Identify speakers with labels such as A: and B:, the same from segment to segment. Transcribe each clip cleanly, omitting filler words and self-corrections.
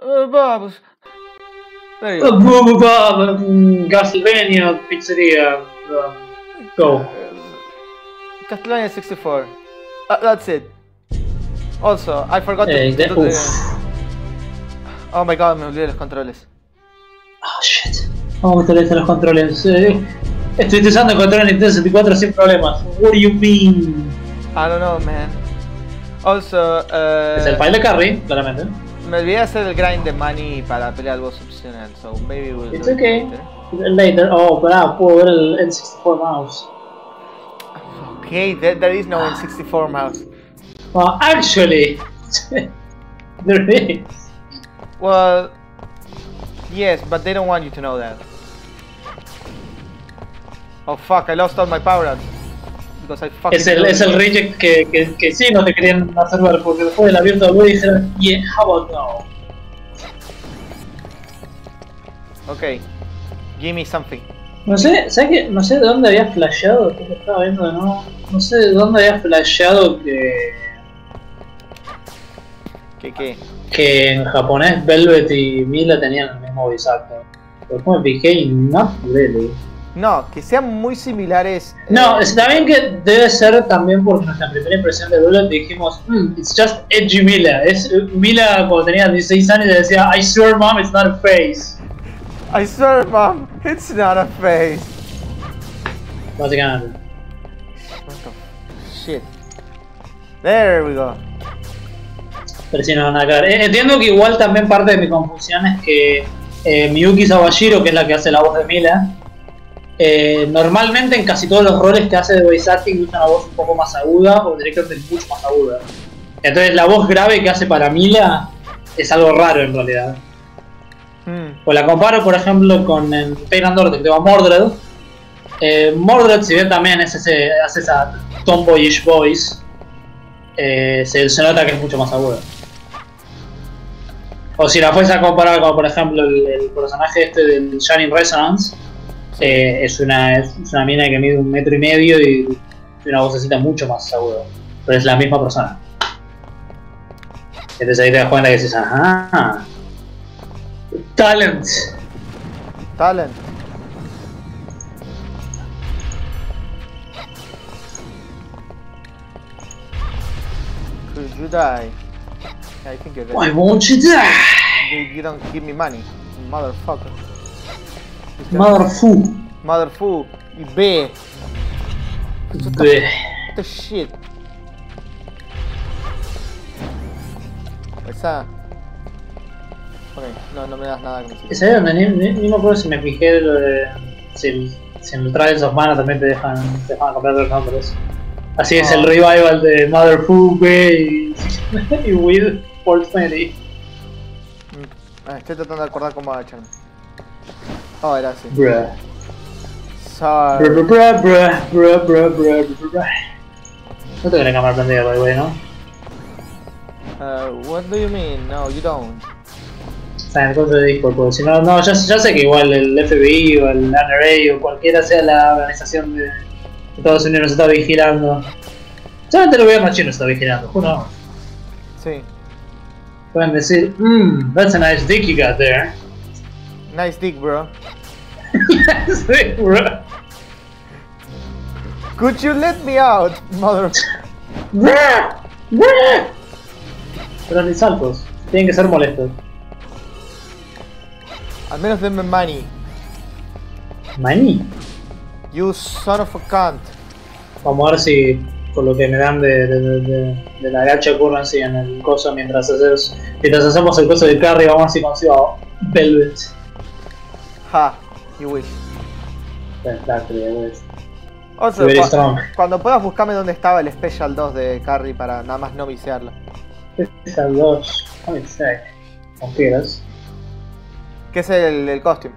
A: Vamos. There you go.
B: Castlevania Pizzeria. Go.
A: Castlevania 64. That's it. Also, I forgot to do the... Oh my god, me olvidé los controles.
B: Oh shit. ¿Cómo me utilizo los controles? Estoy usando el control de Nintendo 64 sin problemas. What do you mean?
A: I don't know, man. Also,
B: Es el file de Carry, claramente.
A: me olvidé hacer el grind de money para pelear al boss opcional, so maybe we'll
B: It's
A: do it
B: okay.
A: later.
B: Later. Oh, pará, puedo ver el N64 mouse.
A: Okay, there is no N64 mouse.
B: Well, actually, there is.
A: Well, yes, but they don't want you to know that. Oh fuck, I lost all my power-ups. Because I fucking...
B: Es el reject que sí no te querían hacer ver, porque después del abierto del web dijeron, yeah, how about now?
A: Okay, give me something.
B: No sé, ¿sabes qué? No sé de dónde había flasheado, que estaba viendo de nuevo. No sé de dónde había flasheado que en japonés Velvet y Mila tenían el mismo voice actor. Pero como me fijé y no really.
A: No, que sean muy similares.
B: No, está bien que debe ser también porque nuestra primera impresión de Velvet dijimos, it's just edgy Mila. Es Mila cuando tenía 16 años y decía, I swear mom, it's not a face.
A: I swear, mom, it's not a face.
B: Básicamente.
A: What the shit. There we go.
B: Pero si no, nada que ver. Entiendo que igual también parte de mi confusión es que Miyuki Sawashiro, que es la que hace la voz de Mila, normalmente en casi todos los roles que hace de voice acting usa una voz un poco más aguda o directamente mucho más aguda. Entonces la voz grave que hace para Mila es algo raro en realidad. Pues la comparo por ejemplo con el Pain and Dorothy que tengo a Mordred. Mordred, si bien también hace esa tomboyish voice, se nota que es mucho más aguda. O si la fuese a comparar con por ejemplo el personaje este del Shining Resonance, es una mina que mide 1,5 metros y una vocecita mucho más aguda. Pero es la misma persona. Entonces ahí te das cuenta que dices, ajá. Talent.
A: Talent. Could you die? I think you're dead.
B: Why won't you die?
A: You don't give me money, motherfucker.
B: Motherfu.
A: Motherfu. Y B. What the shit? Esa. Ok, no me das nada que me
B: ¿Es ahí donde ni me acuerdo si me fijé lo de, si en el Trials of Mana también te dejan comprar los nombres? Así es el revival de Motherfu B y Will 420.
A: Estoy tratando de acordar cómo agacharme. Oh, era así.
B: Bruh.
A: Sorry.
B: Bruh. No tengo la cámara prendida, by the way, ¿no?
A: What do you mean? No, you don't.
B: Está en el control de Discord, porque si no, ya sé que igual el FBI o el NRA o cualquiera sea la organización de Estados Unidos nos está vigilando. Solamente el gobierno chino está vigilando, who knows?
A: Sí.
B: Pueden decir, that's a nice dick you got there.
A: Nice dick, bro.
B: Nice dick, bro.
A: Could you let me out, mother...
B: Pero ni saltos, tienen que ser molestos.
A: Al menos denme money.
B: Money.
A: You son of a cunt.
B: Vamos a ver si con lo que me dan de la gacha currency en el coso mientras hacemos el coso de carry, vamos a ver si consigo Velvet.
A: Ha, you wish.
B: Exactly, I wish.
A: Also,
B: Very strong.
A: cuando puedas buscarme dónde estaba el Special 2 de Carry para nada más no viciarlo.
B: Special 2, let me check. ¿Confieras?
A: ¿Qué es el costume?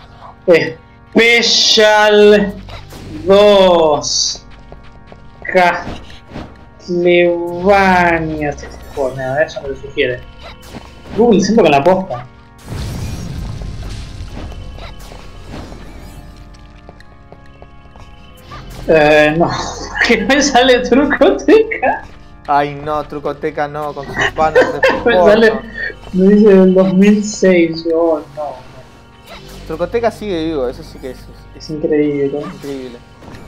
B: Special 2 Castlevania. Pues nada, eso me lo sugiere. Google siempre con la posta. No, que me sale Trucoteca.
A: Ay no, Trucoteca no, con sus panas de
B: Me sale Me dice del 2006, oh no.
A: Trucoteca sigue vivo, eso sí que
B: es increíble.
A: Increíble.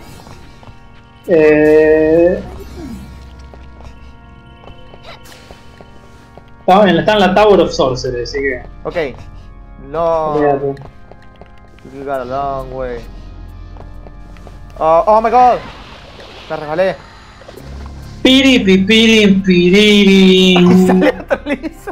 B: Está en la Tower of Sorcery, así que...
A: Ok. No. You got a long way. Oh my god. Me resbalé.
B: Piri.
A: Sale otro liso.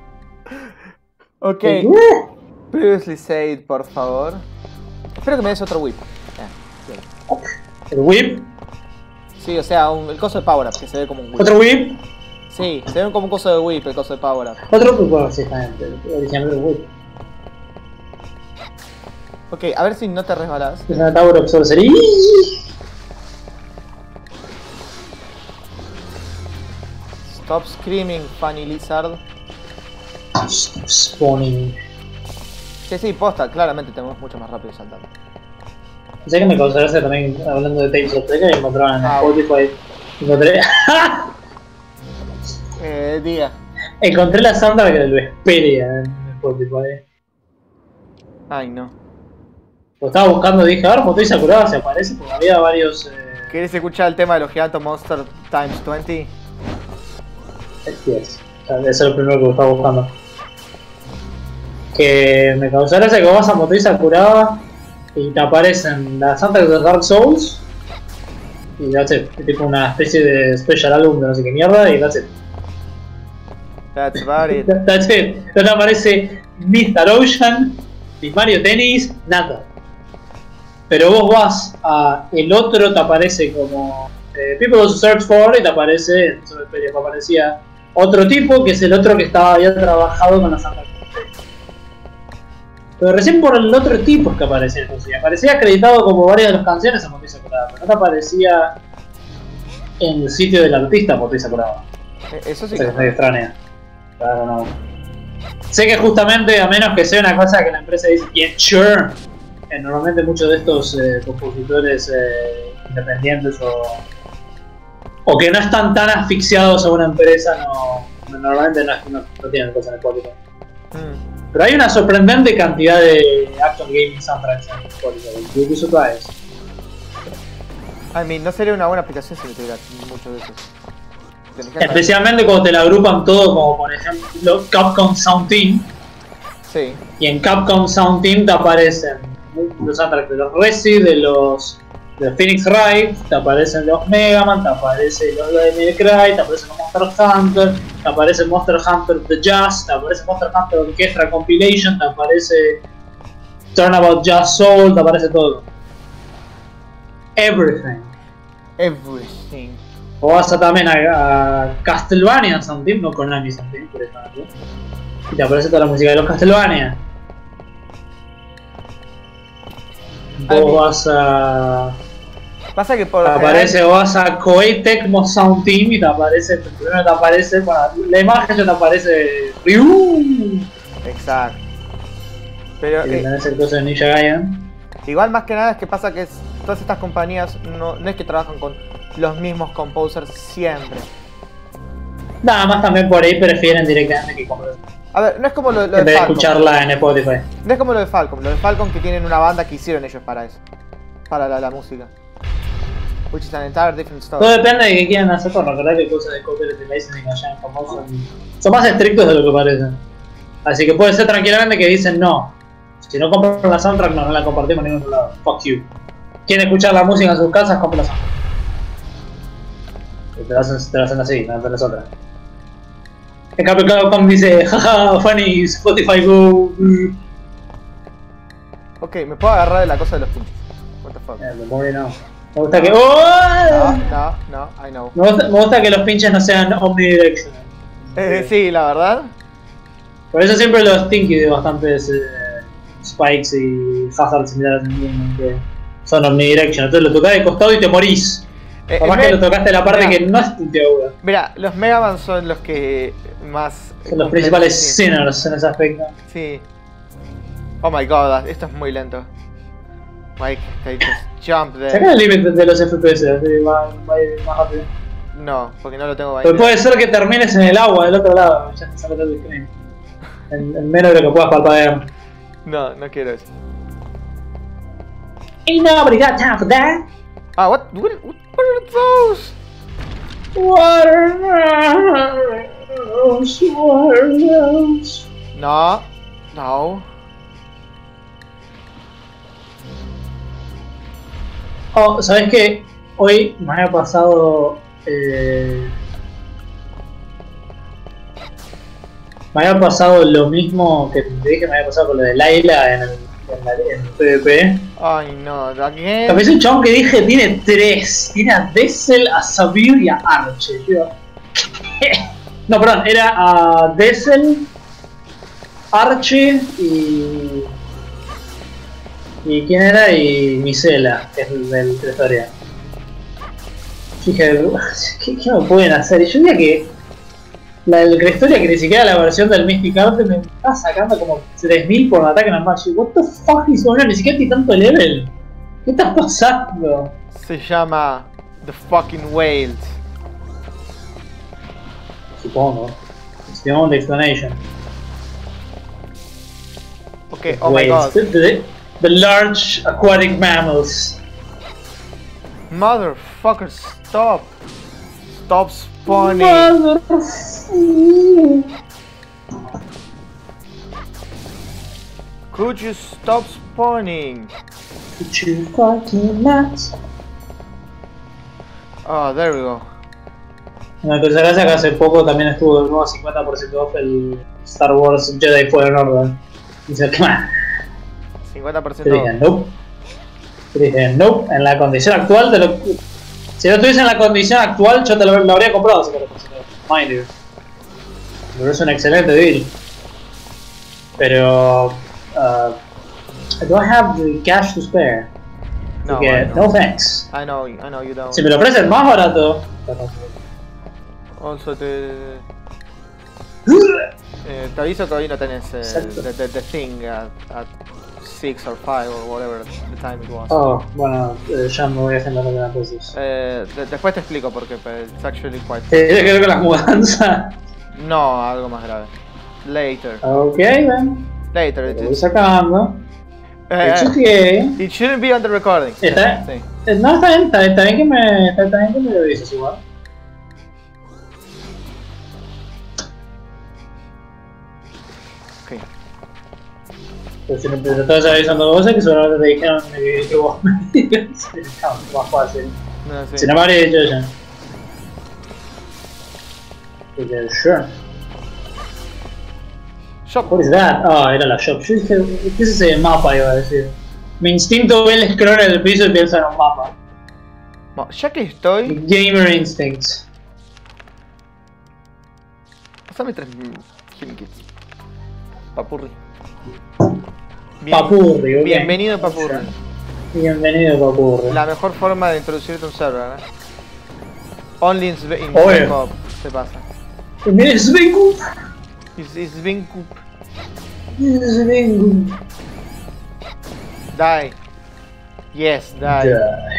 A: Ok. Previously said, por favor. Espero que me des otro whip.
B: ¿El whip?
A: Sí, o sea, el coso de power up, que se ve como un whip.
B: ¿Otro whip?
A: Sí, se ve como un coso de whip, el coso de power up.
B: Otro whip, bueno, sí, está bien, original del whip.
A: Ok, a ver si no te resbalas.
B: Es una Tower of Sorcery.
A: Stop screaming, funny lizard.
B: Stop spawning.
A: Sí, posta, claramente tenemos mucho más rápido saltando.
B: Sé que me causó gracia también, hablando de Tales of Tekken, encontraban en Spotify. Encontré...
A: diga.
B: Encontré la soundtrack del Vesperia en Spotify.
A: Ay, no.
B: Lo estaba buscando, dije, a ver, Motoi Sakuraba se aparece porque había varios...
A: ¿Querés escuchar el tema de los Giganto Monster Times 20?
B: Yes. O sea, eso es lo primero que estaba buscando. Que me causó gracia que vas a Motoi Sakuraba y te aparecen las soundtracks de Dark Souls y that's it. Es tipo una especie de special album de no sé qué mierda y that's it.
A: That's about it.
B: That's it. No te aparece Mr. Ocean, ni Mario Tennis, nada. Pero vos vas a el otro, te aparece como People to Search For y te aparece, aparecía otro tipo que es el otro que había trabajado con la Santa Cruz. Pero recién por el otro tipo es que aparecía, aparecía acreditado como varias de las canciones en Motoi Sakuraba, pero no te aparecía en el sitio del artista Motoi Sakuraba.
A: Eso sí.
B: O sea, que es medio extraña. Claro, no. Sé que justamente, a menos que sea una cosa que la empresa dice, yeah, sure. Normalmente muchos de estos compositores independientes o que no están tan asfixiados a una empresa, normalmente no tienen cosas en Spotify. Pero hay una sorprendente cantidad de action gaming soundtracks en Spotify. You'd be surprised.
A: I mean, no sería una buena aplicación si no tuviera muchos de esos.
B: Especialmente cuando te la agrupan todo, como por ejemplo Capcom Sound Team.
A: Sí.
B: Y en Capcom Sound Team te aparecen los soundtracks de los Resi, de Phoenix Wright, te aparecen los Mega Man, te aparecen los de Devil May Cry, te aparecen los Monster Hunter, te aparece Monster Hunter The Jazz, te aparece Monster Hunter Orchestra Compilation, te aparece Turnabout Jazz Soul, te aparece todo. Everything. O vas también a Castlevania Sound Team, no Konami Sound Team, por ejemplo. Y te aparece toda la música de los Castlevania. Vos vas a...
A: Pasa que por
B: aparece, general... vas a Koei Tecmo Sound Team y te aparece, primero te aparece, la imagen ya te aparece Ryu.
A: Exacto. Pero
B: tenés el coso de Ninja Gaiden.
A: Igual más que nada es que pasa que todas estas compañías no es que trabajan con los mismos composers siempre.
B: Nada más también por ahí prefieren directamente que compren.
A: A ver, no es como lo de
B: Falcom. Escucharla en Spotify.
A: No es como lo de Falcom. Lo de Falcom que tienen una banda que hicieron ellos para eso. Para la música. Which is an entire different story.
B: Todo depende de qué quieran hacer, por recordar que cosas de copyright y licensing allá en Japón son más estrictos de lo que parecen. Así que puede ser tranquilamente que dicen no. Si no compran la soundtrack no la compartimos en ningún lado. Fuck you. Quieren escuchar la música en sus casas, compren la soundtrack. Y te lo hacen así, no tenés otra. En cambio Capcom dice, jaja, funny, Spotify Go.
A: Ok, me puedo agarrar de la cosa de los pinches. What the fuck.
B: No. Me gusta que... ¡Oh!
A: No, I know.
B: Me gusta que los pinches no sean omnidirectional.
A: Sí, la verdad.
B: Por eso siempre los Tinky de bastantes spikes y hazards similares en que son omnidirectional. Entonces lo tocás de costado y te morís. Por más que lo tocaste la parte que no es puntiaguda.
A: Mira, los Mega Man son los que más...
B: Son los principales sinners en ese aspecto.
A: Sí. Oh my god, esto es muy lento. Mike, just jump there.
B: Saca el límite de los FPS, va más rápido.
A: No, porque no lo tengo ahí.
B: Pero puede ser que termines en el agua del otro lado, ya te sale el screen. En menos de lo que puedas palpar.
A: No, no quiero eso.
B: Ain't nobody got time for that.
A: Ah, what are those?
B: What are those?
A: No. No.
B: Oh, ¿sabes qué? Hoy me había pasado... me había pasado lo mismo que te dije que me había pasado con lo de Layla en el PvP.
A: Ay no, again.
B: También es un chabón que dije tiene 3. Tiene a Dessel, a Sabir y a Archie. Tío. No, perdón, era a Dessel, Archie ¿y quién era? Y Misela, que es el de la historia. Dije, ¿qué me pueden hacer? Y yo diría que la del Crestoria, que ni siquiera la versión del Mystic Art me está sacando como 3000 por un ataque normal. Yo, what the fuck is going on? Ni siquiera estoy tanto level. ¿Qué está pasando?
A: Se llama The Fucking Whales.
B: Supongo. It's the only explanation.
A: Okay, oh my god.
B: The large aquatic mammals.
A: Motherfucker, stop. Stop spawning. Could you stop spawning?
B: Could you fucking not?
A: Oh, there we go.
B: Una cosa gracia que hace poco también estuvo de nuevo 50% off el Star Wars Jedi Fallen Order. Dice, ¿qué más?
A: 50%
B: Te dije, nope. Te dije, nope. En la condición actual, si no estuviese en la condición actual, yo te lo habría comprado. Mind you. Pero es un excelente deal. Pero... I don't have the cash to spare.
A: No,
B: no thanks.
A: I know you don't.
B: Si me lo ofrecen más barato...
A: Also te aviso que hoy no tenés the thing at 6 or 5 or whatever the time it was.
B: Oh, bueno, ya me voy a generar de entonces.
A: Después te explico porque it's actually quite...
B: ¿Tiene que ver con las mudanzas?
A: No, algo más grave. Later.
B: Ok, then.
A: Later.
B: Lo voy sacando. It's okay.
A: It shouldn't be on the recording.
B: ¿Está?
A: Sí.
B: No, está bien que me lo dices igual.
A: Ok.
B: Pero si te estás avisando vos, que seguramente te dijeron que vos me digas. No, más fácil.
A: No, sí.
B: Si no me habría dicho ya. Porque, sure.
A: Shop.
B: What is that? Ah, era la shop. Yo dije, ¿qué es ese mapa? Iba a decir. Mi instinto ve el scroll en el piso y piensa en un mapa.
A: Bueno, ya que estoy...
B: Gamer instincts.
A: Pásame 3 healing kits. Papurri.
B: Papurri, ok.
A: Bienvenido Papurri.
B: Bienvenido Papurri.
A: La mejor forma de introducirte a un server, Only in
B: Oye.
A: Coop se pasa.
B: Mira, es Svenkup.
A: It's Svenkup.
B: Es Svenkup.
A: Die. Yes, die.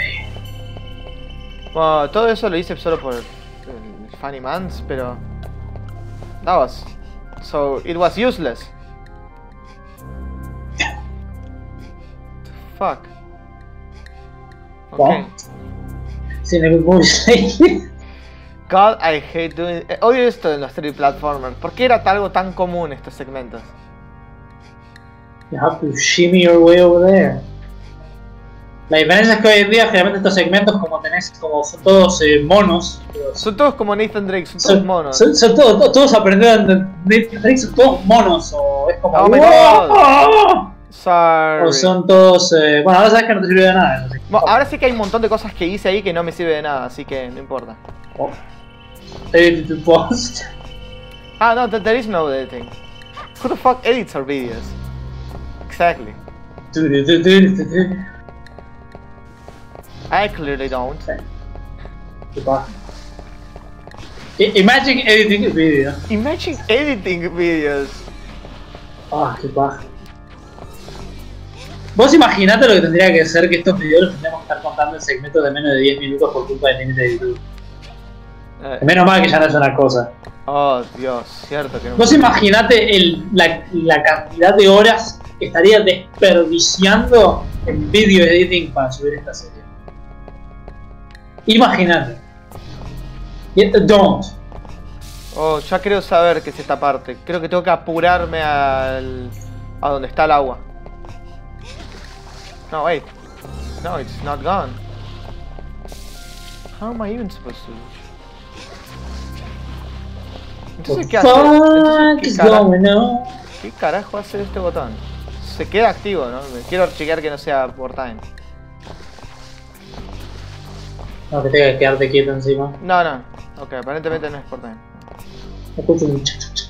A: Bueno, todo eso lo hice solo por Funny Mans, pero... That was... So, it was useless. Fuck. Okay.
B: Sin el voice.
A: God, I hate doing... Odio esto en los 3D platformers. ¿Por qué era algo tan común estos segmentos?
B: You have to shimmy your way over there. La diferencia es que hoy en día generalmente estos segmentos como son todos monos.
A: Son todos como Nathan Drake, son todos monos.
B: Son todos aprendieron Nathan Drake, son todos monos o es como...
A: Oh my god. Sorry.
B: O son todos... bueno, ahora sabes que no te sirve de nada.
A: Bueno, ahora sí que hay un montón de cosas que hice ahí que no me sirve de nada, así que no importa.
B: Oh. Edit to post.
A: Ah, no, there is no editing. Who the fuck edits our videos? Exactly. I clearly don't.
B: Imagine editing a video.
A: Imagine editing videos.
B: Ah, qué paja. Vos imaginate lo que tendría que ser que estos videos los tendríamos que estar contando en segmentos de menos de 10 minutos por culpa del límite de YouTube. Menos mal que ya no es una cosa.
A: Oh, Dios, cierto que no.
B: Vos imaginate la cantidad de horas que estaría desperdiciando en video editing para subir esta serie. Imagínate. Don't.
A: Oh, ya creo saber qué es esta parte. Creo que tengo que apurarme a donde está el agua. No, wait. No, it's not gone. How am I even supposed to? Entonces, ¿qué hace? ¿Qué carajo hace este botón? Se queda activo, ¿no? Quiero chequear que no sea por time.
B: No, que tenga que quedarte quieto encima.
A: No, no. Ok, aparentemente no es por time.
B: Escucho un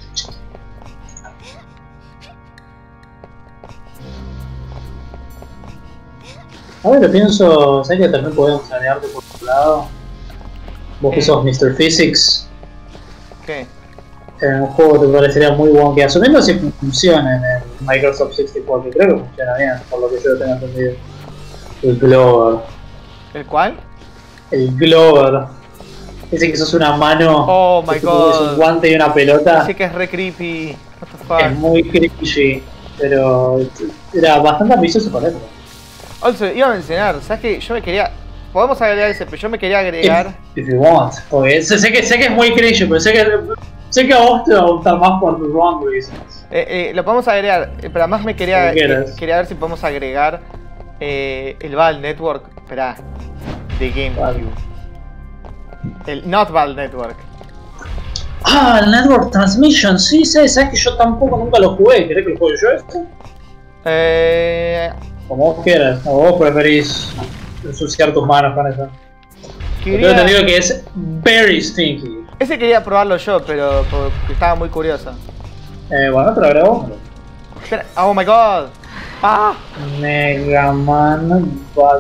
B: A ver, lo pienso, ¿sabes que también podemos agregarte por tu lado? Vos que sos Mr. Physics.
A: ¿Qué?
B: En un juego te parecería muy bueno que asumiendo si funciona en el Microsoft 64, que creo que funciona bien, por lo que yo tengo entendido. El Glover.
A: ¿El cuál?
B: El Glover. Dice que sos una mano.
A: Oh my god.
B: Es un guante y una pelota.
A: Dice que es re creepy. What the fuck.
B: Es muy creepy, pero era bastante ambicioso por eso.
A: Also, iba a mencionar, ¿sabes qué? Yo me quería... Podemos agregar ese, pero yo me quería agregar...
B: If you want. Porque sé que es muy cringe, pero sé que a vos te va a gustar más por the wrong reasons.
A: Lo podemos agregar, pero además me quería ver si podemos agregar el Val Network, espera, de GameCube. El Not Val Network.
B: Ah, el Network Transmission, sí, sabes que yo tampoco nunca lo jugué. ¿Querés que lo juegue yo esto? Como vos quieras, o vos preferís ensuciar tus manos con eso. Yo te digo que es very stinky.
A: Ese quería probarlo yo, pero porque estaba muy curioso.
B: Bueno, te lo agrego.
A: Espera, oh my god. Ah.
B: Mega Man,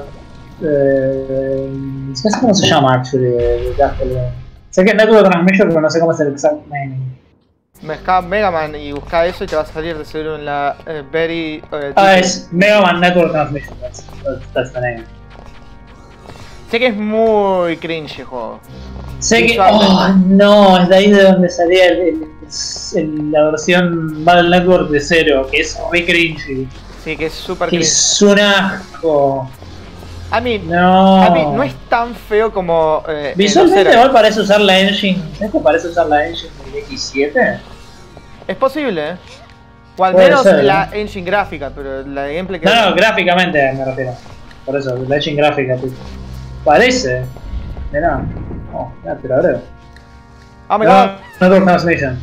B: no sé cómo se llama, actually. Sé que es Network Transmission, pero no sé cómo es el exact name.
A: Busca Mega Man y busca eso y te va a salir de seguro en la very...
B: es Mega Man Network Transmission, that's the name.
A: Sé que es muy cringe el juego.
B: Sé que... Oh, no, es de ahí de donde salía la versión Battle Network de 0, que es muy cringy.
A: Sí, que es super cringe.
B: Es un asco.
A: A mí no es tan feo como...
B: visualmente igual parece usar la engine... ¿Sabes que parece usar la engine del X7?
A: Es posible, ¿eh? O al menos la engine gráfica, pero la gameplay que...
B: No, gráficamente me refiero. Por eso, la engine gráfica. Pues. Parece. Mirá. Oh, ya te lo agrego.
A: Oh my god.
B: Network Transmission.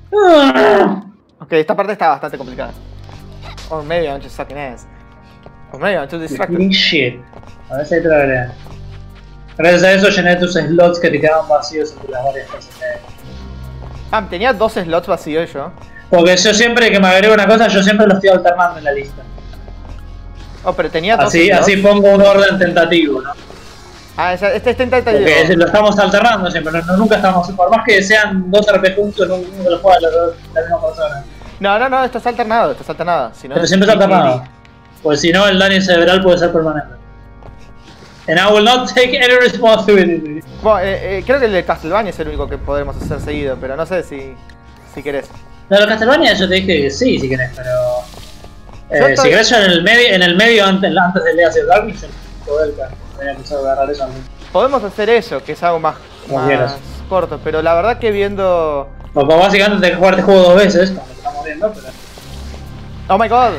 A: Ok, esta parte está bastante complicada. Or maybe I'm just sucking ass. Or maybe I'm too distracted.
B: Shit. A ver si ahí te lo agrego. Gracias a eso llené tus slots que te quedaban vacíos entre las varias cosas que...
A: Tenía 2 slots vacíos yo.
B: Porque yo siempre que me agrego una cosa, yo siempre lo estoy alternando en la lista.
A: Oh, pero tenía 2 slots.
B: Así pongo un orden tentativo, ¿no?
A: Este es tentativo.
B: Porque lo estamos alternando siempre, nunca estamos... Por más que sean 2 RP juntos, nunca los juega la misma persona.
A: No, esto es alternado, Si no,
B: pero siempre es alternado. Pues si no, el daño cerebral puede ser permanente. And I will not take any responsibility.
A: Bueno, creo que el de Castlevania es el único que podremos hacer seguido, pero no sé si querés.
B: No, el Castlevania yo te dije que sí, si querés, pero... si querés yo en el medio antes de Legacy of Darkness, yo poder empezar a agarrar eso a mí.
A: Podemos hacer eso, que es algo más corto, pero la verdad que viendo...
B: Porque básicamente tenés que jugar este juego 2 veces, como lo estamos viendo, pero...
A: Oh my god.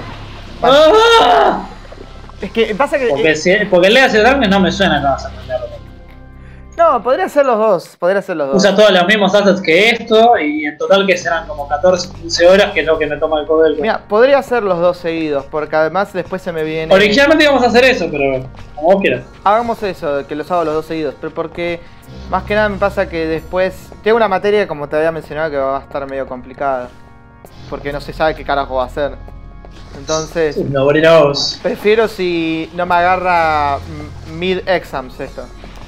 B: ¡Ah!
A: Es que pasa que...
B: Porque el Legacy of Darkness no me suena que vas a aprenderlo.
A: No, podría ser los dos,
B: Usa todos los mismos assets que esto y en total que serán como 14-15 horas, que es lo que me toma el poder.
A: Mira, podría hacer los dos seguidos, porque además después se me viene...
B: Originalmente íbamos a hacer eso, pero como vos quieras.
A: Hagamos eso, que los hago los dos seguidos, pero porque más que nada me pasa que después... Tengo una materia, como te había mencionado, que va a estar medio complicada. Porque no se sabe qué carajo va a hacer. Entonces...
B: Nobody knows.
A: Prefiero si no me agarra mid-exams esto.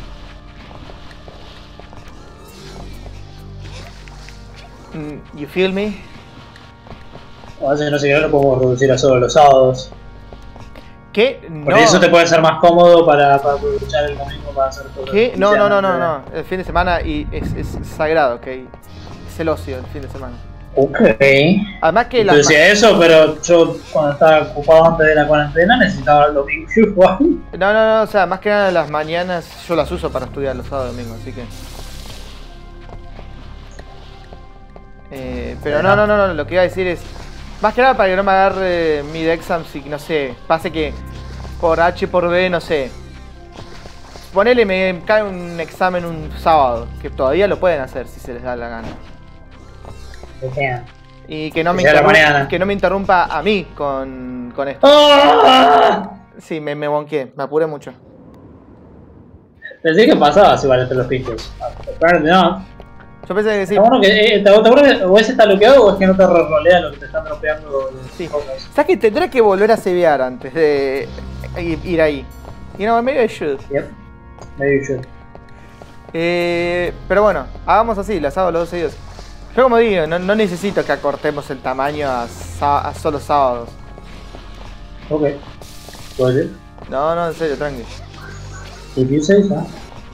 A: You feel me?
B: A veces no sé qué, lo podemos reducir a solo los sábados.
A: ¿Qué?
B: Porque eso te puede ser más cómodo para aprovechar el domingo para hacer todo.
A: ¿Qué? No. El fin de semana y es sagrado, ¿ok? es el ocio el fin de semana.
B: Ok.
A: Además que
B: yo decía eso, pero yo cuando estaba ocupado antes de la cuarentena necesitaba el domingo igual.
A: No, o sea, más que nada las mañanas yo las uso para estudiar los sábados y domingos, así que... pero no, lo que iba a decir es... Más que nada para que no me agarre mid-exams y no sé, pase que por H por B, no sé. Ponele, me cae un examen un sábado, que todavía lo pueden hacer si se les da la gana. Y que no, que no me interrumpa a mí con esto.
B: ¡Oh!
A: Sí, me bonqué, me apuré mucho.
B: Pensé que pasaba si vale los pinchos. No.
A: Yo pensé que sí.
B: Está bueno que, o ese está bloqueado o es que no te rolea lo que te están dropeando.
A: Sí. ¿Sabes que tendré que volver a sevear antes de ir ahí? You know, maybe I should.
B: Yep. Maybe you should.
A: Pero bueno, hagamos así, las hago los 2 seguidos. Yo como digo, no necesito que acortemos el tamaño a solo sábados.
B: Ok. ¿Puedo ir?
A: No, en serio, tranqui.
B: If you say so.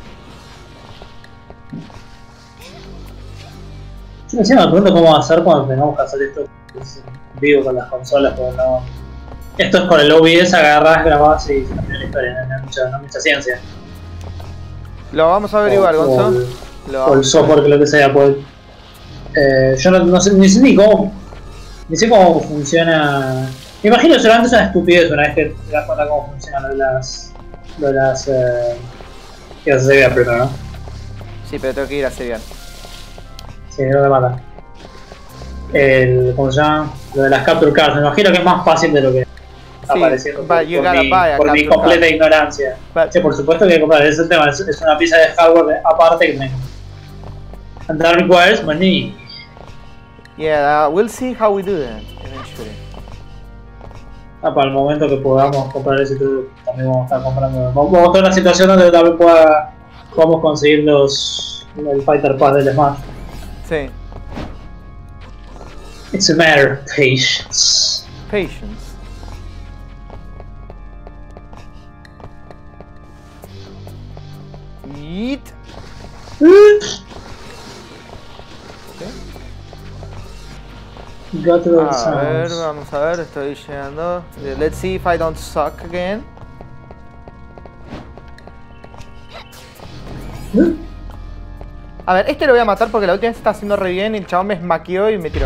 B: Yo encima me pregunto cómo va a ser cuando tengamos que hacer esto en vivo con las consolas, porque no... Esto es con el OBS, agarrás, grabás y se cambia la historia, no hay mucha ciencia.
A: Lo vamos a averiguar, Gonzo.
B: O el software, que lo que sea, pues... yo no sé, ni sé cómo funciona. Me imagino solamente es una estupidez una vez que te das cuenta cómo funciona lo de las que se vea primero, ¿no?
A: Sí, pero tengo que ir a Serial.
B: Sí, no te mata. ¿Cómo se llama? Lo de las capture cards, me imagino que es más fácil de lo que está pareciendo por mi completa ignorancia. Sí, por supuesto que hay que comprar, ese es el tema, es una pieza de hardware aparte que tengo. And that requires money.
A: Yeah, we'll see how we do that eventually.
B: Para el momento que podamos comprar ese todo, también vamos a estar comprando. Vamos a estar en una situación donde también podamos conseguir el Fighter Pass del Smash.
A: Sí.
B: It's a matter of patience.
A: Patience. Yeet. Vamos a ver, estoy llegando. Let's see if I don't suck again. A ver, este lo voy a matar porque la última vez está haciendo re bien y el chabón me esmaqueó y me tiró.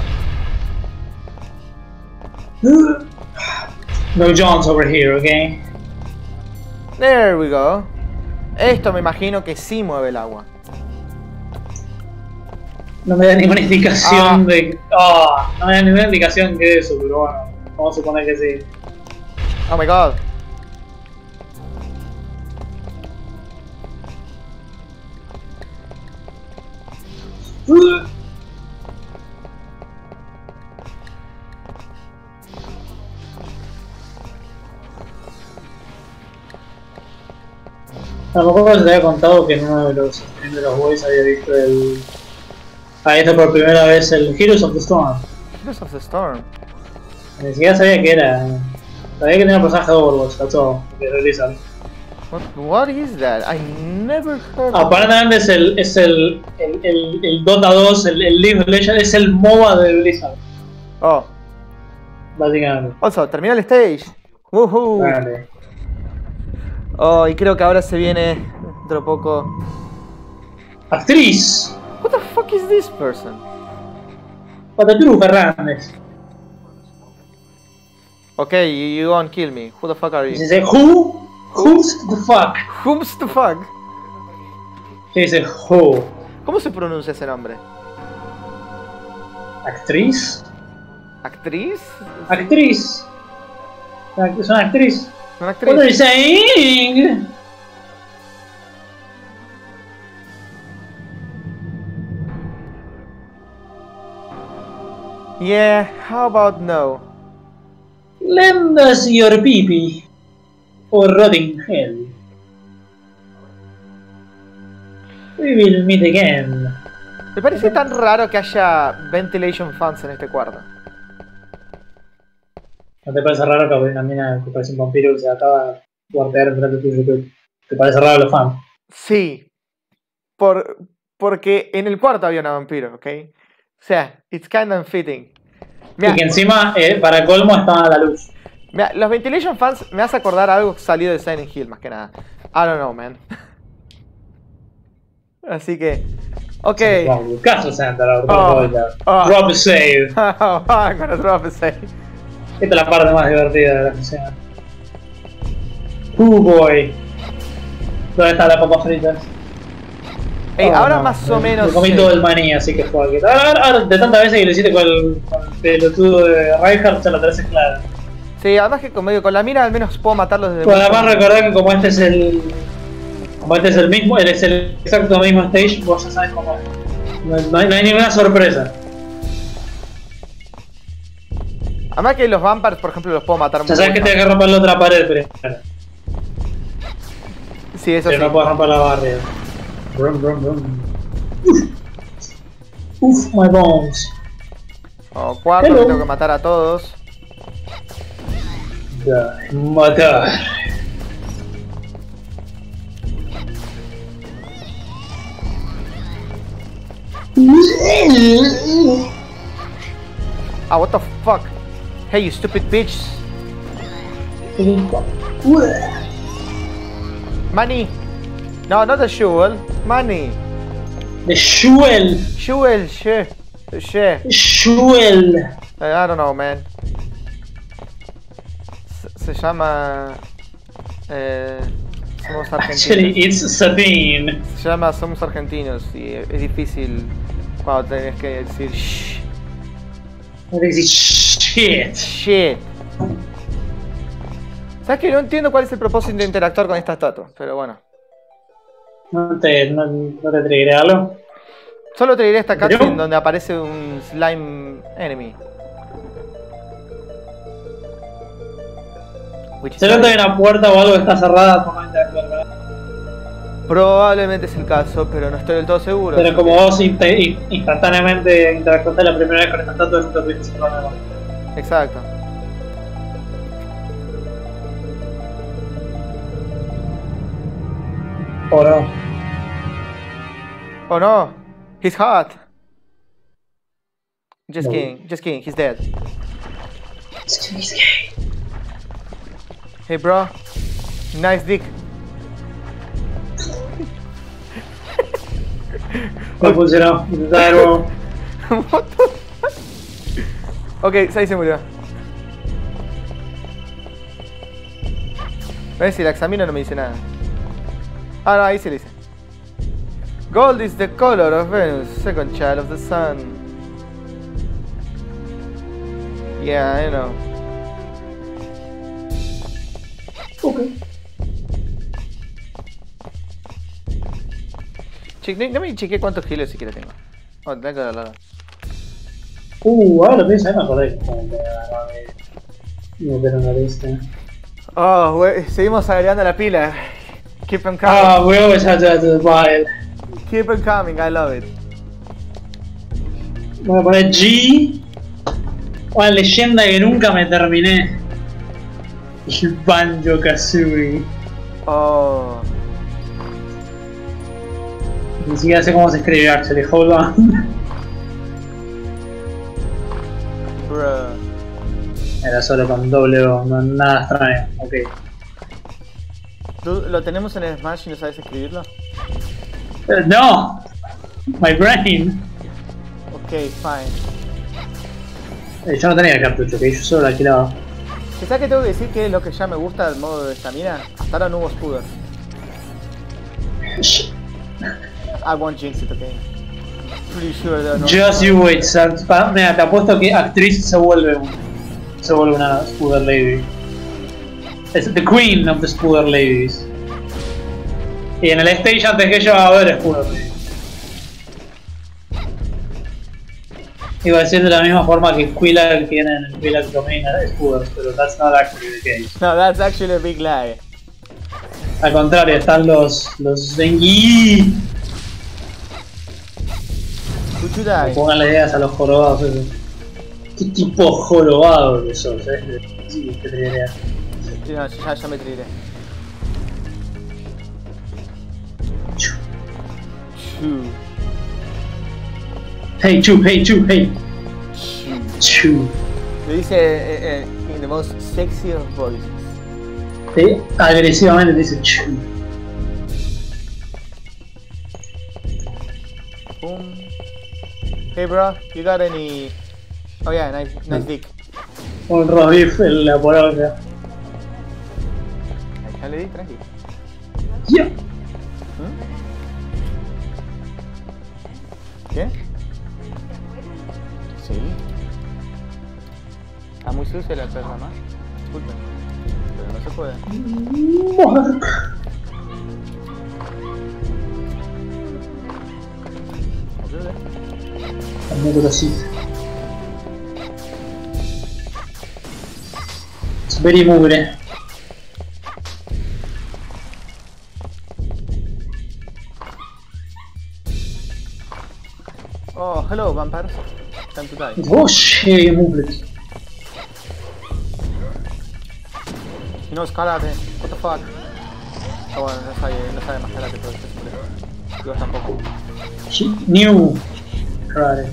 B: No Jones over here, okay?
A: There we go. Esto me imagino que sí mueve el agua.
B: No me da ninguna indicación de... no me da ninguna indicación de eso, pero bueno, vamos a suponer que sí.
A: Oh my god.
B: A lo mejor se te había contado que en uno de los streams de los boys había visto ahí está por primera vez el Heroes of the Storm.
A: Heroes of the Storm.
B: Ni siquiera sabía que era. Sabía que tenía un personaje de Overwatch, that's all, que realizan.
A: What is that? I never heard of
B: Aparentemente es el Dota 2, el League of Legends, es el MOBA de Blizzard.
A: Oh.
B: Básicamente.
A: Also, termina el stage. Woohoo.
B: Vale.
A: Oh, y creo que ahora se viene dentro poco.
B: Actriz.
A: What the fuck is this person?
B: Pataturu Fernández.
A: Okay, you won't kill me. Who the fuck are you?
B: Dice, who? Who's the fuck?
A: Who's the fuck?
B: Dice, who?
A: ¿Cómo se pronuncia ese nombre?
B: ¿Actriz?
A: ¿Actriz?
B: Actriz. Es una actriz.
A: Una actriz.
B: What are you saying?
A: Yeah, how about no?
B: Lend us your pee-pee. Or rotting hell. We will meet again.
A: Me parece tan raro que haya ventilation fans en este cuarto.
B: ¿No te parece raro que una mina que parece un vampiro que se acaba de guardear enfrente tuyo? ¿Te parece raro los fans?
A: Sí. Porque en el cuarto había una vampiro, ¿ok? sea, it's kind of fitting.
B: Mirá, y que encima, para colmo, está a la luz.
A: Mira, los Ventilation Fans me hace acordar a algo salido de Silent Hill, más que nada. I don't know, man. Así que... Ok.
B: Castle Center, drop a save.
A: I'm gonna drop a save.
B: Esta es la parte más divertida de la escena. Boy. ¿Dónde están las papas fritas?
A: Ey, ahora no, más o menos...
B: Me comí todo el maní, así que fue. Ahora, de tantas veces que lo hiciste con el pelotudo de Reinhardt, ya lo tenés clara.
A: Sí, además que como digo, con la mira al menos puedo matarlos desde...
B: Pues además recordar que como este es el... Como este es el mismo, él es el exacto mismo stage, vos ya sabes cómo es. No hay ninguna sorpresa.
A: Además que los vampires, por ejemplo, los puedo matar muy
B: ya sabes que tenés que romper la otra pared primero.
A: Sí, eso
B: pero
A: sí.
B: no puedo romper la barrera. Brum, brum, brum. Uf, my bones.
A: Oh, cuatro, que tengo que matar a todos.
B: Matar.
A: Ah, what the fuck? Hey, you stupid bitch. Money. No, not the jewel. Money.
B: The jewel.
A: Jewel, shit.
B: Jewel.
A: I don't know, man. Se llama... somos argentinos.
B: Actually, it's Sabine.
A: Se llama Somos Argentinos y es difícil cuando tenés que decir shh.
B: Shit.
A: Shit. ¿Sabes que no entiendo cuál es el propósito de interactuar con esta estatua? Pero bueno.
B: ¿No te triggeré algo?
A: Solo te diré esta cutscene donde aparece un slime enemy.
B: Se nota que una puerta o algo está cerrada por no interactuar, ¿verdad?
A: Probablemente es el caso, pero no estoy del todo seguro.
B: Pero como vos instantáneamente interactuaste la primera vez con esta estatua, nunca tuviste ese problema.
A: Exacto.
B: ¿O no?
A: Oh no, he's hot. Just kidding, he's dead.
B: He's gay.
A: Hey bro, nice dick.
B: No funcionó, intentá de nuevo.
A: What the fuck? Ok, ahí se murió. A ver si la examino no me dice nada. Ah, no, ahí sí le dice. Gold is the color of Venus, second child of the sun. Yeah, I know.
B: Okay.
A: No me chequeé cuántos kilos siquiera tengo. Oh, tengo que hablar.
B: Ahora lo pienso, me acordé como que me metieron en la lista.
A: Oh, wey, seguimos agregando la pila. Keep them coming.
B: We always have to add to the pile.
A: Keep them coming, I love it.
B: Voy a poner G. Una leyenda que nunca me terminé. El Banjo Kazooie.
A: Oh.
B: Ni siquiera sé cómo se escribe, actually. Hold on.
A: Bruh.
B: Era solo con doble O, no, nada extraño. Ok.
A: ¿Tú lo tenemos en el Smash y no sabes escribirlo?
B: No! My brain.
A: Ok, fine.
B: Yo no tenía el cartucho, que yo solo lo alquilaba.
A: ¿Sabes qué tengo que decir que es lo que ya me gusta del modo de estamina? Hasta ahora no hubo Spooder. I won't jinx it, okay? Pretty sure there are no.
B: Just you wait, Sam. Mira, te apuesto que actriz se vuelve una Spooder Lady. Es the queen of the Spooder Ladies. Y en el stage antes que ella va a haber Spooder Ladies. Iba a decir de la misma forma que Squilla tiene en el Squilla Domain Spooder, pero that's not actually the case.
A: No, that's actually a big lie.
B: Al contrario, están los Zengi.
A: Would you die?
B: Pónganle ideas a los jorobados esos. ¿Qué tipo jorobado que sos? Sí, que tenía idea.
A: No, ya me tiré.
B: Hey, Chu, hey, Chu, hey. Chu.
A: Lo dice in the most sexy of voices.
B: Sí, agresivamente dice Chu.
A: Boom. Hey bro, you got any... Oh yeah, nice dick.
B: Un roast en la poronga.
A: Ya le di, tranqui.
B: Yeah.
A: ¿Qué? Sí. Está muy sucia la perra, ¿no? Disculpen. Pero no se puede.
B: Mark.
A: Ayude.
B: Amigo así. Es very mugre.
A: Oh, hello, vampires. Time to die.
B: Oh shit, mugre.
A: Y no es karate. What the fuck? Ah, bueno, no sabe más karate todo este hombre. Yo tampoco.
B: New. Karate.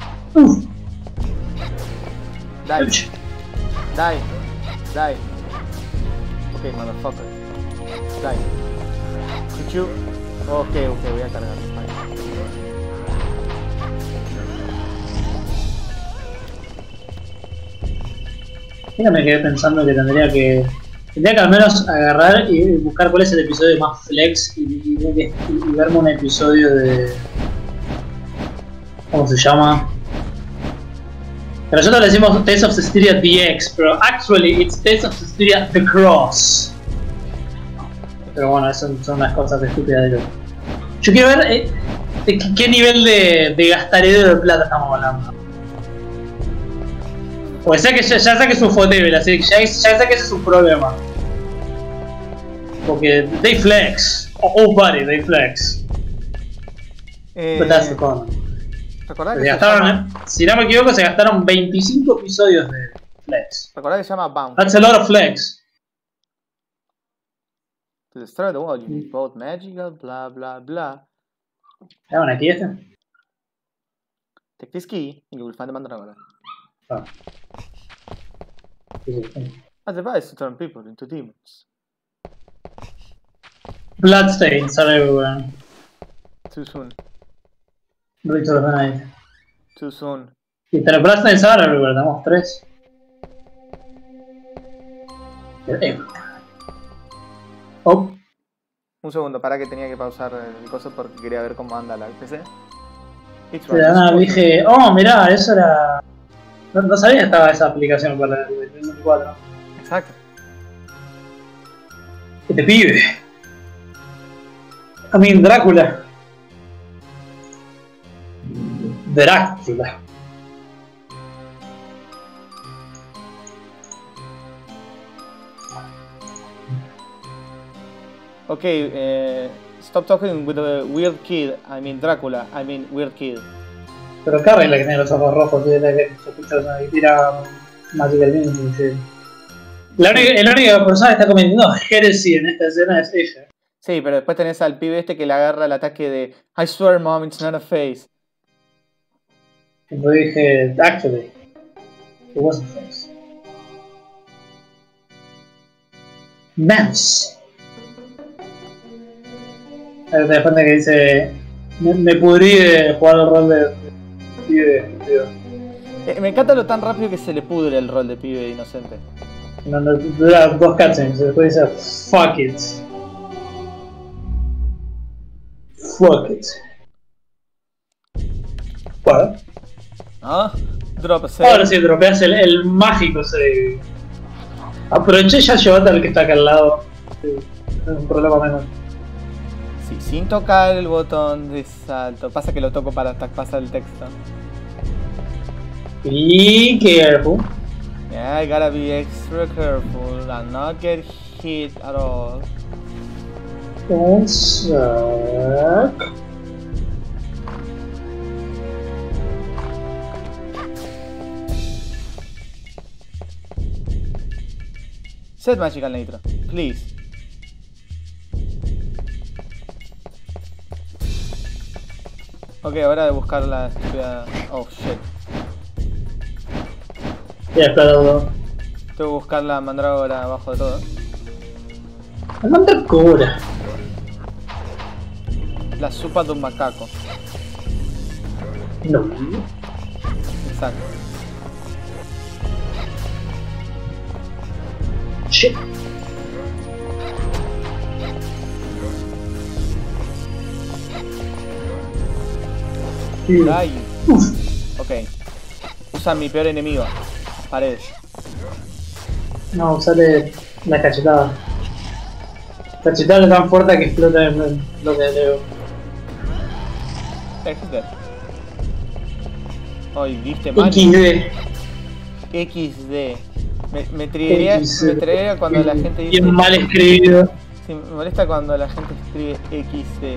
A: Die. Die. Die. Okay, motherfucker. Die. Could you... Okay, voy a cargar.
B: Mira, me quedé pensando que tendría que al menos agarrar y buscar cuál es el episodio más flex y verme un episodio de... ¿Cómo se llama? Pero nosotros le decimos Tales of Cestiria DX, pero actually it's Tales of Cestiria The Cross. Pero bueno, eso son unas cosas estúpidas de yo. Yo quiero ver de qué nivel de gastadero de plata estamos hablando. Pues sé que ya sé que es un fotable, así que ya sé que ese es un problema. Porque they flex. Oh buddy, they flex. But that's the problem.
A: ¿Recordás
B: Se
A: que
B: gastaron, si no me equivoco, se gastaron 25 episodios de flex.
A: ¿Recordás que se llama Bound?
B: That's a lot of flex.
A: To destroy the world, you need both magical, blah blah blah.
B: ¿Estaban aquí este?
A: Take this key and you will find the Mandragora.
B: Ah.
A: A device to turn people into demons.
B: Bloodstains are everywhere.
A: Too soon.
B: Ritual of the Night.
A: Too soon.
B: Y pero Bloodstains are everywhere, damos 3. Oh.
A: Un segundo, para que tenía que pausar el coso porque quería ver cómo anda la PC.
B: Pero nada, dije, oh mirá, eso era... No sabía que estaba esa aplicación para el 2024.
A: Exacto.
B: Este pibe. I mean, Drácula. Drácula.
A: Okay, stop talking with a weird kid. I mean Drácula. I mean weird kid.
B: Pero Carrie es la que tiene los ojos rojos, es la que sospechosa y tira Magical Beans. Sí. La única persona que está cometiendo heresy en esta escena es ella.
A: Sí, pero después tenés al pibe este que le agarra el ataque de I swear mom, it's not a face.
B: Y yo dije, actually, it wasn't a face. Mouse. Ahí te das cuenta que dice, me pudrí de jugar el rol de pibe.
A: Me encanta lo tan rápido que se le pudre el rol de pibe inocente.
B: No, dura 2 cutscenes, después dice, fuck it. Fuck it. Bueno.
A: ¿Ah? Drop a save.
B: Ahora sí, dropeas el mágico save. Aproveché ya llevate al que está acá al lado. Sí, es un problema menos.
A: Sí, sin tocar el botón de salto. Pasa que lo toco para pasar el texto.
B: Be careful.
A: Yeah, I gotta be extra careful and not get hit at all.
B: Don't suck.
A: Set Magical Nitro, please. Ok, ahora de buscar la estúpida... Oh, shit.
B: Ya, explotado.
A: Tengo que buscar la mandrágora abajo de todo.
B: La mandragora.
A: La sopa de un macaco.
B: No.
A: Exacto.
B: Shit.
A: Ay. Ok. Usa mi peor enemigo. Las paredes.
B: No, sale la cachetada. Cachetada tan fuerte que explota el bloque de Lego.
A: XD. Ay, viste mal.
B: XD.
A: XD. Me triggería cuando la gente dice...
B: Bien mal escribido.
A: Sí, me molesta cuando la gente escribe XD.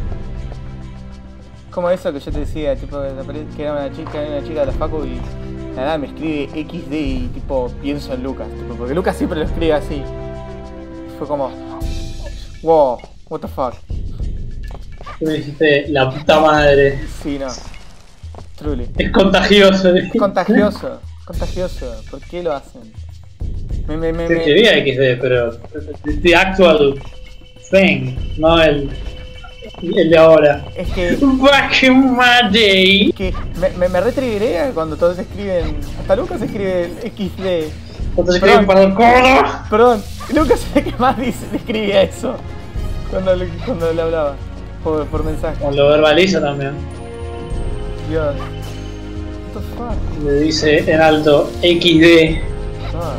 A: Como eso que yo te decía, tipo, que era una chica de la facu y nada, me escribe XD y tipo pienso en Lucas, tipo, porque Lucas siempre lo escribe así. Fue como, wow, what the fuck.
B: Tú me dijiste la puta madre.
A: Sí, no. Truly.
B: Es contagioso.
A: Es contagioso, contagioso. ¿Por qué lo hacen?
B: Se escribía XD, pero the actual thing, no el de ahora.
A: Es que...
B: Back in my day.
A: Es que me retriggería cuando todos escriben... Hasta Lucas escribe XD.
B: Cuando se escriben para el codo.
A: Perdón, Lucas es el que más escribía eso. Cuando le hablaba. Por mensaje.
B: O lo verbaliza también.
A: Dios. What the fuck?
B: Le dice en alto XD.
A: Ah.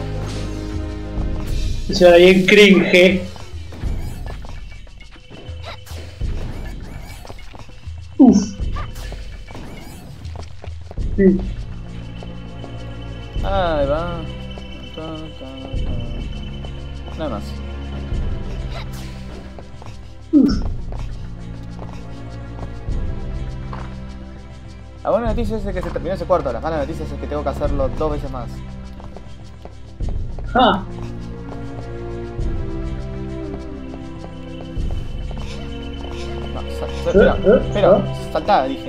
B: Y se va bien cringe. Uff. Sí.
A: Ahí va. Nada más. La buena noticia es que se terminó ese cuarto. La mala noticia es que tengo que hacerlo 2 veces más.
B: Ah.
A: No, espera, saltá, dije.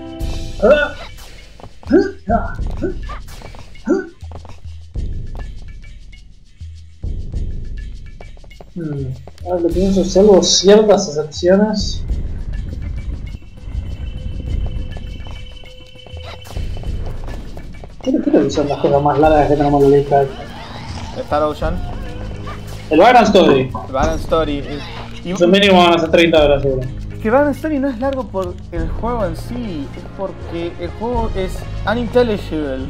B: Ahora lo pienso, salvo ciertas excepciones. Creo que son las cosas más largas que tenemos en la lista.
A: Star Ocean.
B: El Background Story.
A: Background Story.
B: Su mínimo van a ser 30 horas seguro.
A: Que Background Story no es largo por el juego en sí, es porque el juego es unintelligible.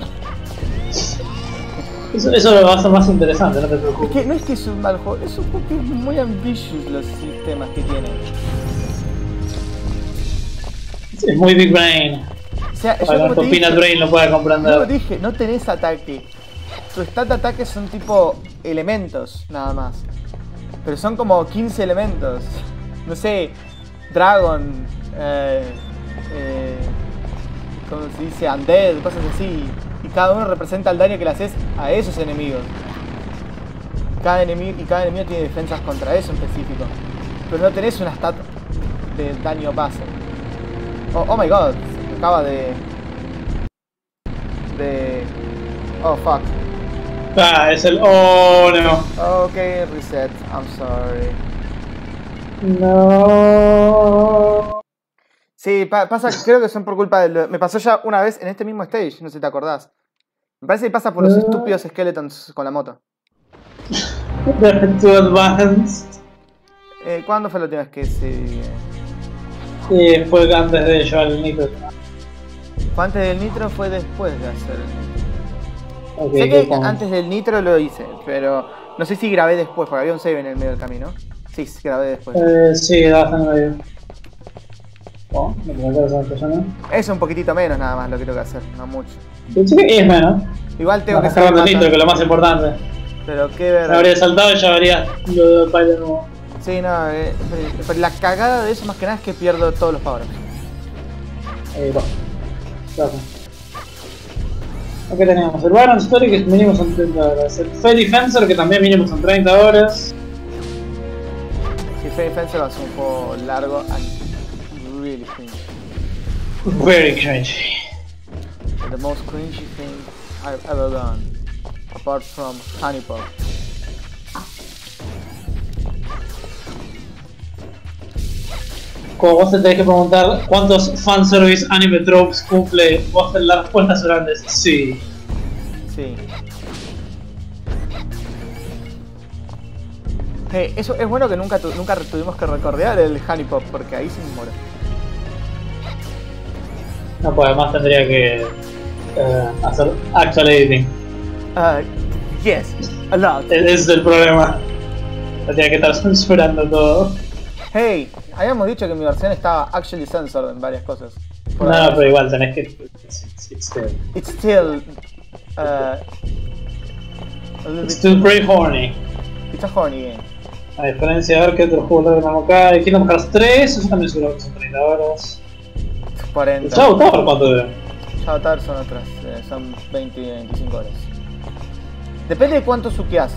B: Eso lo va a hacer más interesante, no te preocupes.
A: Es que no es que es un mal juego, es un juego que es muy ambitious los sistemas que tiene.
B: Es muy Big Brain.
A: O sea,
B: para que tu Peanut Brain lo pueda comprender.
A: Yo dije, no tenés ataque. Tu stat de ataque son tipo elementos, nada más. Pero son como 15 elementos. No sé, Dragon, ¿cómo se dice? Undead, cosas así. Y cada uno representa el daño que le haces a esos enemigos. Cada enemigo tiene defensas contra eso en específico. Pero no tenés una stat de daño base. Oh my god, acaba de... Oh fuck.
B: Ah, es el... Oh, no.
A: Ok, reset, I'm sorry.
B: No.
A: Sí, pasa, creo que son por culpa de... Me pasó ya una vez en este mismo stage, no sé si te acordás. Me parece que pasa por los estúpidos skeletons con la moto.
B: Too advanced.
A: ¿Cuándo fue la última vez que se...?
B: Fue antes de llevar el nitro.
A: ¿Fue antes del nitro o fue después de hacer el nitro?
B: Okay,
A: sé que antes del nitro lo hice, pero no sé si grabé después, porque había un save en el medio del camino. Sí, grabé después.
B: Sí, grabé en el medio. Oh, me tengo que hacer persona.
A: Es un poquitito menos nada más lo que tengo que hacer, no mucho.
B: Pensé que es menos.
A: Igual tengo que
B: sacar el nitro, que es lo más importante.
A: Pero qué ver.
B: Me habría saltado y ya vería lo de de nuevo.
A: Sí, no, pero la cagada de eso más que nada es que pierdo todos los power-ups.
B: Va. Gracias. Aquí tenemos el Background Story, que mínimo son 30 horas. El Fairy Fencer, que también mínimo son 30 horas.
A: Si Fairy Fencer va a ser un juego largo and really cringe.
B: Very cringy.
A: The most cringy thing I've ever done, apart from Honeypot.
B: Como vos te tenés que preguntar cuántos fanservice anime tropes cumple, vos la respuesta será sí.
A: Sí. Hey, eso es bueno que nunca tuvimos que recordar el Honeypot, porque ahí se me muere.
B: No, pues además tendría que hacer actual editing.
A: Yes, a lot.
B: Ese es el problema. Tendría que estar censurando todo.
A: Hey, habíamos dicho que mi versión estaba actually censored en varias cosas.
B: No, pero igual tenés que...
A: It's still...
B: It's still pretty horny.
A: It's a horny game.
B: A diferencia de ver qué otros juegos tenemos acá. Kingdom Hearts 3, eso también seguro que son 30 horas.
A: 40.
B: Shadow Tower, ¿cuánto dura?
A: Shadow Tower son otras, son 20-25 horas. Depende de cuánto suqueás.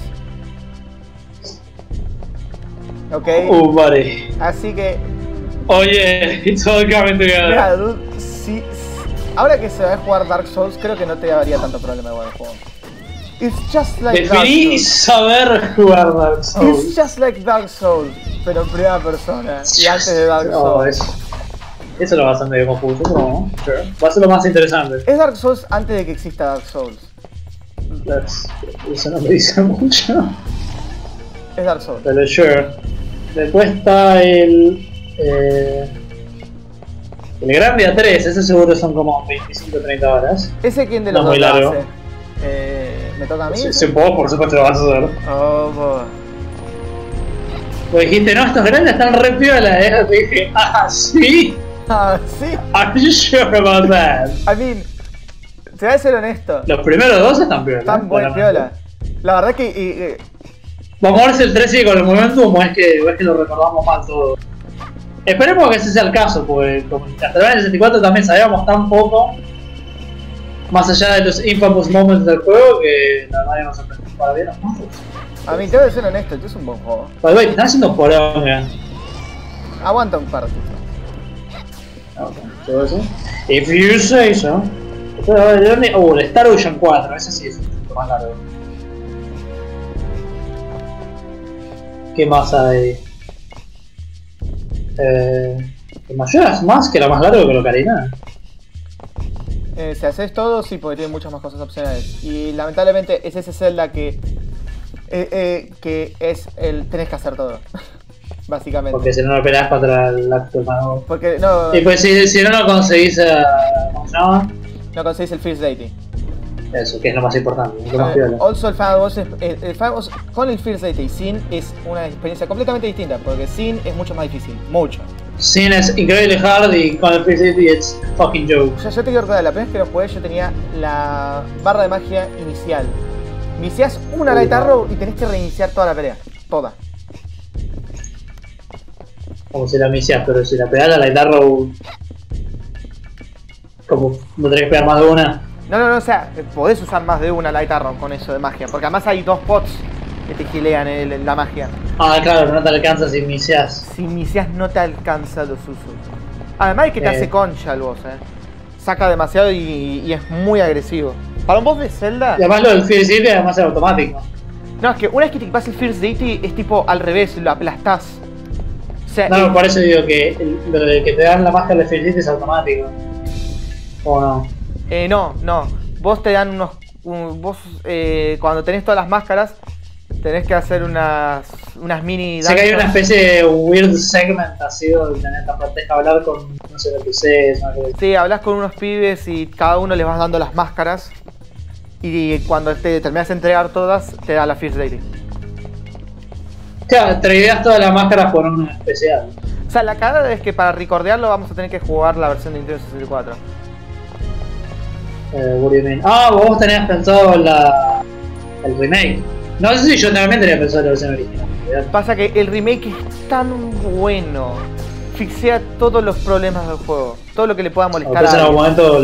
A: Ok.
B: Buddy.
A: Así que...
B: Oye, it's all coming together.
A: Mira, dude, ahora que se va a jugar Dark Souls, creo que no te daría tanto problema igual el juego. It's just like
B: Definí saber jugar Dark Souls.
A: It's just like Dark Souls, pero en primera persona y antes de Dark Souls.
B: Eso lo va a hacer medio confuso, pero no. Sure. Va a ser lo más interesante.
A: Es Dark Souls antes de que exista Dark Souls.
B: Eso no me dice mucho.
A: Es Dark Souls.
B: Pero sure. Después está el Grandia 3, ese seguro son como 25-30 horas.
A: ¿Ese quién de los dos lo hace? ¿Me toca a mí?
B: Si vos, por supuesto, lo vas a hacer.
A: Oh, boy.
B: Pues dijiste, no, estos grandes están re piola, Te dije, ¿sí?
A: ¿Sí?
B: Are you sure about that?
A: I mean, te voy a ser honesto.
B: Los primeros dos están piola.
A: Están buen piola. La verdad que...
B: Vamos a ver si el 3 sigue con el momentum o es que lo recordamos mal todo. Esperemos que ese sea el caso, porque como hasta el 64 también sabíamos tan poco, más allá de los infamous moments del juego, que la verdad nos sorprendió para bien.
A: A mí te voy a ser honesto, este es un buen juego.
B: Pero te están haciendo poronga.
A: Aguanta un par.
B: Todo eso. If you say so. El Star Ocean 4, ese sí es un poquito más largo. ¿Qué más hay? Majora's Mask que era más largo que lo Ocarina.
A: Si haces todo, sí, porque tiene muchas más cosas opcionales. Y lamentablemente es ese Zelda que es el... tenés que hacer todo. Básicamente.
B: Porque si no lo peleas contra el acto.
A: Porque no...
B: Y pues si no lo conseguís, ¿cómo se llama?
A: No conseguís el First Deity.
B: Eso, que es lo más importante, lo más piola.
A: Also el Final Boss, con el First Deity y Sin es una experiencia completamente distinta, porque Sin es mucho más difícil, mucho.
B: Sin es increíble hard y con el First Deity it's fucking joke.
A: O sea, yo te quiero recordar, la primera vez que lo jugué yo tenía la barra de magia inicial. Iniciás una Light Arrow y tenés que reiniciar toda la pelea, toda.
B: Como si la iniciás, pero si la pegás a la Light Arrow, como no tenés que pegar más de una.
A: No, o sea, podés usar más de una Light Arrow con eso de magia, porque además hay dos pots que te gilean la magia.
B: Ah, claro, pero no te alcanza si iniciás.
A: Si iniciás no te alcanza los usos. Además es que te hace concha el boss, saca demasiado y es muy agresivo. Para un boss de Zelda...
B: Y además lo del First Deity además es automático.
A: No, es que una vez que te equipas el First Deity es tipo al revés, lo aplastás. O sea,
B: no, por eso digo que lo de que te dan la máscara de First Deity es automático. ¿O no?
A: No. Vos te dan cuando tenés todas las máscaras, tenés que hacer unas mini...
B: Sé que hay una especie de weird segment así donde tenés que hablar con, no sé, NPCs, ¿no?
A: Sí, hablas con unos pibes y cada uno les vas dando las máscaras. Y cuando te terminas de entregar todas, te da la First Deity.
B: Claro, tradeas todas las máscaras por una especial.
A: O sea, la cagada es que para recordearlo vamos a tener que jugar la versión de Nintendo 64.
B: What do you mean? Ah, vos tenías pensado el remake. No sé si yo también tenía pensado la versión original.
A: Pasa que el remake es tan bueno. Fixea todos los problemas del juego. Todo lo que le pueda molestar a
B: alguien. En algún momento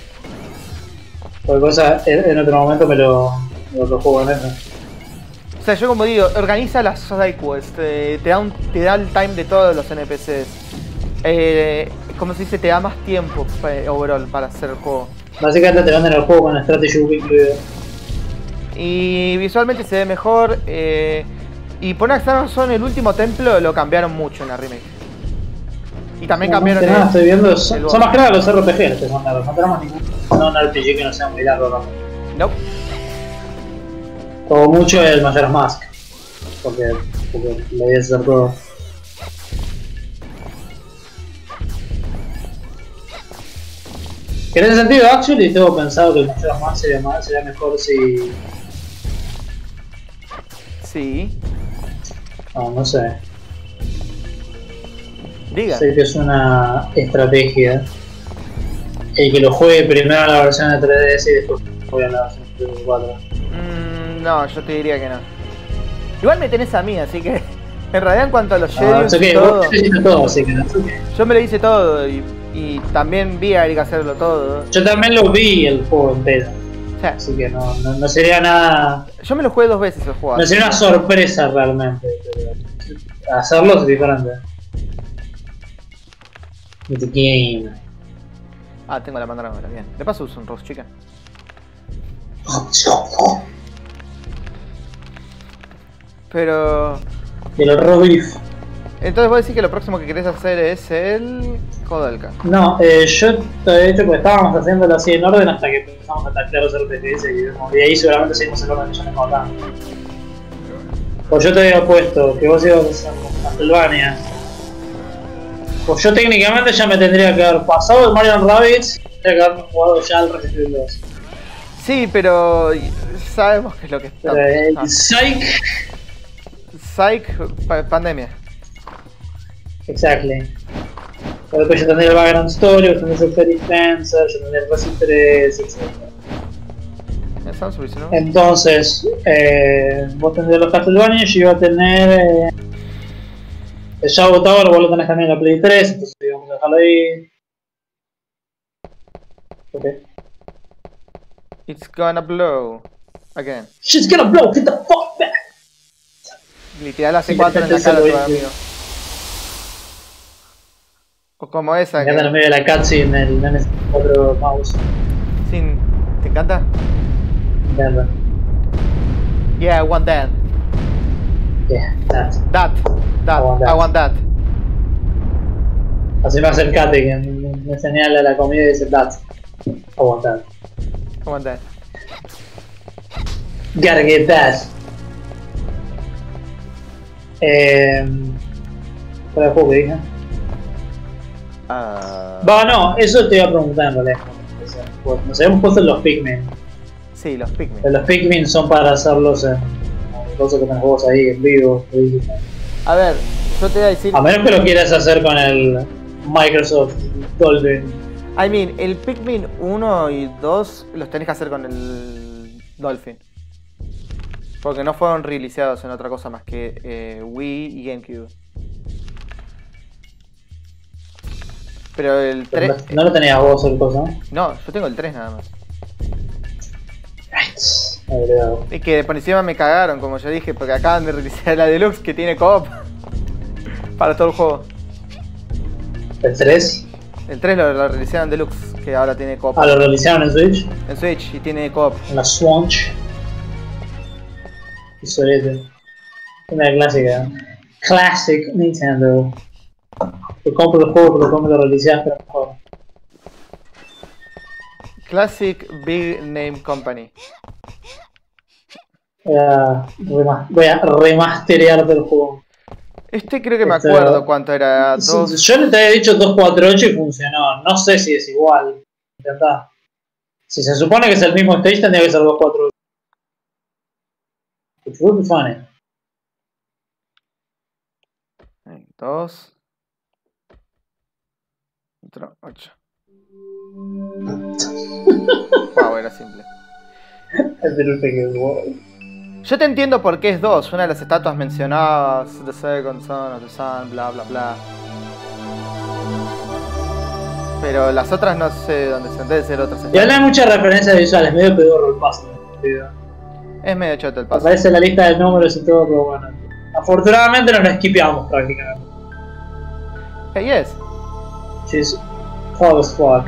B: en otro momento me lo juego en eso.
A: O sea, yo como digo, organiza las side quests, te da el time de todos los NPCs. como se dice, te da más tiempo overall para hacer el juego.
B: Básicamente te venden el juego con Strategy Book incluido.
A: Y visualmente se ve mejor. Y por una extraña razón, el último templo lo cambiaron mucho en la remake. Y también cambiaron
B: nada, estoy viendo, son más que nada los RPGs que son largos. No tenemos ningún RPG que no sea muy largo.
A: No.
B: Como mucho el Majora's Mask. Porque lo voy a hacer todo. Que en ese sentido, actually, tengo pensado que el Majora's Mask sería mejor si...
A: Sí.
B: No sé.
A: Diga.
B: Sé que es una estrategia. El que lo juegue primero a la versión de 3DS y después juegue a la versión de 4.
A: No, yo te diría que no. Igual me tenés a mí, así que... En realidad en cuanto a los Jedi
B: y todo, así que no sé qué.
A: Yo me lo hice todo y también vi a Eric hacerlo todo.
B: Yo también lo vi el juego entero.
A: Sí.
B: Así que no sería nada...
A: Yo me lo jugué 2 veces el juego.
B: No sería una sorpresa realmente. Pero hacerlo es diferente. The game.
A: Tengo la mandragora, bien. De paso uso un roast chicken. Pero...
B: Y el roast beef.
A: Entonces vos decís que lo próximo que querés hacer es el... Kodelka.
B: No, yo te he dicho que estábamos haciéndolo así en orden hasta que empezamos a taclear los RPGs y ahí seguramente seguimos el orden que ya tenemos acá. Pues yo te había puesto que vos ibas a hacer Castlevania. Pues yo técnicamente ya me tendría que haber pasado el Mario & Rabbids y tendría que haberme jugado ya el Resident Evil 2.
A: Sí, pero sabemos qué es lo que está. Pandemia.
B: Exactly. Pero después yo tendría el Background Story, yo tendría el Fairy Fencer, yo tendría el Resident 3, etc. Entonces, vos tendrías los Castlevania y yo iba a tener el Shadow Tower, vos lo tenés también en la Play 3, entonces vamos a dejarlo ahí. Ok.
A: It's gonna blow. Again.
B: She's gonna blow, get the fuck back!
A: Literal hace 4 en la cara de tu amigo. O como esa.
B: Me encanta en medio de la cutscene el M4 mouse.
A: Sin... ¿Te encanta?
B: Me encanta.
A: Yeah, I want that.
B: Yeah, that.
A: I want that.
B: Así me hace el Kate que me señala la comida y dice that. I want that.
A: I want that.
B: Gotta get that. ¿Cuál es el juego que dije? No, eso te iba a preguntar en realidad. Nos habíamos puesto en los Pikmin.
A: Sí, los Pikmin.
B: Los Pikmin son para hacerlos en cosas que tenés vos ahí en vivo.
A: A ver, yo te voy a decir...
B: A menos que lo quieras hacer con el Microsoft Dolphin.
A: I mean, el Pikmin 1 y 2 los tenés que hacer con el Dolphin. Porque no fueron releaseados en otra cosa más que Wii y GameCube. Pero el 3...
B: ¿No lo tenías vos el cosa?
A: No, yo tengo el 3 nada más.
B: Agregado.
A: Es que por encima me cagaron, como yo dije, porque acaban de releasear la Deluxe que tiene co-op para todo el juego.
B: ¿El 3?
A: El 3 lo releasearon Deluxe, que ahora tiene co-op.
B: ¿Lo realizaron en Switch?
A: En Switch y tiene co-op.
B: En la Switch. Historiete. Una clásica. Classic Nintendo. Te compro el juego, pero después me lo realizas, pero mejor.
A: Classic Big Name Company.
B: Voy a remasterearte el juego.
A: Creo que me acuerdo cuánto era.
B: Yo te había dicho 248 y funcionó. No sé si es igual. Intentá. Si se supone que es el mismo stage, tendría que ser 248. Which would be funny.
A: 2 8. Wow, era simple. Yo te entiendo por qué es 2. Una de las estatuas mencionadas, The Second Son of the Sun, bla bla bla. Pero las otras no sé dónde se debe ser otras.
B: Y habla de muchas referencias visuales, medio pedorro el paso.
A: Es medio choto el paso.
B: Aparece la lista de números y todo, pero bueno. Afortunadamente no lo skipeamos prácticamente.
A: Hey, yes.
B: How the fuck.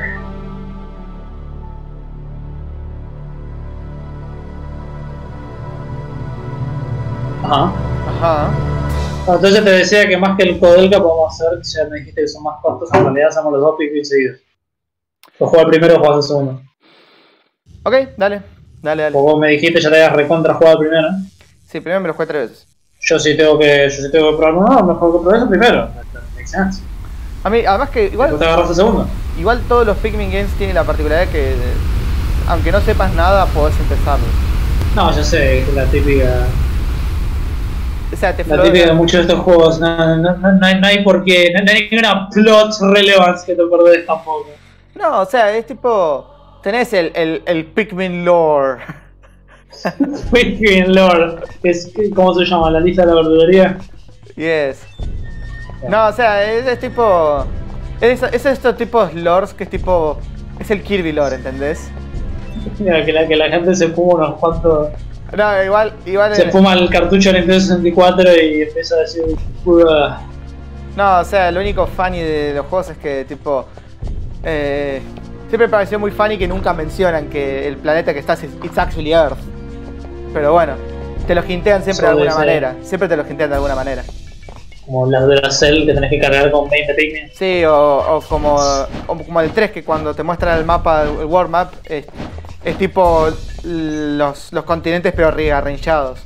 B: Ajá.
A: Ajá.
B: Entonces te decía que más que el Codelca podemos hacer, ya me dijiste que son más cortos, en realidad hacemos los dos Pikmin seguidos. O juega el primero o juegas el segundo.
A: Ok, dale. Dale.
B: O vos me dijiste ya te habías recontra jugado el primero.
A: Sí, primero me lo jugué 3 veces.
B: Yo sí tengo que probar uno, mejor que probar eso primero. Makes sense.
A: A mí, además que igual...
B: ¿Te agarras el segundo?
A: Igual todos los Pikmin Games tienen la particularidad que, aunque no sepas nada, podés empezarlo.
B: No, ya sé, es la típica...
A: O sea,
B: la típica de muchos de estos juegos, no hay por qué, no hay ninguna plot relevance que te perdés tampoco.
A: No, o sea, es tipo... Tenés el Pikmin lore.
B: Pikmin lore, ¿cómo se llama? ¿La lista de la verdulería?
A: Yes. No, o sea, es tipo... Es estos tipos lores que es tipo... Es el Kirby lore, ¿entendés?
B: Mira, que la gente se fuma unos cuantos...
A: No, igual
B: se fuma el cartucho de Nintendo 64 y empieza a decir...
A: No, o sea, lo único funny de los juegos es que tipo... siempre me pareció muy funny que nunca mencionan que el planeta que estás es It's actually Earth. Pero bueno, te lo hintean siempre de alguna manera. Siempre te lo hintean de alguna manera.
B: Como las de la Cell que tenés que cargar con 20 Pikmin.
A: Sí, o como el 3 que cuando te muestran el mapa, el world map, es tipo los continentes pero rearrangeados.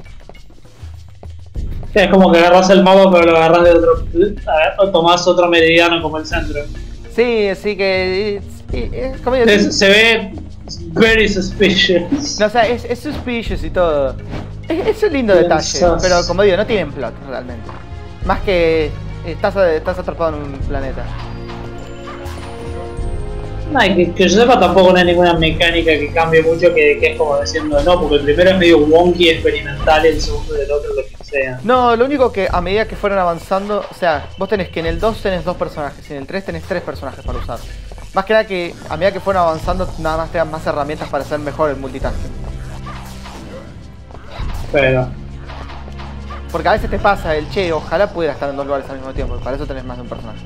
B: Es como que agarras el mapa pero lo agarras de otro... o tomás otro meridiano como el centro.
A: Sí, así que...
B: se ve very suspicious.
A: No, o sea, es suspicious y todo. Es un lindo detalle, pero como digo, no tienen plot realmente. Más que estás atrapado en un planeta.
B: No, que yo sepa tampoco no hay ninguna mecánica que cambie mucho que es como diciendo no, porque el primero es medio wonky, experimental y el segundo del otro lo que sea.
A: No, lo único que a medida que fueron avanzando, o sea, vos tenés que en el 2 tenés 2 personajes y en el 3 tenés 3 personajes para usar. Más que nada que a medida que fueron avanzando, nada más te dan más herramientas para hacer mejor el multitasking.
B: Pero...
A: porque a veces te pasa el che, ojalá pudiera estar en 2 lugares al mismo tiempo, para eso tenés más de un personaje.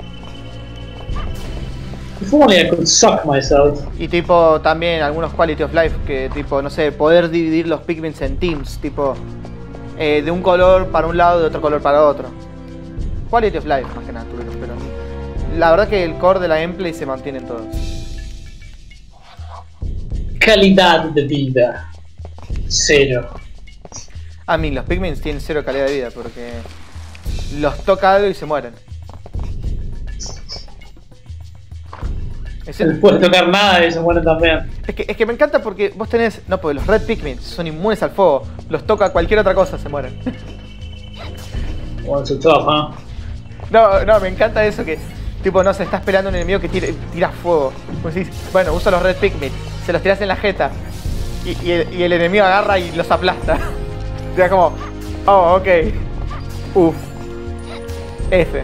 B: If only I could suck myself.
A: Y tipo también algunos quality of life que tipo, no sé, poder dividir los Pikmins en teams, tipo de un color para un lado y de otro color para otro. Quality of life más que nada, pero la verdad que el core de la gameplay se mantiene en todo.
B: Calidad de vida. 0.
A: A mí los Pikmins tienen 0 calidad de vida porque los toca algo y se mueren.
B: No les puedes tocar nada y se mueren también.
A: Es que me encanta porque vos tenés... No, porque los Red Pikmin son inmunes al fuego. Los toca cualquier otra cosa, se mueren.
B: Well, so tough, huh?
A: No, me encanta eso que... Tipo, no sé, estás peleando a un enemigo que tira fuego. Vos decís, bueno, usa los Red Pikmin. Se los tirás en la jeta. Y el enemigo agarra y los aplasta. O sea, como... Oh, ok. Uff. F.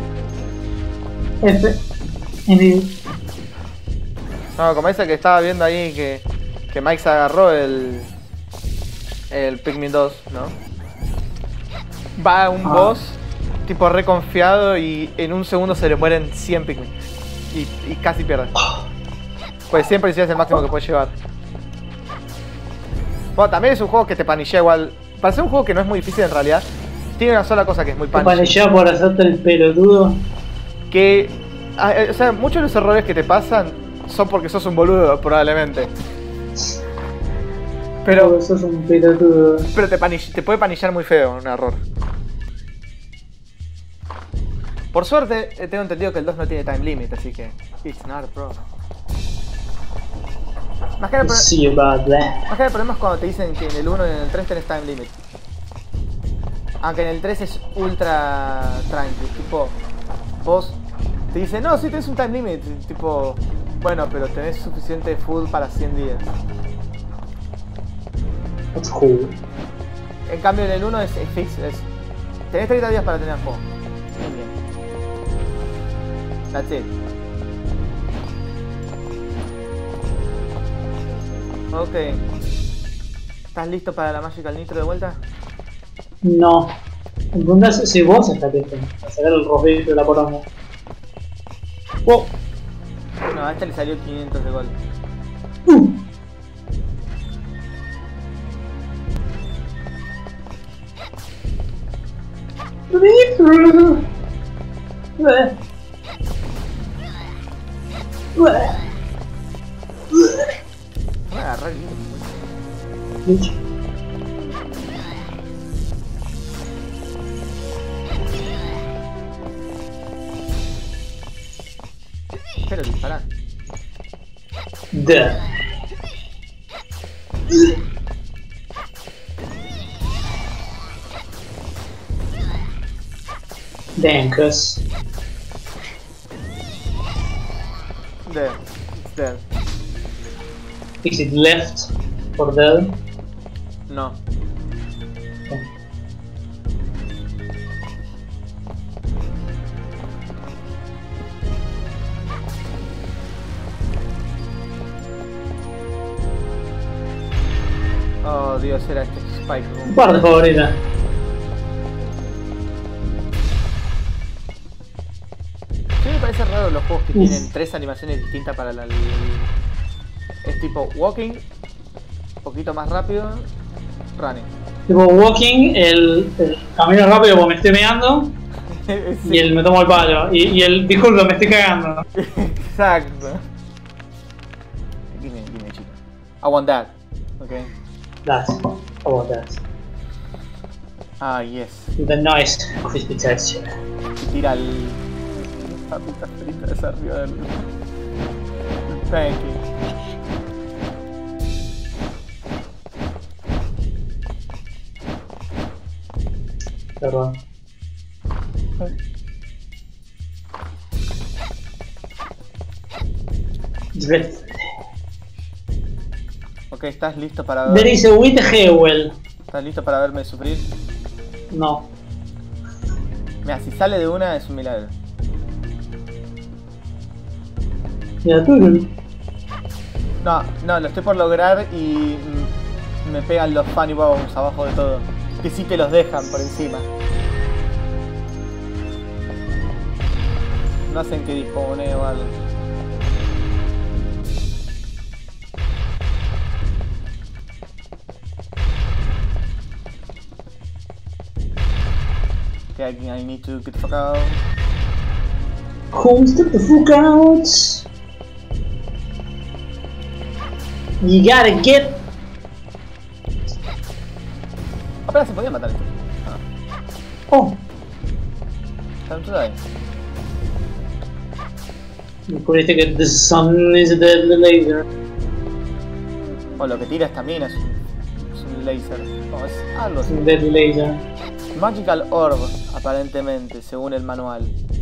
B: Indeed.
A: No, como ese que estaba viendo ahí que Mike se agarró el Pikmin 2, ¿no? Va a un boss, tipo re confiado y en un segundo se le mueren 100 Pikmin. Y casi pierde. Pues siempre es el máximo que puedes llevar. Bueno, también es un juego que te panillea igual. Para ser un juego que no es muy difícil en realidad, tiene una sola cosa que es muy
B: panillea. ¿Te panillea por hacerte el pelotudo?
A: Que... o sea, muchos de los errores que te pasan son porque sos un boludo, probablemente. Pero
B: sos un pelotudo.
A: Pero te puede panillar muy feo un error. Por suerte, tengo entendido que el 2 no tiene time limit, así que... It's not a problem. Más que el problema es cuando te dicen que en el 1 y en el 3 tenés time limit. Aunque en el 3 es ultra tranqui, tipo... Vos te dicen, no, sí tenés un time limit, tipo... Bueno, pero tenés suficiente food para 100 días.
B: That's cool.
A: En cambio en el 1 es fix, tenés 30 días para tener el juego. Bien. That's it. Ok. ¿Estás listo para la Magical Nitro de vuelta?
B: No. Entonces, si vos estás listo para sacar el rojito de la poronga. Oh.
A: No, a este le salió 500 de gol. Voy a agarrar el... Pero disparar.
B: Damn, Chris.
A: Dead. It's dead.
B: Is it left for dead?
A: No. Oh Dios, era este Spike.
B: Un par de favoritas.
A: Sí, me parece raro los juegos que tienen 3 animaciones distintas para la... Es tipo walking, un poquito más rápido, running.
B: Tipo walking, el camino rápido porque me estoy meando. Sí. Y el me tomo el palo. Y el disculpa, me estoy cagando.
A: Exacto. Dime chico. I want that. Okay.
B: That. I want that.
A: Ah, yes.
B: With a nice crispy texture.
A: Y tira el... papitas fritas arriba del... pancake.
B: Perdón.
A: Ok, ¿estás listo para ver?
B: There is a with Hewell.
A: ¿Estás listo para verme sufrir?
B: No.
A: Mira, si sale de una es un milagro.
B: Mira tú.
A: No, lo estoy por lograr y me pegan los funny bones abajo de todo. Que sí te los dejan por encima. No hacen que dispone o algo. Okay, I need to get the fuck out.
B: Who's the fuck out? You gotta get.
A: Apenas se podía matar esto.
B: Oh.
A: Time to die.
B: Descubriste que the sun is a deadly laser.
A: O lo que tiras también es un laser. No, es algo así.
B: Un deadly laser.
A: Magical Orb, aparentemente, según el manual.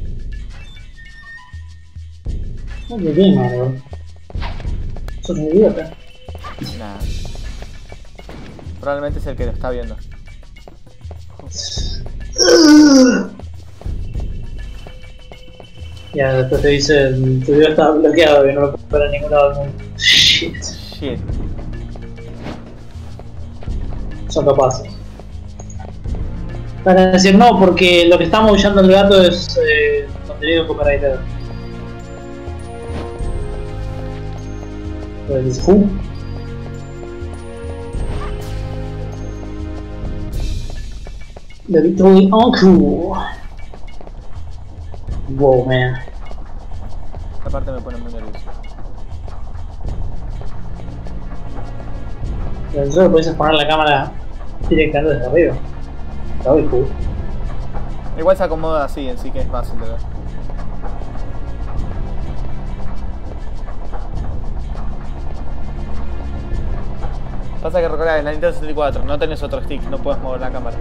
B: No me vi, bro. Sos un idiota.
A: Nada. Probablemente es el que lo está viendo.
B: Ya, después te dice, tu video está bloqueado y no lo puedes ver en ningún lado del mundo. Shit. Son capaces. Para decir no, porque lo que está maullando el gato es contenido copyrightado. Pues, The Victory Uncle. Wow, man.
A: Esta parte me pone muy nervioso.
B: Pero solo puedes poner la cámara directamente desde arriba. Está muy cool.
A: Igual se acomoda así, en sí que es fácil de ver. Pasa que recordad, en la Nintendo 64 no tenés otro stick, no puedes mover la cámara.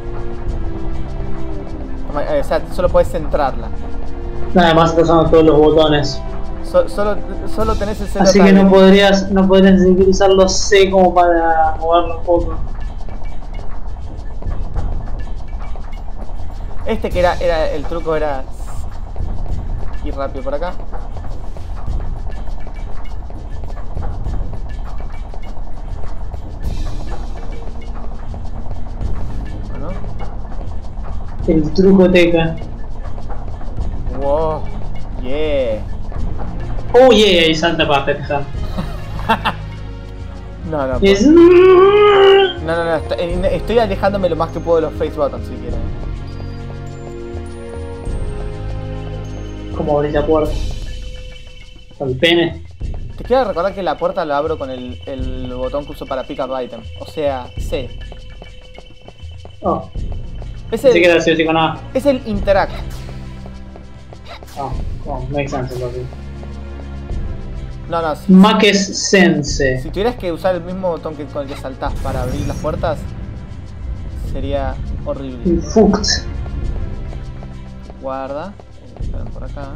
A: O sea, solo puedes centrarla.
B: Nada más estás usando todos los botones.
A: Solo tenés el celo.
B: Así que no podrías utilizar los C como para moverlo un poco.
A: Este que era el truco era ir rápido por acá. Bueno.
B: El truco teca.
A: Wow, yeah.
B: Oh yeah, y salta para festejar.
A: No, no,
B: Es...
A: no, estoy alejándome lo más que puedo de los face buttons si quieren.
B: ¿Cómo abrir la puerta? Con el pene.
A: Te quiero recordar que la puerta la abro con el botón que uso para pick up item. O sea, C.
B: Oh.
A: Es el,
B: sí que sí con A.
A: es el interact.
B: Oh, makes sense entonces.
A: No,
B: Makes sense.
A: si tuvieras que usar el mismo botón que con el que saltás para abrir las puertas, sería horrible.
B: Fucked.
A: Guarda. Esperan por acá.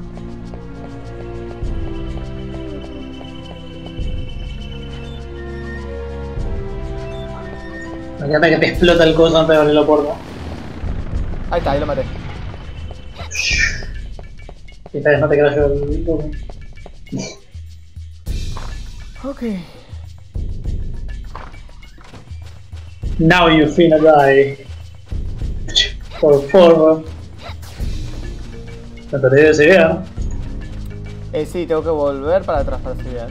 B: Me encanta que te explota el coso antes de abrir la puerta.
A: Ahí está, ahí lo maté.
B: Y tal vez no te quedas yo el...
A: Ok.
B: Now you finna die. Por favor. Me perdí de esa idea.
A: Sí, tengo que volver para atrás para seguir.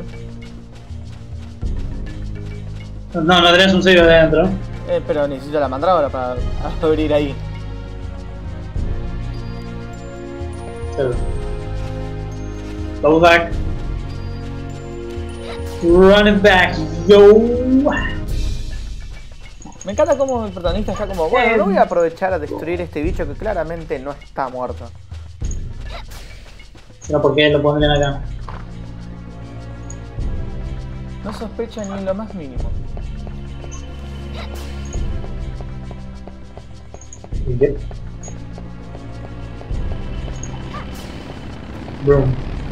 B: No tenés un sello adentro.
A: Pero necesito la mandrágora para abrir ahí.
B: Go back. Run it back, yo.
A: Me encanta cómo el protagonista está como, bueno, no voy a aprovechar a destruir este bicho que claramente no está muerto.
B: No, porque lo pondrían acá.
A: No sospecha ni lo más mínimo.
B: Yep. Boom.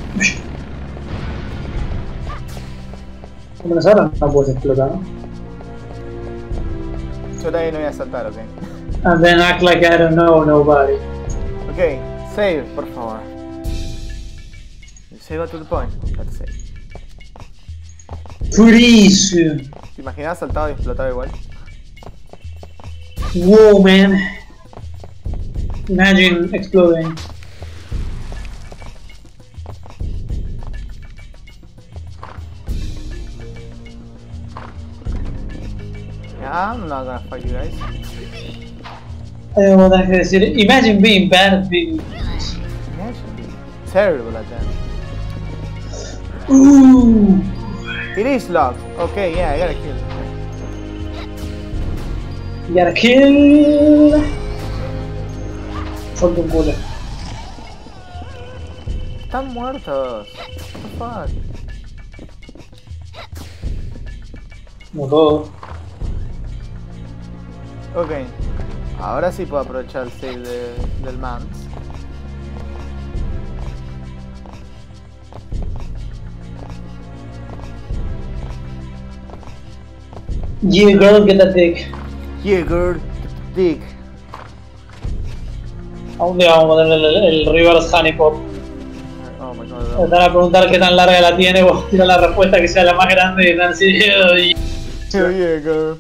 B: Como ahora no puedes explotar, ¿no?
A: Yo también no voy a saltar, ok.
B: And then act like I don't know nobody.
A: Ok, save, por favor. Save to the point. Let's save.
B: Please.
A: ¿Te imaginas saltado y explotado igual?
B: Whoa, man. Imagine exploding.
A: Yeah, I'm not gonna fight you guys.
B: I don't know what to decir. Imagine being bad at being...
A: Imagine being terrible at that.
B: Ooh.
A: It is locked. Okay, yeah, I gotta kill it.
B: You gotta kill. Solta un culo.
A: Están muertos. What the fuck?
B: No todo.
A: Ok. Ahora sí puedo aprovechar el save del Mans.
B: Yeah, girl, get that dick.
A: Yeah, girl, dick.
B: A un día vamos a ponerle el reverse honeypot.
A: Oh my god.
B: Te van a preguntar qué tan larga la tiene, vos tira la respuesta que sea la más grande y tan así.
A: Hell yeah, girl.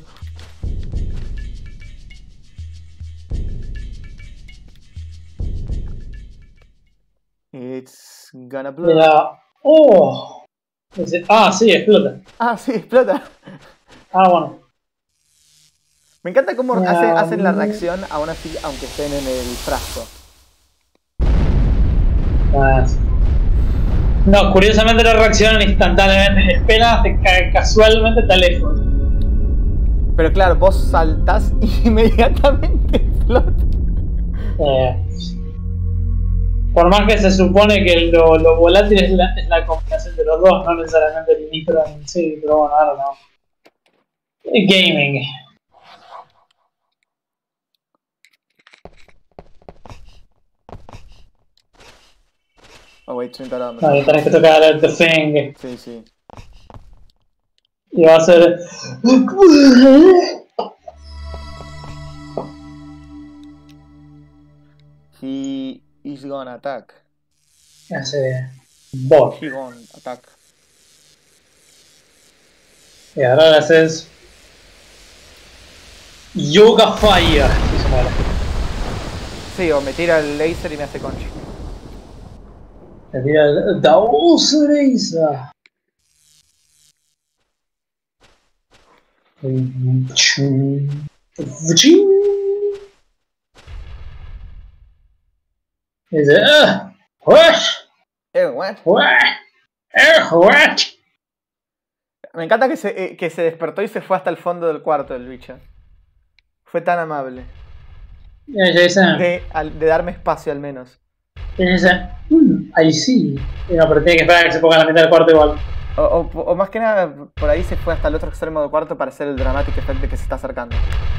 A: It's gonna blow.
B: Mira. Oh. Sí, explota.
A: Ah, sí, explota.
B: Bueno.
A: Me encanta cómo hacen la reacción aún así, aunque estén en el frasco.
B: No, curiosamente no reaccionan instantáneamente. Esperan hasta que casualmente te lejos.
A: Pero claro, vos saltás y inmediatamente explota.
B: Por más que se supone que lo volátil es la combinación de los dos, no necesariamente el nitro en sí, pero bueno, ahora no. Gaming.
A: Oh, wait, estoy encarado.
B: No, tenés que tocar el The Thing.
A: Sí, sí.
B: Y va a ser...
A: He is gonna attack.
B: Hace... Bot.
A: He gonna attack.
B: Y ahora le haces... Yoga Fire. Y se muere.
A: Sí, o me tira el laser y me hace conchi.
B: Le tira el Daosereza. Dice, what?
A: What?
B: What?
A: Me encanta que se despertó y se fue hasta el fondo del cuarto del bicho. Fue tan amable.
B: Y ella dice,
A: De darme espacio al menos.
B: Y ella dice, ahí sí. Y no, pero tiene que esperar a que se ponga a la mitad del cuarto igual.
A: O más que nada, por ahí se fue hasta el otro extremo del cuarto para hacer el dramatic effect de que se está acercando.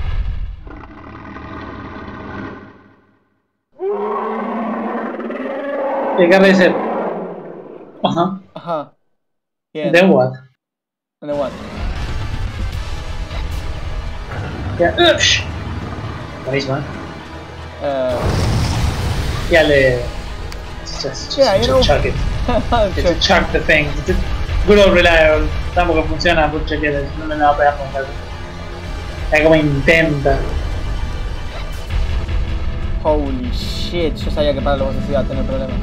B: Y Carly dice, ajá.
A: Ajá. Bien.
B: Then what?
A: And then what?
B: Yeah. Buenísima. Ya le... Just chuck it. Just chuck the thing. Good old reliable. Tampoco funciona, pucha que no me la va a pegar con algo. Es como intenta.
A: Holy shit, yo sabía que para la voz iba a tener problemas.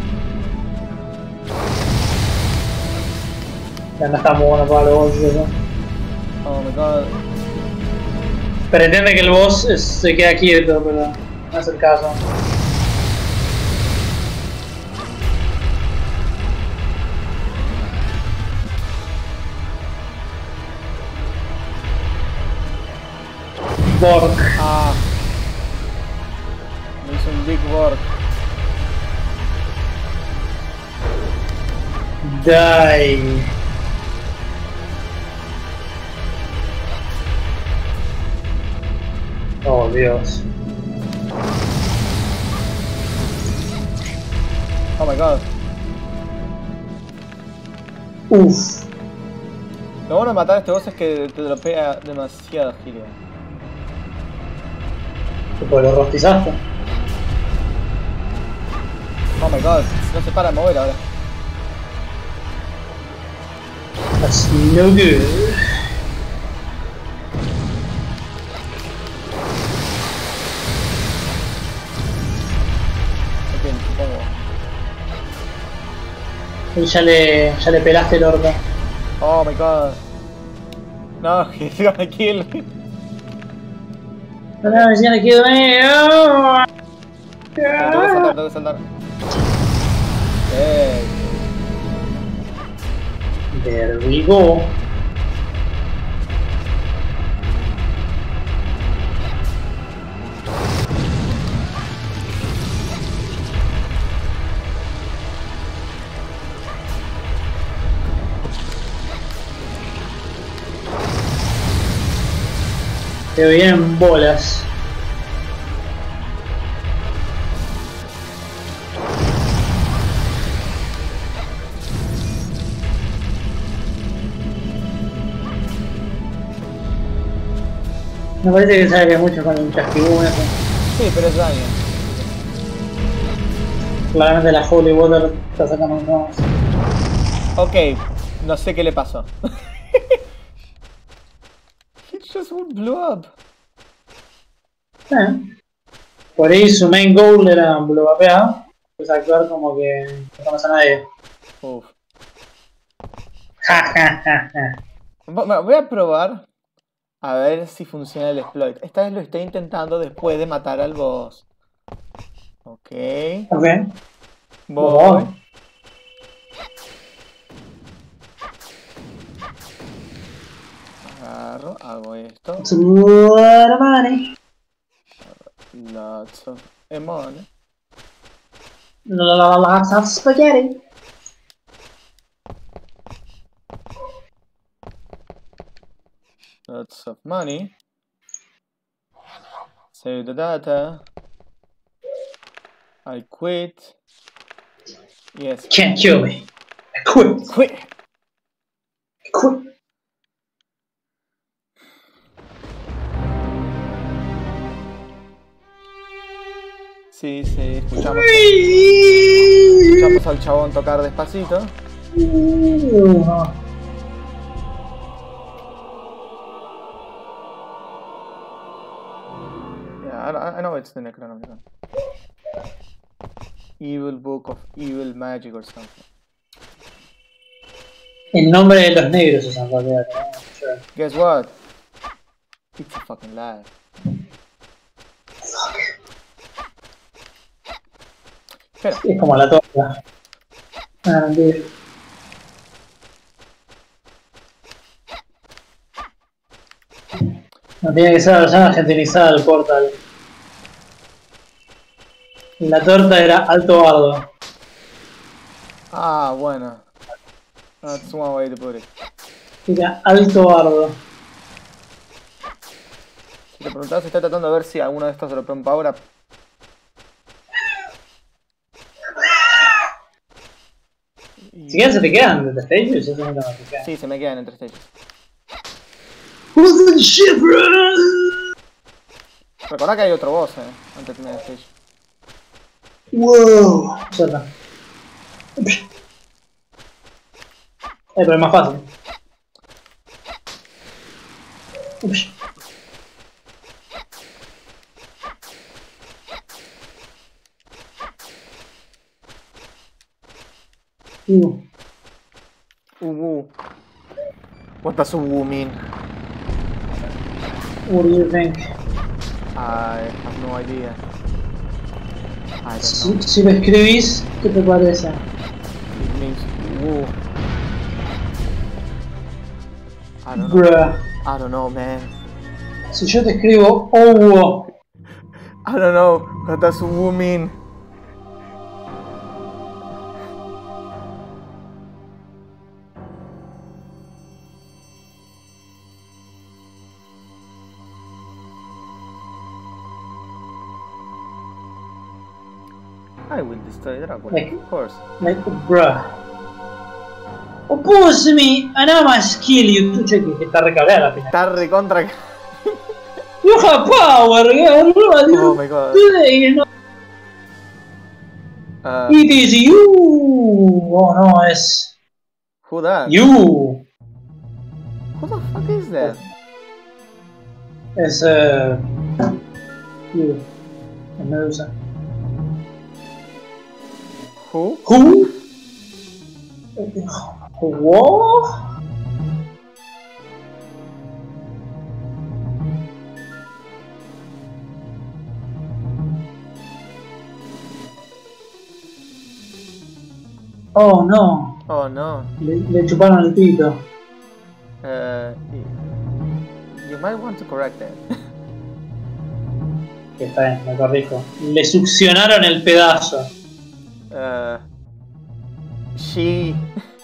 B: Ya no está muy bueno para los bosses eso.
A: Oh my god.
B: Pretende que el boss se queda quieto, pero no es el caso. Borg.
A: Ah. Me hizo un big Borg.
B: Die. Oh Dios.
A: Oh my god.
B: Uff.
A: Lo bueno de matar a este boss es que te dropea demasiado agilidad.
B: Pues lo rostizaste.
A: Oh my god, no se para de mover ahora.
B: That's no good.
A: Ok, supongo.
B: Y ya le pelaste el orto.
A: Oh my god. No, he's gonna kill me.
B: No, he's gonna kill me. Oh.
A: Tengo que saltar. Hey.
B: There we go. Te vienen bolas. Me parece que sabe que mucho con el chasquibún eso.
A: Sí, pero es daño.
B: Claramente la Holy Water está sacando un más.
A: Ok, no sé qué le pasó. It just blew up.
B: Por ahí su main goal era bloquear, pues actuar como que no conoce a nadie.
A: Uf. Voy a probar a ver si funciona el exploit. Esta vez lo estoy intentando después de matar al boss. Ok.
B: Ok.
A: Voy. Agarro, hago esto.
B: It's a lot of money.
A: Lots of money.
B: Lots of spaghetti.
A: Lots of money. Save the data. I quit. Yes.
B: Can't kill me. I quit.
A: Quit.
B: I quit.
A: Sí, escuchamos al chabón tocar despacito. Yeah, I know it's the Necronomicon. Evil Book of Evil Magic or something.
B: En nombre de los negros es en realidad. Sure.
A: Guess what? It's a fucking lie.
B: Fuck.
A: Espera.
B: Es como la torta. Ah, mentira. No tiene que ser la versión argentinizada del Portal. La torta era Alto Bardo.
A: Ah, bueno. That's one way to put it.
B: Era Alto Bardo.
A: Si te preguntabas si está tratando de ver si alguno de estos se lo pone ahora.
B: Si quieres se te quedan entre stages, eso no te quedan.
A: Sí, se me quedan entre stages.
B: Who's the shipper?
A: Recordá que hay otro boss, antes de terminar el stage.
B: Wow. Suelta. Pero es más fácil.
A: What does uwu mean?
B: What do you think?
A: I have no idea. I don't know.
B: Si lo escribís, ¿qué te parece?
A: It means uwu. I don't know.
B: Bruh.
A: I don't know, man.
B: Si yo te escribo Owo,
A: I don't know. What does uwu mean? I will destroy Dracula,
B: Like-
A: of course.
B: like, bruh. Oppose me and I must kill you. Tu cheque que está recargada la pena.
A: Está recontra.
B: You have power, girl.
A: Oh my god.
B: Today, you know. It is you. Oh no, es
A: Who that?
B: you.
A: Who the fuck is that?
B: Es you. Es Medusa.
A: Who?
B: Who? What? Oh no,
A: Oh no.
B: le chuparon el pito.
A: You might want to correct that.
B: Que está bien, me corrijo. Le succionaron el pedazo.
A: She.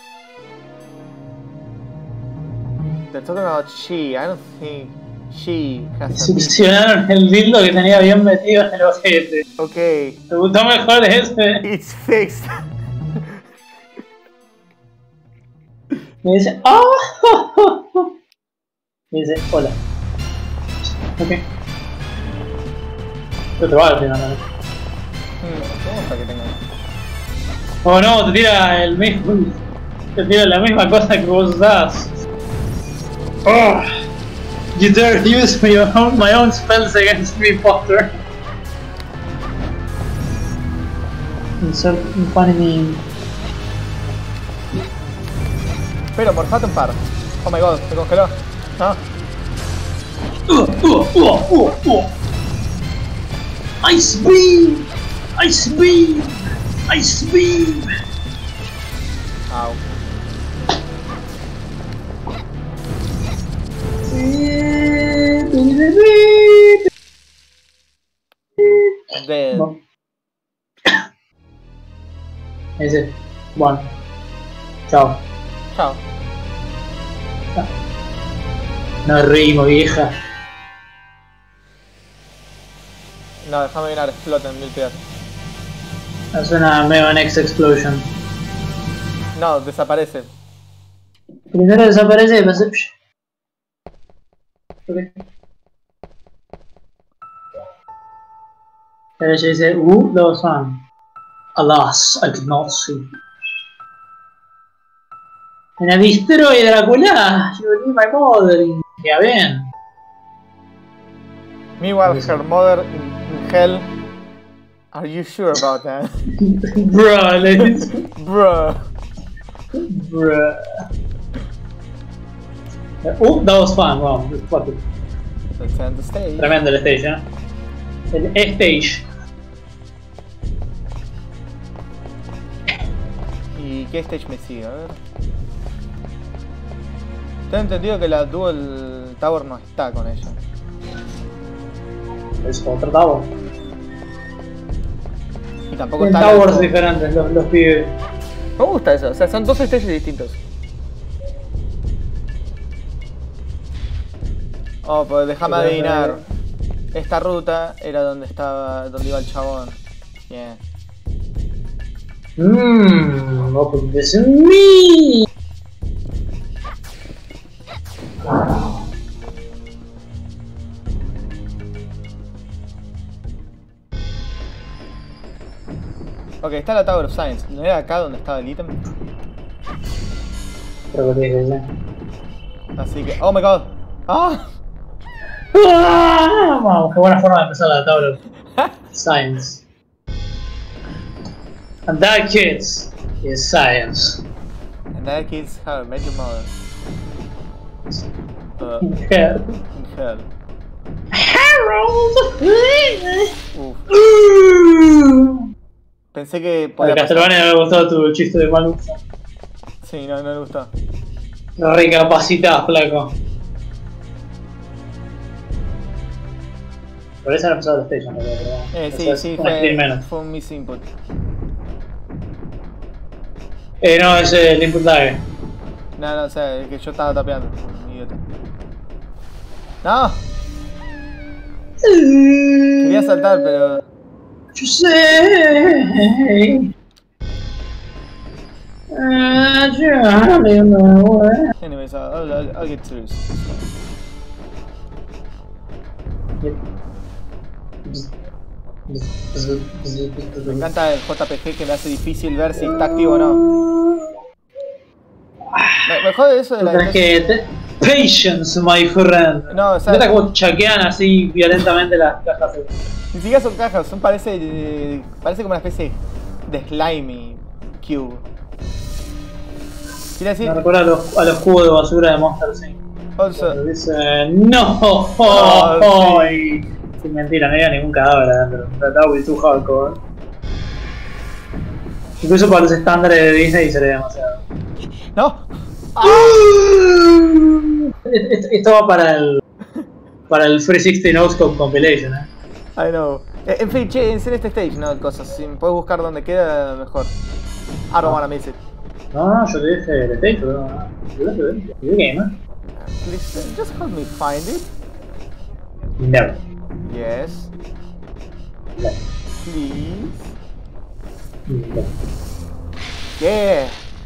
A: They're talking about she. I don't think she
B: Le
A: has a.
B: succionaron el dildo que tenía bien metido en el ojete.
A: Okay,
B: ¿Te gustó mejor ese?
A: it's fixed.
B: Me dice, ¡ah! Me dice, hola. Ok. Pero te va al final, ¿no?
A: Vamos a que tenga.
B: Oh no, te tira el mismo. Te tira la misma cosa que vos usás. Oh, you dare use my own spells against me, Potter. Insert funny meme.
A: Pero morfate un par. Oh my god, se congeló. No.
B: Ice beam! Ice beam! Ice beam!
A: Au. Dead.
B: No. Ese. Bueno. Chao.
A: Chao.
B: No reímos, vieja.
A: No, déjame mirar, explota en 1000 pedazos.
B: Es una Mega Next Explosion.
A: No, desaparece.
B: Primero desaparece y después... Okay. Pero ella dice, those one. Alas, I could not see. En el destroy Drácula, you need my mother. Ya ven.
A: Meanwhile, her mother in hell Are you sure about that?
B: Bruh,
A: Bruh.
B: Bruh. Oh, that was fun. Wow, fuck it.
A: Let's end the stage.
B: Tremendo el stage, ¿eh? El stage.
A: ¿Y qué stage me sigue? A ver. Tengo entendido que la Dual Tower no está con ella.
B: Es otro tower.
A: Y tampoco
B: Tienen
A: está.
B: towers diferentes los pibes.
A: Me gusta eso, o sea, son dos stages distintos. Oh, pues déjame adivinar. Esta ruta era donde iba el chabón. Bien.
B: Open this in me.
A: Ok, está la Tower of Science. ¿No era acá donde estaba el ítem?
B: Creo que tiene que ser.
A: Así que... ¡Oh my god! ¡Ah!
B: Vamos, qué buena forma de empezar la Tower of Science. And that, kids, is science.
A: And that kid's how I met your mother.
B: Hell.
A: In hell.
B: Harold!
A: Uf. Pensé que
B: A
A: podía pasar.
B: Castlevania no le gustó tu chiste de Maluxa.
A: Sí, no me gustó.
B: Recapacitás, flaco. Por eso no empezó la station, ¿no?
A: Sí, sí, fue un misinput.
B: No, es el input lag.
A: No, o sea, es que yo estaba tapeando. Idiota. ¡No! Quería saltar, pero...
B: Yo sé.
A: Anyways, I'll get through this. Me encanta el JPG que me hace difícil ver si está activo o no. Me jode eso de la...
B: Patience, my friend.
A: No, o sea...
B: ¿Neta como chaquean así violentamente las cajas?
A: Ni siquiera son cajas, parece como una especie de slimy cube. Quiere decir...
B: Me recuerda a los cubos de basura de Monster Inc.
A: Also...
B: Dice, no,
A: sí.
B: Sin mentira, no había ningún cadáver adentro. Trataba muy too hardcore. Incluso para los estándares de Disney sería demasiado.
A: ¡No!
B: Esto va para el 360 No-Scope Compilation,
A: I know. En fin, che, en este stage, no cosas. Si me puedes buscar dónde queda, mejor. I don't wanna miss it.
B: No, yo te dije el stage, pero no. Yo game,
A: Please, just help me find it.
B: Never.
A: Yes.
B: No.
A: Please.
B: No.
A: Yeah.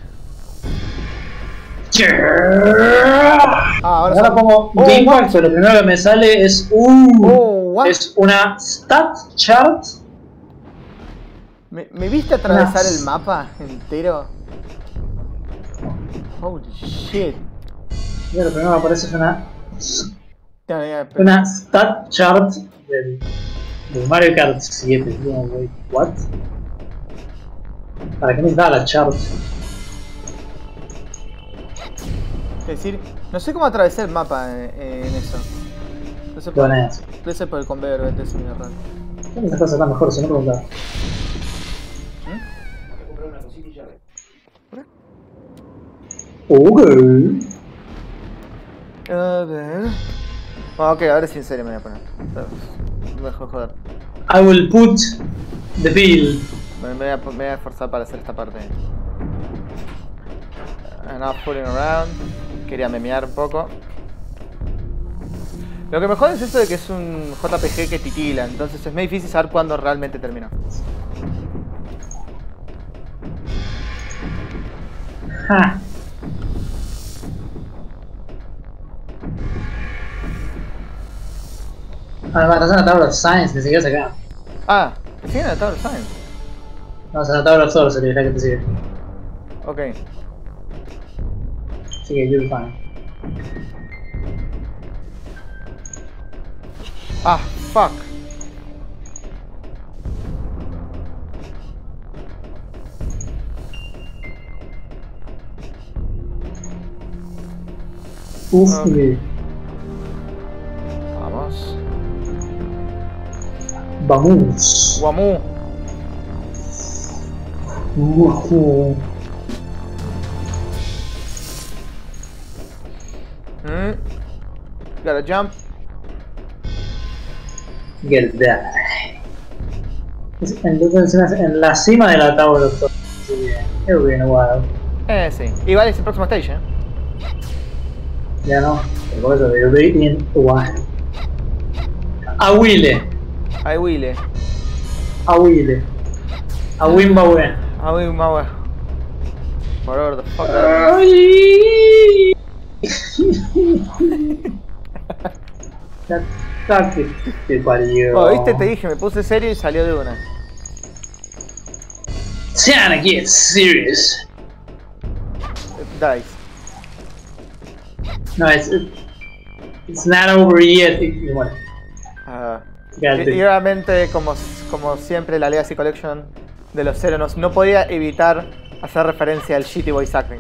B: Ahora pongo Gamepad, pero lo primero que me sale es es una stat chart.
A: ¿Me viste atravesar el mapa entero? Holy shit.
B: Y lo primero que aparece es una stat chart del Mario Kart 7. Wait, what? ¿Para qué me da la chart?
A: Es decir, no sé cómo atravesar el mapa en eso. No sé por, debe ser por el conveyor, vete, es muy raro.
B: Esas cosas están mejor, si no preguntaba.
A: A ver... Ok, ahora sí en serio me voy a poner. Mejor joder.
B: I will put the bill.
A: Me voy a esforzar para hacer esta parte. Enough fooling around. Quería memear un poco. Lo que me jode es eso de que es un JPG que titila, entonces es muy difícil saber cuándo realmente terminó.
B: Ja. Además, estás en la Tower of Science, ni siquiera es acá.
A: Ah, ¿te siguen en la Tower of Science?
B: No, es en la Tower of Sorcery, es la que te sigue.
A: Ok.
B: Así que you'll fine.
A: Ah, fuck.
B: Uf,
A: Okay. Vamos.
B: Vamos.
A: Guamu. Gotta jump.
B: Get that. Entonces en la cima de la Tower of Thor. Así que es bien guado.
A: Sí. Igual es el próximo stage,
B: Ya no. Por eso de be in one. A Wille.
A: I will.
B: A Wille. A Wimbawe.
A: I will, Mawa. Whatever the fuck that is.
B: Te parió.
A: Oh, viste, te dije, me puse serio y salió de una.
B: Trying to get serious.
A: Dice.
B: No, it's not over yet. Y bueno.
A: Y obviamente, como siempre, la Legacy Collection de los Xeranos no podía evitar hacer referencia al shitty voice acting.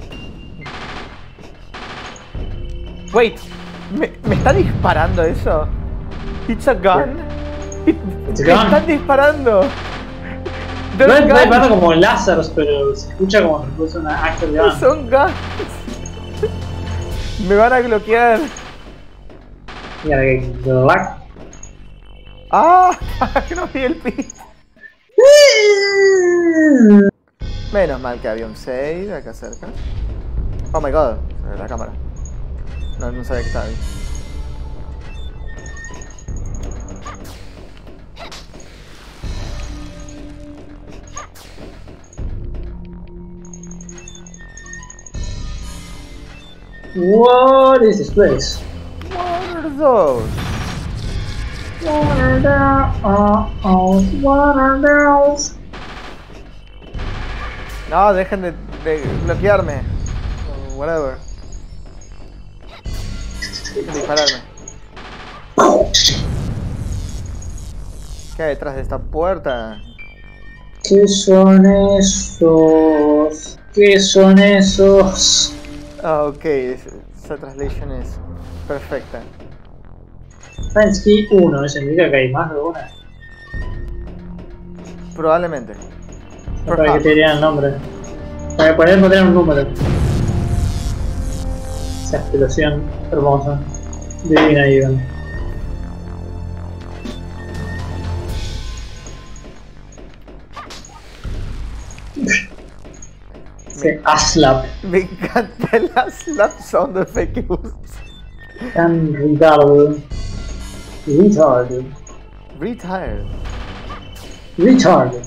A: Wait, ¿me está disparando eso? It's a gun.
B: It's a
A: Me
B: gun.
A: están disparando.
B: No es disparando como láseres, pero se escucha como si fuese una actor gun.
A: Son guns. Me van a bloquear.
B: Mira, que black.
A: Ah, que no vi el pit. Menos mal que había un save acá cerca. Oh my god, la cámara. No sabía que estaba ahí.
B: What is this place?
A: What are those?
B: What are those? What are those?
A: No, dejen de bloquearme. O whatever. Dejen de dispararme. ¿Qué hay detrás de esta puerta?
B: ¿Qué son esos? ¿Qué son esos?
A: Ah, ok, esa translation es perfecta.
B: Science Key 1, ¿eso significa que hay más de una?
A: Probablemente.
B: No, para que te dirían el nombre. Para que poder poner un número. Esa explosión hermosa. Divina, Iván. Aslap.
A: Me encanta la slap sound effect que usas.
B: Tan retarded. Retarded.
A: Retired.
B: Retarded.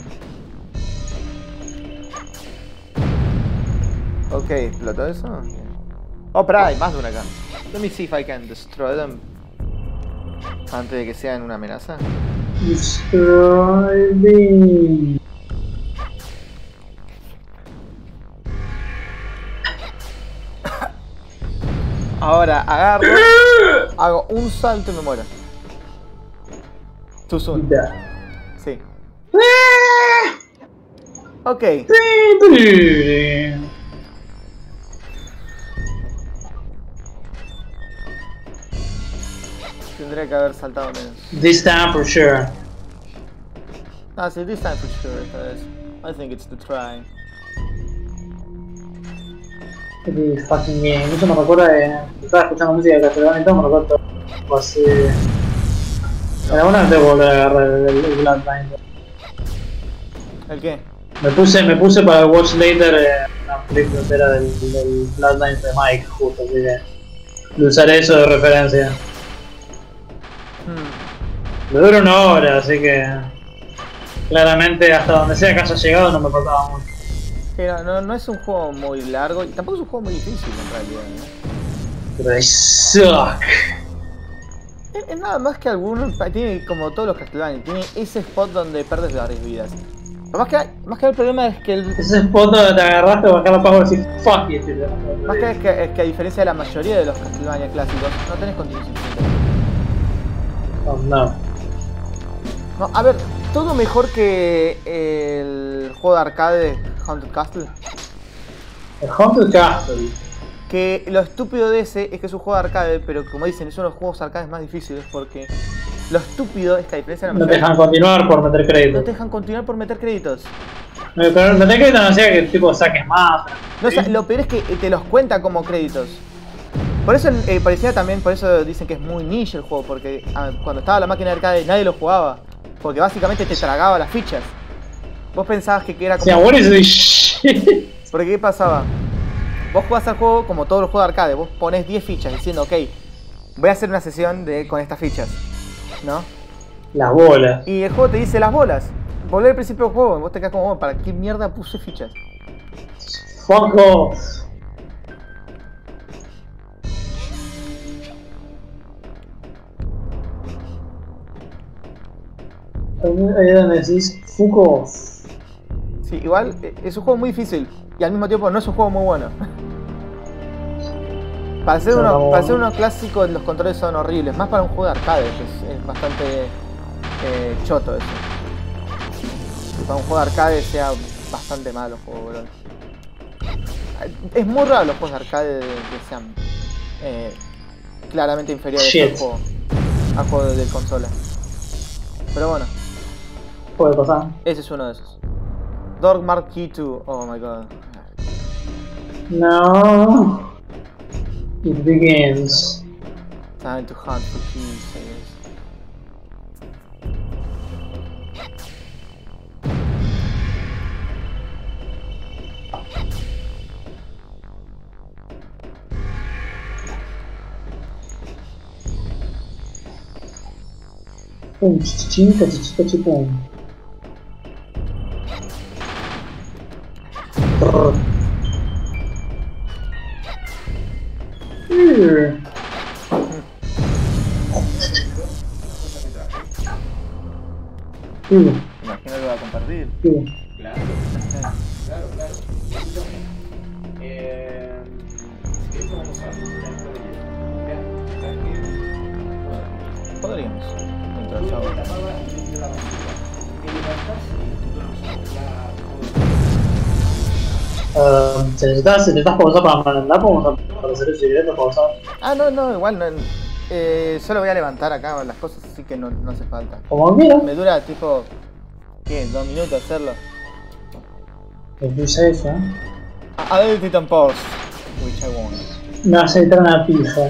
A: Ok, ¿explotó eso? Oh, espera, hay más de una acá. Let me see if I can destroy them. Antes de que sean una amenaza.
B: Destroy me.
A: Ahora agarro, hago un salto y me muero. Too soon. Sí. Ok. Tendría que haber saltado menos.
B: This time for sure.
A: Ah, sí, this time for sure, esta vez. I think it's the try.
B: Pretty fucking game. Eso me recuerda de... Estaba escuchando música de Castlevania y todo, me recuerda todo así... En alguna vez tengo que volver a agarrar el Bloodline.
A: ¿El qué?
B: Me puse para el Watch Later una película entera del Bloodline de Mike, justo, así que... Le usaré eso de referencia. Me dura una hora, así que... Claramente hasta donde sea que haya llegado no me faltaba mucho.
A: Pero no es un juego muy largo y tampoco es un juego muy difícil en realidad, ¿no?
B: Pero I suck.
A: Es nada más que algunos, tiene como todos los Castlevania, tiene ese spot donde perdes varias vidas. Pero más que el problema es que
B: ese spot donde te agarraste, bajar la power y decir fuck it.
A: Más que es que a diferencia de la mayoría de los Castlevania clásicos, no tenés continuidad infinita.
B: Oh no.
A: No, a ver, todo mejor que el juego de arcade Haunted Castle.
B: El Haunted Castle.
A: Que lo estúpido de ese es que es un juego de arcade, pero como dicen, es uno de los juegos arcades más difíciles porque lo estúpido es que a diferencia de la
B: No te dejan continuar por meter créditos.
A: no te dejan continuar por meter créditos.
B: Pero meter créditos no hacía que tipo saques más.
A: No, o sea, lo peor es que te los cuenta como créditos. Por eso parecía también, por eso dicen que es muy niche el juego, porque cuando estaba la máquina de arcade nadie lo jugaba. Porque básicamente te tragaba las fichas. Vos pensabas que era como... Porque ¿qué pasaba? Vos jugás al juego como todos los juegos de arcade. Vos ponés 10 fichas diciendo, ok, voy a hacer una sesión con estas fichas, ¿no?
B: Las bolas.
A: Y el juego te dice las bolas. Volver al principio del juego, vos te quedás como, ¿para qué mierda puse fichas?
B: Fuck off. Ahí donde decís fuck off.
A: Sí, igual es un juego muy difícil y al mismo tiempo no es un juego muy bueno. Para ser uno clásico, los controles son horribles, más para un juego de arcade, que es bastante choto eso. Que para un juego de arcade sea bastante malo el juego, bro. Es muy raro los juegos de arcade que sean claramente inferiores al juego de consola. Pero bueno.
B: Puede pasar.
A: Ese es uno de esos. Dork Mark Key 2, oh my god.
B: No. It begins.
A: Time to hunt for keys, I guess.
B: Pum, chichica, chichipum.
A: Imagino que lo va a compartir.
C: Claro. Si querés vamos a
A: Podríamos. Mientras yo...
B: Si necesitas pausar para mandar, podemos hacer el secreto, pausar.
A: Ah, no, igual no. Solo voy a levantar acá las cosas, así que no hace falta.
B: Como quieras.
A: Me dura tipo... ¿Qué? 2 minutos hacerlo.
B: Es muy safe,
A: A ver Titan Post, which I won't.
B: Me vas a editar una pija.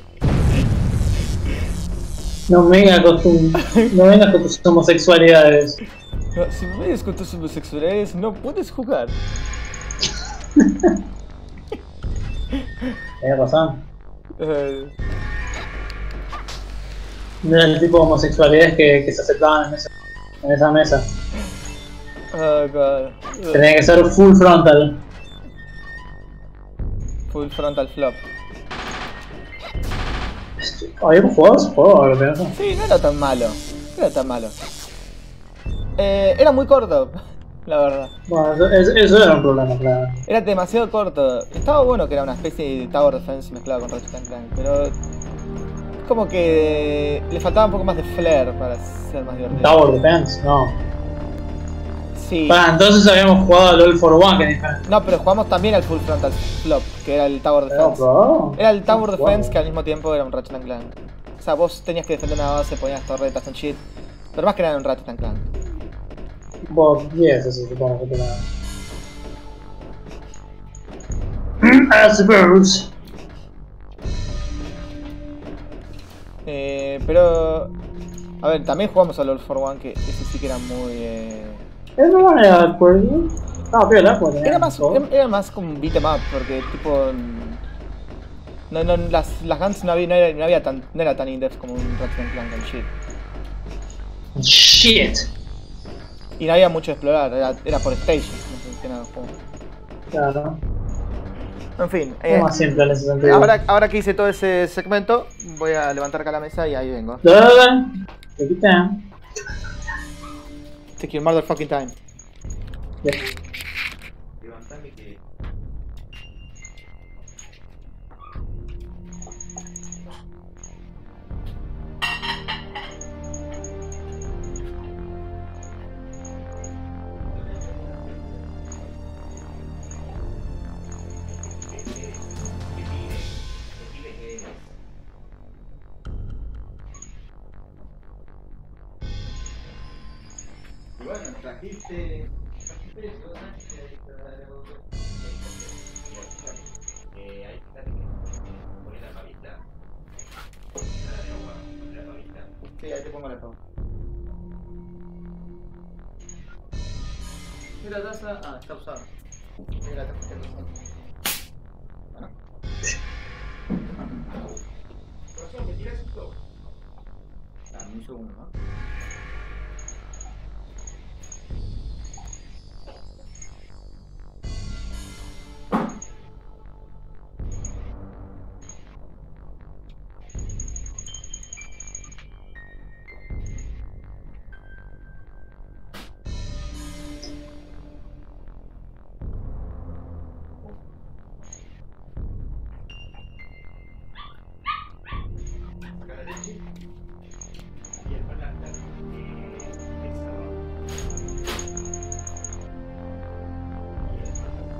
B: No vengas con tus homosexualidades.
A: No, si me ves con tus homosexualidades, no puedes jugar.
B: Tienes razón. No era el tipo de homosexualidades que se aceptaban en esa mesa.
A: Oh god.
B: Tenía que ser full frontal.
A: Full frontal flop.
B: ¿Habíamos jugado ese juego ahora que pienso?
A: Sí, no era tan malo. Era muy corto, la verdad.
B: Bueno, eso era un problema, claro.
A: Era demasiado corto. Estaba bueno que era una especie de Tower Defense mezclado con Ratchet & Clank, pero... como que le faltaba un poco más de flair para ser más divertido.
B: Tower Defense, no.
A: Sí.
B: Entonces habíamos jugado al All for One, que es diferente.
A: No, pero jugamos también al Full Frontal Flop, que era el Tower Defense. Era el Tower Defense que al mismo tiempo era un Ratchet & Clank. O sea, vos tenías que defender una base, ponías torretas and shit. Pero más que nada era un Ratchet & Clank.
B: Vos, yes, eso supongo que nada. I suppose.
A: Pero... a ver, también jugamos al All for One, que ese sí que era muy...
B: Es una manera, pues... No, piola, pues...
A: Era más como un beat em up, porque tipo... las guns no era tan in-depth como un Ratchet & Clank and shit.
B: Shit.
A: Y no había mucho a explorar, era por stages, no sé qué nada el juego.
B: Claro.
A: En fin,
B: Es más simple en ese sentido.
A: ahora que hice todo ese segmento, voy a levantar acá la mesa y ahí vengo.
B: Dale. Take your time.
A: Take your motherfucking time.
B: Yeah.
C: Levantame que... trajiste eso, ahí está, poner la pavita. La pavita.
A: Sí, ahí te pongo la toma. Mira la taza. Ah, está usada. Mira la taza que está usada. Bueno.
C: Corazón, ¿me tiras esto?
A: Dame un segundo, ¿no?
C: Saca la leche. Y el palanca. Esa va. Y el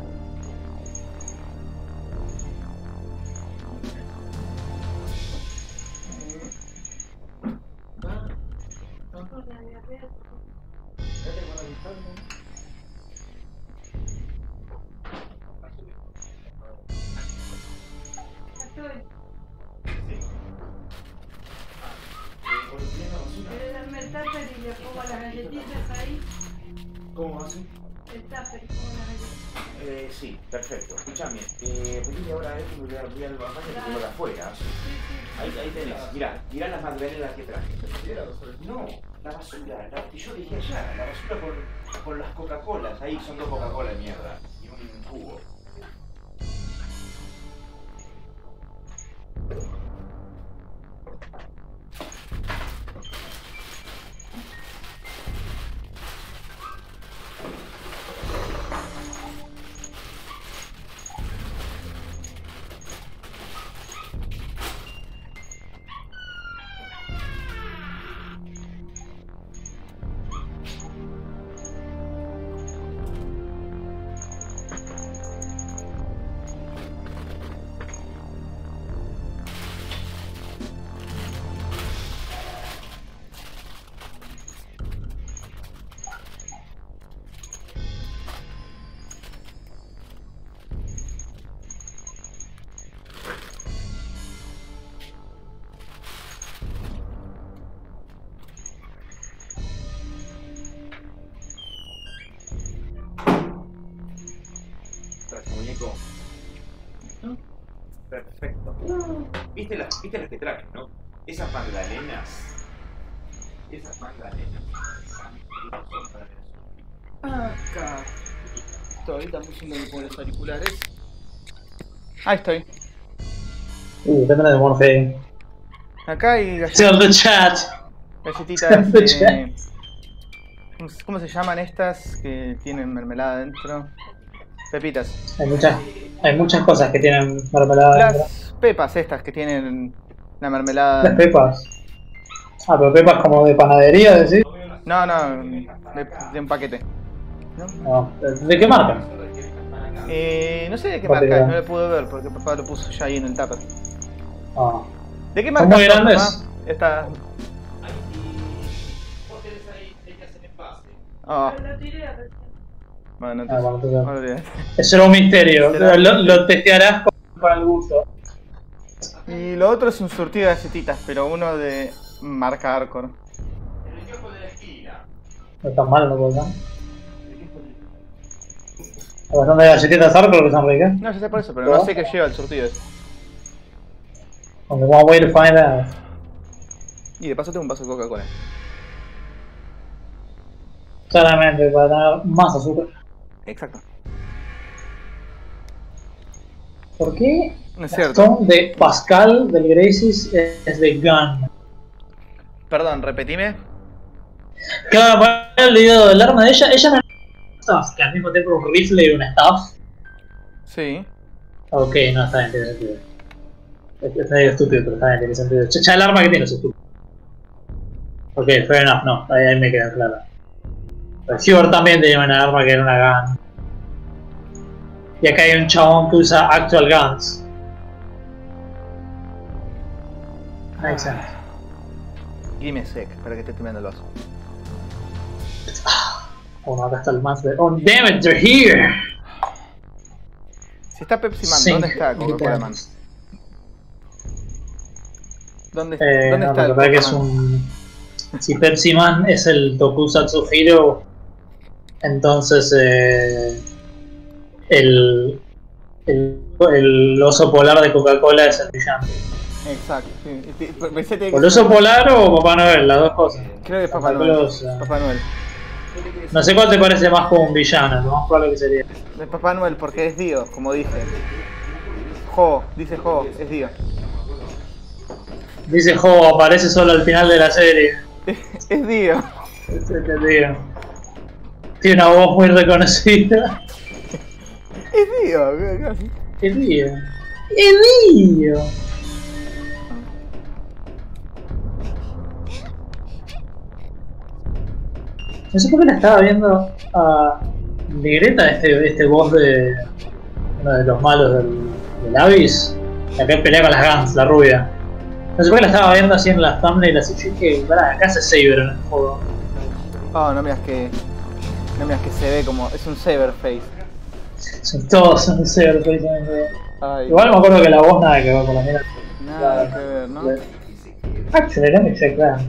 D: ¿Querés darme el tupper y le pongo las galletitas ahí?
C: ¿Cómo hace?
D: El tupper y pongo las galletitas.
C: Sí, perfecto. Escúchame, venid ahora a esto y voy al baño que tengo de afuera. Ahí tenés, mirá las magdalenas que traje. No, la basura, la que yo dejé allá, la basura por las Coca-Colas. Ahí son 2 Coca-Cola de mierda y un jugo. Muñeco. Perfecto. ¿Viste las que traje, no? Esas magdalenas. Esas magdalenas. Son para eso.
A: Acá. Estoy, dame un segundo con los auriculares. Ahí estoy.
B: Depende de Morphe.
A: Acá hay
B: Tell the chat.
A: galletitas
B: The chat.
A: ¿Cómo se llaman estas que tienen mermelada dentro? Pepitas.
B: Hay muchas cosas que tienen mermelada dentro.
A: Las pepas estas que tienen la mermelada.
B: Las pepas. Ah, pero pepas como de panadería, decís.
A: No, de un paquete. ¿No?
B: No. ¿De qué marca?
A: No sé de qué
B: Rápido.
A: marca es, no lo pude ver porque papá lo puso ya ahí en el tupper.
B: Ah.
A: ¿De qué
B: Son
A: marca
B: muy grandes.
A: papá? Esta.
C: Vos tenés ahí, ellas en envase.
A: Oh,
D: Lo tiré recién.
A: bueno,
B: Ah, bueno,
A: entonces.
B: entonces-
A: No olvides.
B: Eso era un misterio.
A: Será-
B: Lo testearás con el gusto.
A: Y lo otro es un surtido de galletitas, pero uno de marca Arcor.
C: En el kiosco de la esquina.
B: No es tan malo, no puedo decir.
C: El kiosco de la esquina.
B: Hay bastante galletitas Arco que son ricas.
A: No, ya sé por eso, pero no sé qué lleva el surtido ese.
B: Only one way to find out.
A: Y de paso tengo un vaso de Coca-Cola.
B: Claramente, para tener más azúcar.
A: Exacto.
B: ¿Por qué
A: No es
B: el
A: cierto.
B: son de Pascal del Gracie's es de Gun?
A: Perdón, repetime.
B: Claro, para el video del arma de ella no es staff, que al mismo tiempo es un rifle y una staff.
A: Sí.
B: Ok, no, está bien, tiene sentido. Es medio estúpido, pero está bien, tiene sentido. Ya el arma que tiene es estúpido. Ok, fair enough, no, ahí me queda claro. Pero Hubert también tenía una arma que era una gun. Y acá hay un chabón que usa actual guns. Makes sense.
A: Give me a sec, para que esté terminando el vaso.
B: Oh, no, acá está el Master. Oh, damn it, they're here.
A: Si está Pepsi Man,
B: Sí,
A: ¿dónde está Coca-Cola Man? ¿Dónde
B: No,
A: está
B: la
A: el
B: verdad que es
A: Coca-Man?
B: un... Si Pepsi Man es el Tokusatsu Hero, entonces el oso polar de Coca-Cola es el villano.
A: Exacto, sí. Pensé que
B: ¿O el oso polar o Papá Noel? Las dos cosas.
A: creo que es Papá
B: Santa
A: Noel.
B: Claus,
A: Papá Noel.
B: No sé cuál te parece más como un villano, lo más probable que sería.
A: Es Papá Noel porque es Dio, como dije. Dice Jo, es Dio.
B: Dice Jo, aparece solo al final de la serie.
A: Es Dio.
B: Es entendido. Tiene una voz muy reconocida.
A: Es Dio.
B: Es Dio. Es Dio. No sé por qué la estaba viendo a Negreta, este boss de uno de los malos del Abyss, la que pelea con las Guns, la rubia. No sé por qué la estaba viendo así en las thumbnails, así que pará, acá se Saber en el juego.
A: Oh, no miras que se ve como. Es un Saberface.
B: Son todos en Saber precisamente.
A: Ay,
B: Igual me acuerdo que la voz nada que ver con la mira.
A: nada que ver, ¿no?
B: Actually, let me check that.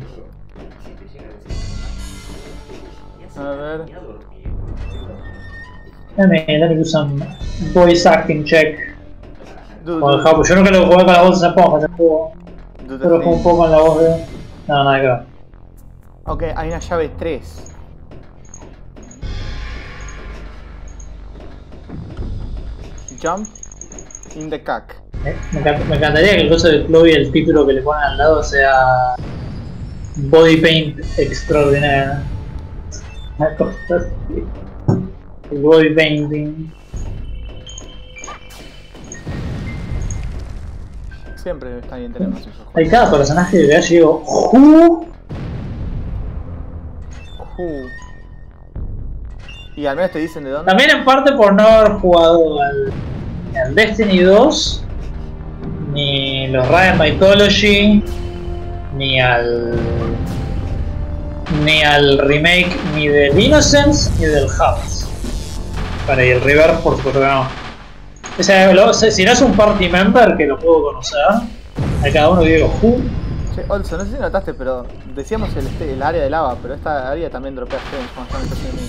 A: A ver.
B: Let me do some voice acting check. Con el
A: Do
B: Japo. Yo nunca lo jugué con la voz de Esponja, ese juego.
A: the
B: Pero fue un
A: thing.
B: poco en la voz de... No, nada que ver.
A: Ok, hay una llave 3. Jump in the cack.
B: Me encantaría que el coso de Chloe, el título que le ponen al lado sea Body Paint Extraordinario. Una cosa así. El Body Painting.
A: Siempre está bien tener más esos juegos.
B: Hay cada personaje que yo digo, ¿who?
A: Y al menos te dicen de dónde.
B: También en parte por no haber jugado al Destiny 2, ni los Ryan Mythology, ni al remake ni del Innocence ni del House. Para y el River por supuesto que no. O sea, si no es un party member que lo puedo conocer, a cada uno digo who.
A: Che, Olso, no sé si notaste, pero decíamos el área de lava, pero esta área también dropea frames cuando están en enemigos.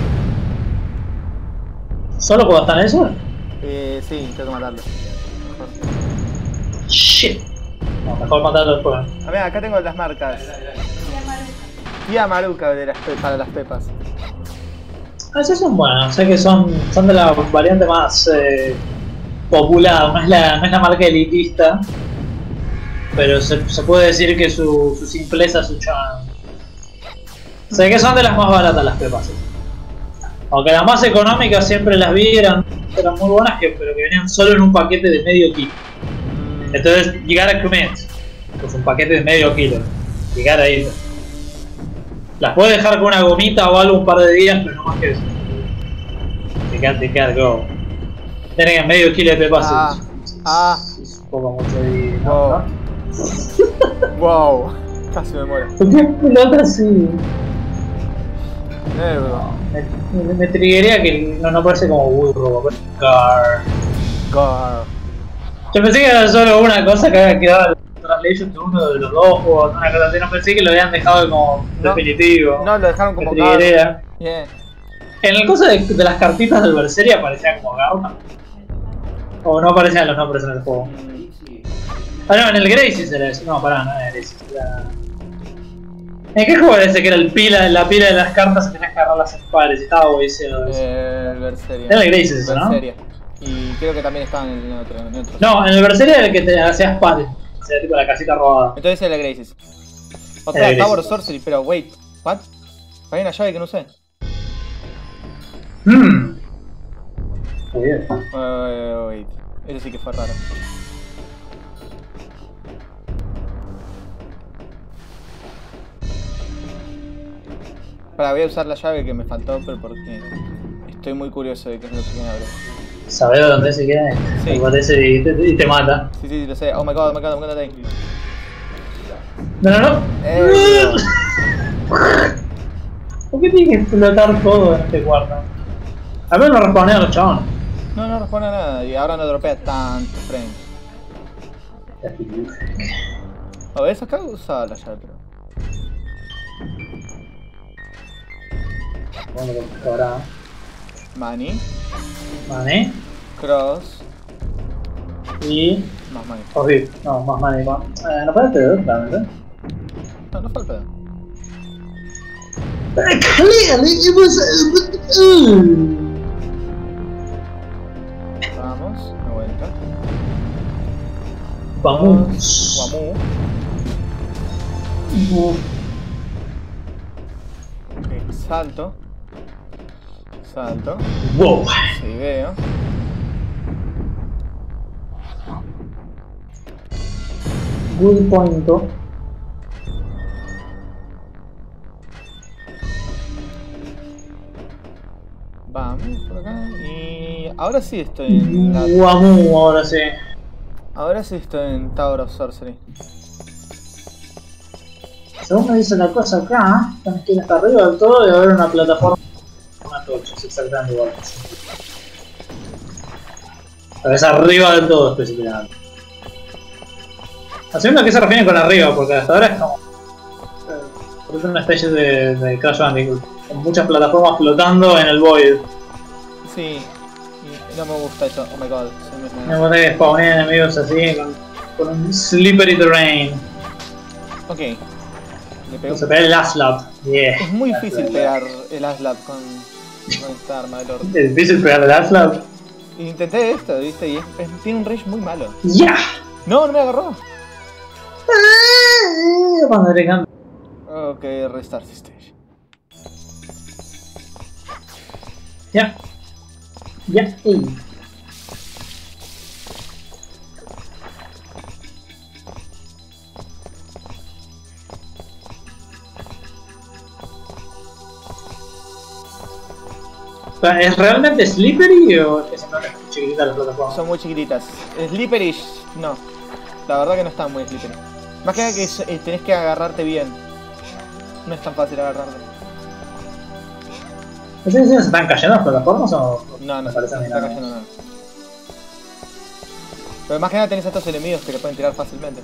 B: ¿Solo cuando están eso?
A: Sí, tengo que matarlo. Mejor.
B: Shit. No, mejor matarlo después.
A: A ver, acá tengo las marcas. Tía Maruca para las pepas.
B: Esas son buenas, sé que son de la variante más popular, no es la marca elitista, pero se puede decir que su simpleza, su charm. Sé que son de las más baratas las pepas. Aunque las más económicas siempre las vi, eran muy buenas, pero que venían solo en un paquete de medio kilo. Entonces, llegar a comer, pues un paquete de medio kilo, llegar ahí. Las puedes dejar con una gomita o algo un par de días, pero no más que eso. Te quedas go. Tienen medio kilo de pepas. Es un poco mucho ahí, ¿no?
A: Wow. Casi me muero.
B: ¿Por qué pelota así?
A: Nervo.
B: Me triggería que no parece como burro.
A: Gar.
B: Yo pensé que era solo una cosa que había quedado en la translation de uno de los dos juegos, una cosa así. No pensé que lo habían dejado como definitivo.
A: No, lo dejaron como
B: me triggería.
A: Yeah.
B: En el caso de las cartitas del Berseria aparecían como Garma. O no aparecían los nombres en el juego. Ah, no, en el Gracies era eso. No, pará, no era Gracies. Era... ¿En qué juego era ese que era la pila de las cartas y tenías que agarrarlas en pares? Y estaba buenísimo eso.
A: El Berseria.
B: Era el Gracies eso, ¿no?
A: Berseria. Y creo que también estaba en otro.
B: No, en el Berseria era el que te hacías pares. O sea, tipo la casita robada.
A: Entonces era el Graces. Otra, Tower Sorcery, pero wait. ¿What? Hay una llave que no sé.
B: Muy bien.
A: Wait. Eso sí que fue raro. Voy a usar la llave que me faltó, pero porque estoy muy curioso de qué es lo que viene a abrir.
B: ¿Sabés dónde se queda?
A: Sí.
B: Te aparece y te mata.
A: Sí, lo sé. Oh my god, ahí.
B: No. ¿Por qué tiene que explotar todo en este cuarto? A ver, no responde a los chabones.
E: No responde a nada y ahora no dropea tanto frames. A ver, acá usaba la llave, pero...
B: Bueno, ahora.
E: Money,
B: Money.
E: cross,
B: Y.
E: más money.
B: Horrible. No, más money. No parece de otra, ¿verdad?
E: No fue el pedo.
B: Clearly it was.
E: Vamos, una vuelta.
B: Vamos.
E: Guamú. Ok, salto. Salto.
B: Wow.
E: Sí, veo.
B: Good point.
E: Vamos por acá. Y ahora sí estoy en la...
B: Guamu, ahora sí.
E: Ahora sí estoy en Tower of Sorcery.
B: Según me dice la cosa acá, tenés que ir hasta arriba del todo y va a haber una plataforma. Una torcha, es exactamente igual. Pero es arriba del todo específicamente. Asumiendo a qué se refieren con arriba, porque hasta ahora es como. Es una especie de Crash Bandicoot, con muchas plataformas flotando en el void.
E: Sí. Y no me gusta eso. Oh my god.
B: Me gusta que spawnen enemigos así, con un slippery terrain.
E: Ok. Le pego.
B: Se pega el last lap. Yeah.
E: Es muy difícil pegar el Aslap con esta arma del orto.
B: Es difícil pegar el last lap.
E: Intenté esto, viste, y tiene un range muy malo.
B: ¡Ya!
E: No me agarró.
B: Cuando le cambio.
E: Ok, restart stage.
B: Ya. Ya. Ey. ¿Es realmente slippery o es que simplemente chiquitita la plataforma?
E: Son muy chiquititas. Slipperish, no. La verdad que no están muy slippery. Más que nada que tenés que agarrarte bien. No es tan fácil agarrarte.
B: ¿No sé si se están cayendo las plataformas o...?
E: No,
B: me
E: se
B: parece a mí
E: está
B: nada?
E: cayendo nada. Pero más que nada tenés a estos enemigos que le pueden tirar fácilmente.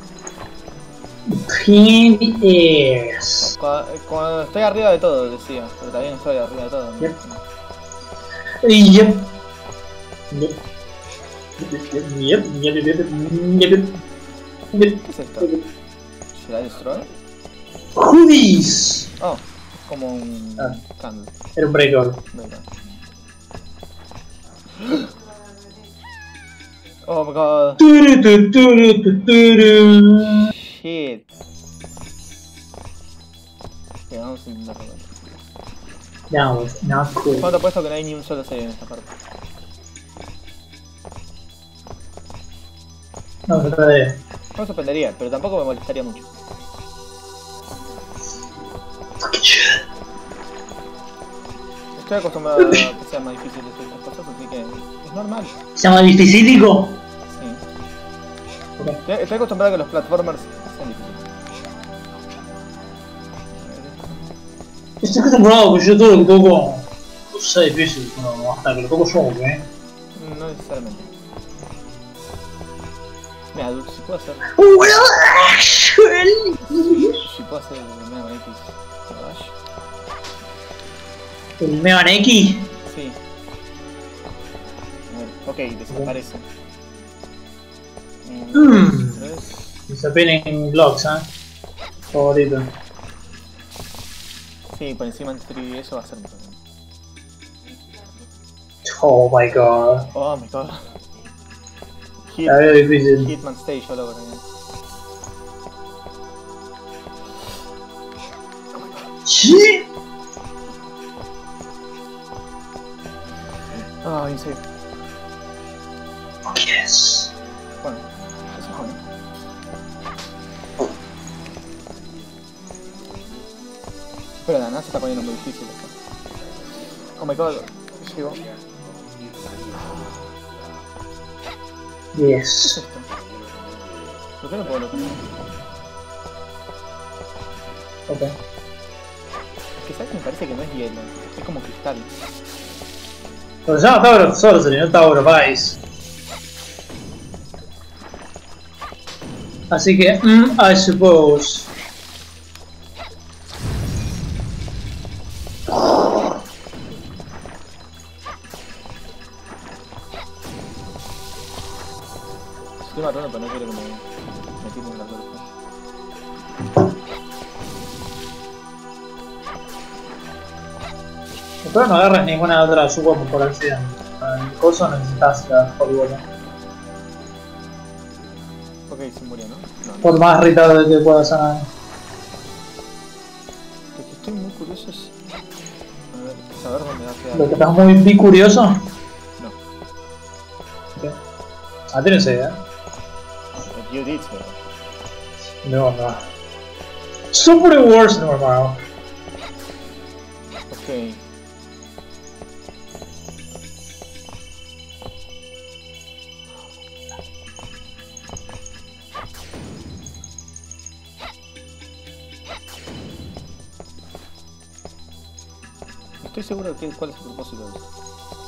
B: Yes.
E: Cuando estoy arriba de todo, decía. Pero también estoy arriba de todo. ¿no?
B: Yep. Yep. Yep. Yep. Yep.
E: ¿Qué es esto? ¿Should I destroy?
B: Hoodies.
E: Oh, es como un candle.
B: Era un breaker.
E: Venga. Oh my god. Shit. Ok, vamos a intentarlo.
B: That was not cool.
E: ¿Cuánto apuesto que no hay ni un solo save en esta parte?
B: No, se puede.
E: No me sorprendería, pero tampoco me molestaría mucho. Estoy acostumbrado a que sea más difícil de hacer estas cosas, así que es normal.
B: ¿Se llama dificilico?
E: Sí.
B: Okay.
E: Estoy acostumbrado a que los platformers sean difíciles.
B: Estoy acostumbrado que yo todo lo que toco sea difícil, pero hasta que lo toco yo, ¿ok?
E: No necesariamente. Mira, si puedo hacer...
B: Well, actually...
E: Si puedo hacer el Mega X Dash.
B: ¿El Mega X?
E: Sí. A ver, ok, desaparece.
B: Disappearing blocks, ¿eh? Favorito.
E: Sí, por encima del 3D eso va a ser muy bien.
B: Oh my god.
E: Oh my god.
B: La veo difícil.
E: Hitman Stage all over again.
B: ¿Sí?
E: Oh, insane.
B: Yes.
E: Bueno, eso es bueno. Pero la nada se está poniendo muy difícil esto. Oh my god, llegó. ¿Qué es
B: Yes.
E: esto? ¿Por qué no puedo localizar?
B: Ok.
E: Es que ¿Sabes? Me parece que no es hielo, es como cristal.
B: Pero se llama Tower of Sorcery, no Tower of Ice. Así que, I suppose.
E: Estoy matando, pero no quiero que me tire un calor.
B: Espero no agarres ninguna otra Sucubus por accidente. Para el coso necesitas la polvora.
E: Ok, se murió, ¿no? No.
B: Por más retardado que pueda sanar.
E: Lo que estoy muy curioso es... A ver, saber dónde va a quedar.
B: ¿Lo que estás muy curioso?
E: No.
B: ¿Qué? Ah, tienes idea.
E: You did so.
B: No, no. Super Wars normal.
E: Ok. Estoy seguro de cuál es el propósito de esto.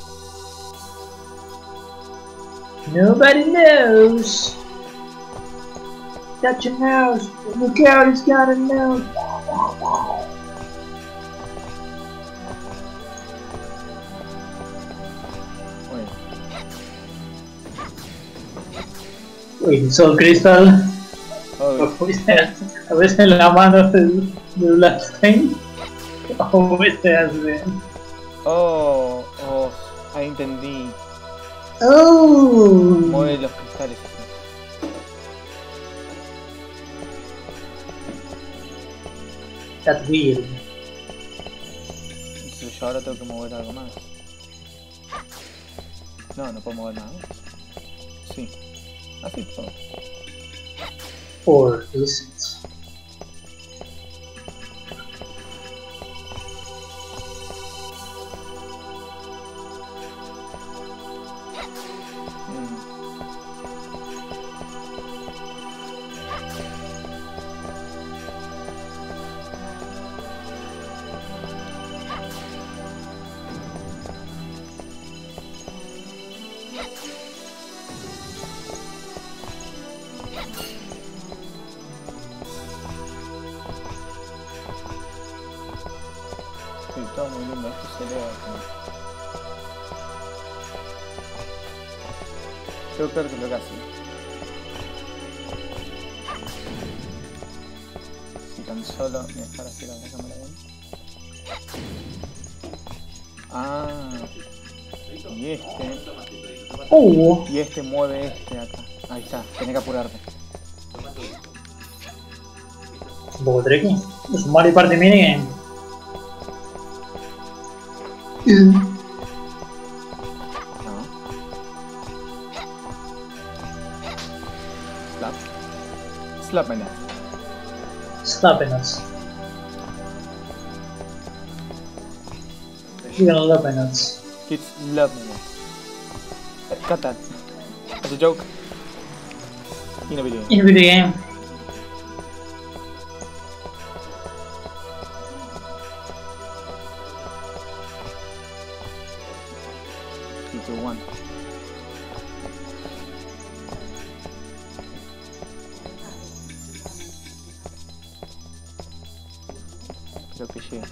B: Nobody knows. That you knows. Look out, he's gotta know.
E: Bueno,
B: Uy, Soul Crystal.
E: oh,
B: A veces en la mano de Bloodstain. O veces hace.
E: oh, ahí entendí.
B: Oh.
E: Mueve los cristales.
B: That's weird.
E: Entonces yo ahora tengo que mover algo más. No, no puedo mover nada. Sí. Así todo.
B: Or is it?
E: Sí, todo muy lindo. Esto sería como... Creo que es lo que hace. Si tan solo me dejara hacer la cámara bien. Ah. Y este mueve este acá. Ahí está, tenés que apurarte.
B: Un poco tricky. Es un Mario Party minigame.
E: No. Slap. Slap my nuts.
B: Slapping us. You're gonna love my nuts.
E: Kids love my nuts. Cut that. As a joke. In a video.
B: In a video game.
E: Three, two, one. Creo que llega.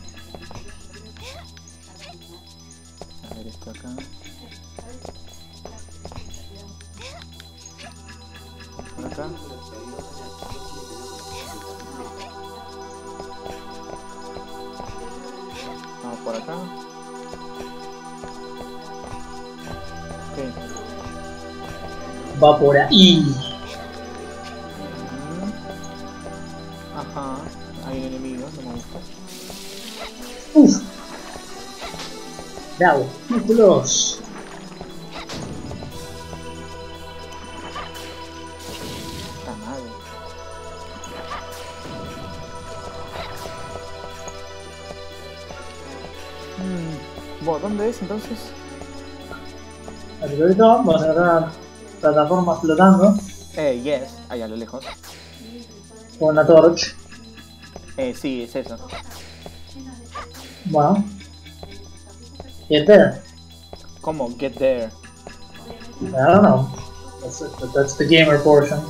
E: A ver esto acá. Por acá. Vamos por acá. Ok.
B: Va por ahí.
E: Ajá. Hay un enemigo, no me gusta.
B: Uf. Bravo. Músculos.
E: Está mal. Bueno, ¿dónde es entonces?
B: Ahorita vamos a agarrar una plataforma flotando
E: Yes, ahí a lo lejos.
B: con una torch.
E: Sí, es eso.
B: Bueno. Get there.
E: ¿Cómo? Get there.
B: I don't know. That's the gamer portion.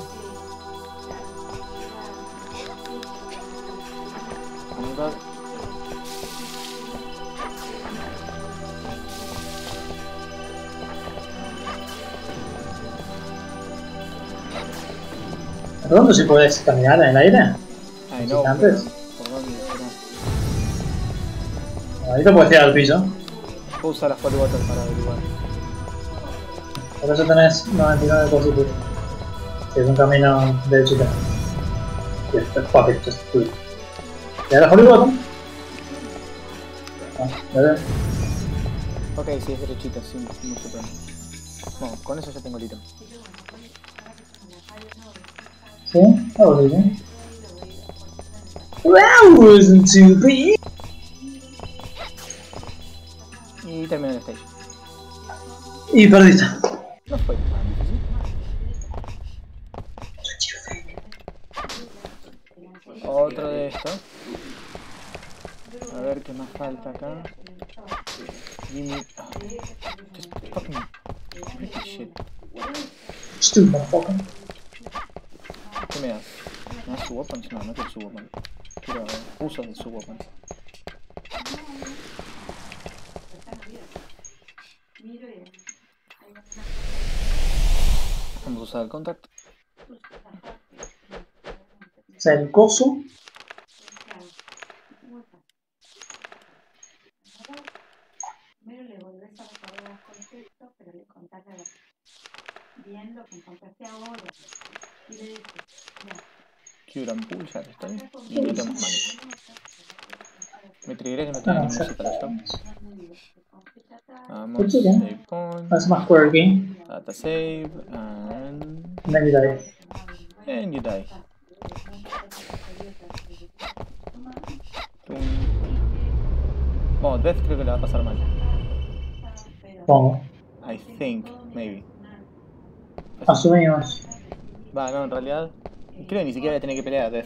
B: ¿Dónde si puedes caminar en el aire?
E: Ay, no,
B: Antes.
E: ¿por dónde?
B: Ahí te puedes tirar al piso.
E: Puedo usar las 4 botas para averiguar.
B: Por eso tenés 99 cositas. Que es un camino derechito. Fuck it, just do it. ¿Y ahora Holy Bottom? Ah, ¿verdad?
E: Ok, sí, es derechito, sin mucho problema. Bueno, con eso ya tengo el ítem.
B: ¿Sí? Algo así, ¿sí? That wasn't too big.
E: Y termino el stage.
B: Y perdiste.
E: No fue tan difícil. Otro de estos. A ver qué más falta acá. Gimme. Just fucking. Pretty shit.
B: Stupid motherfucker.
E: ¿Qué me das? ¿Me das su weapons? No, no quiero su weapon. Quiero usos de su weapon. Vamos a usar el contact.
B: O sea, el coso.
D: Primero le volvés a recordar el concepto, pero le contás bien lo que encontraste ahora. Y le dices,
E: Cure and pull, ya estoy. Y no tenemos manos. Me triggeré que no tiene ni música la shop. Vamos, save point.
B: That's más quirky.
E: Data save, and
B: Then you die.
E: you die. Tum. Oh, Death creo que le va a pasar mal.
B: ¿Cómo?
E: I think, maybe.
B: Asumimos.
E: Va, no, en realidad creo que ni siquiera voy a tener que pelear a Death.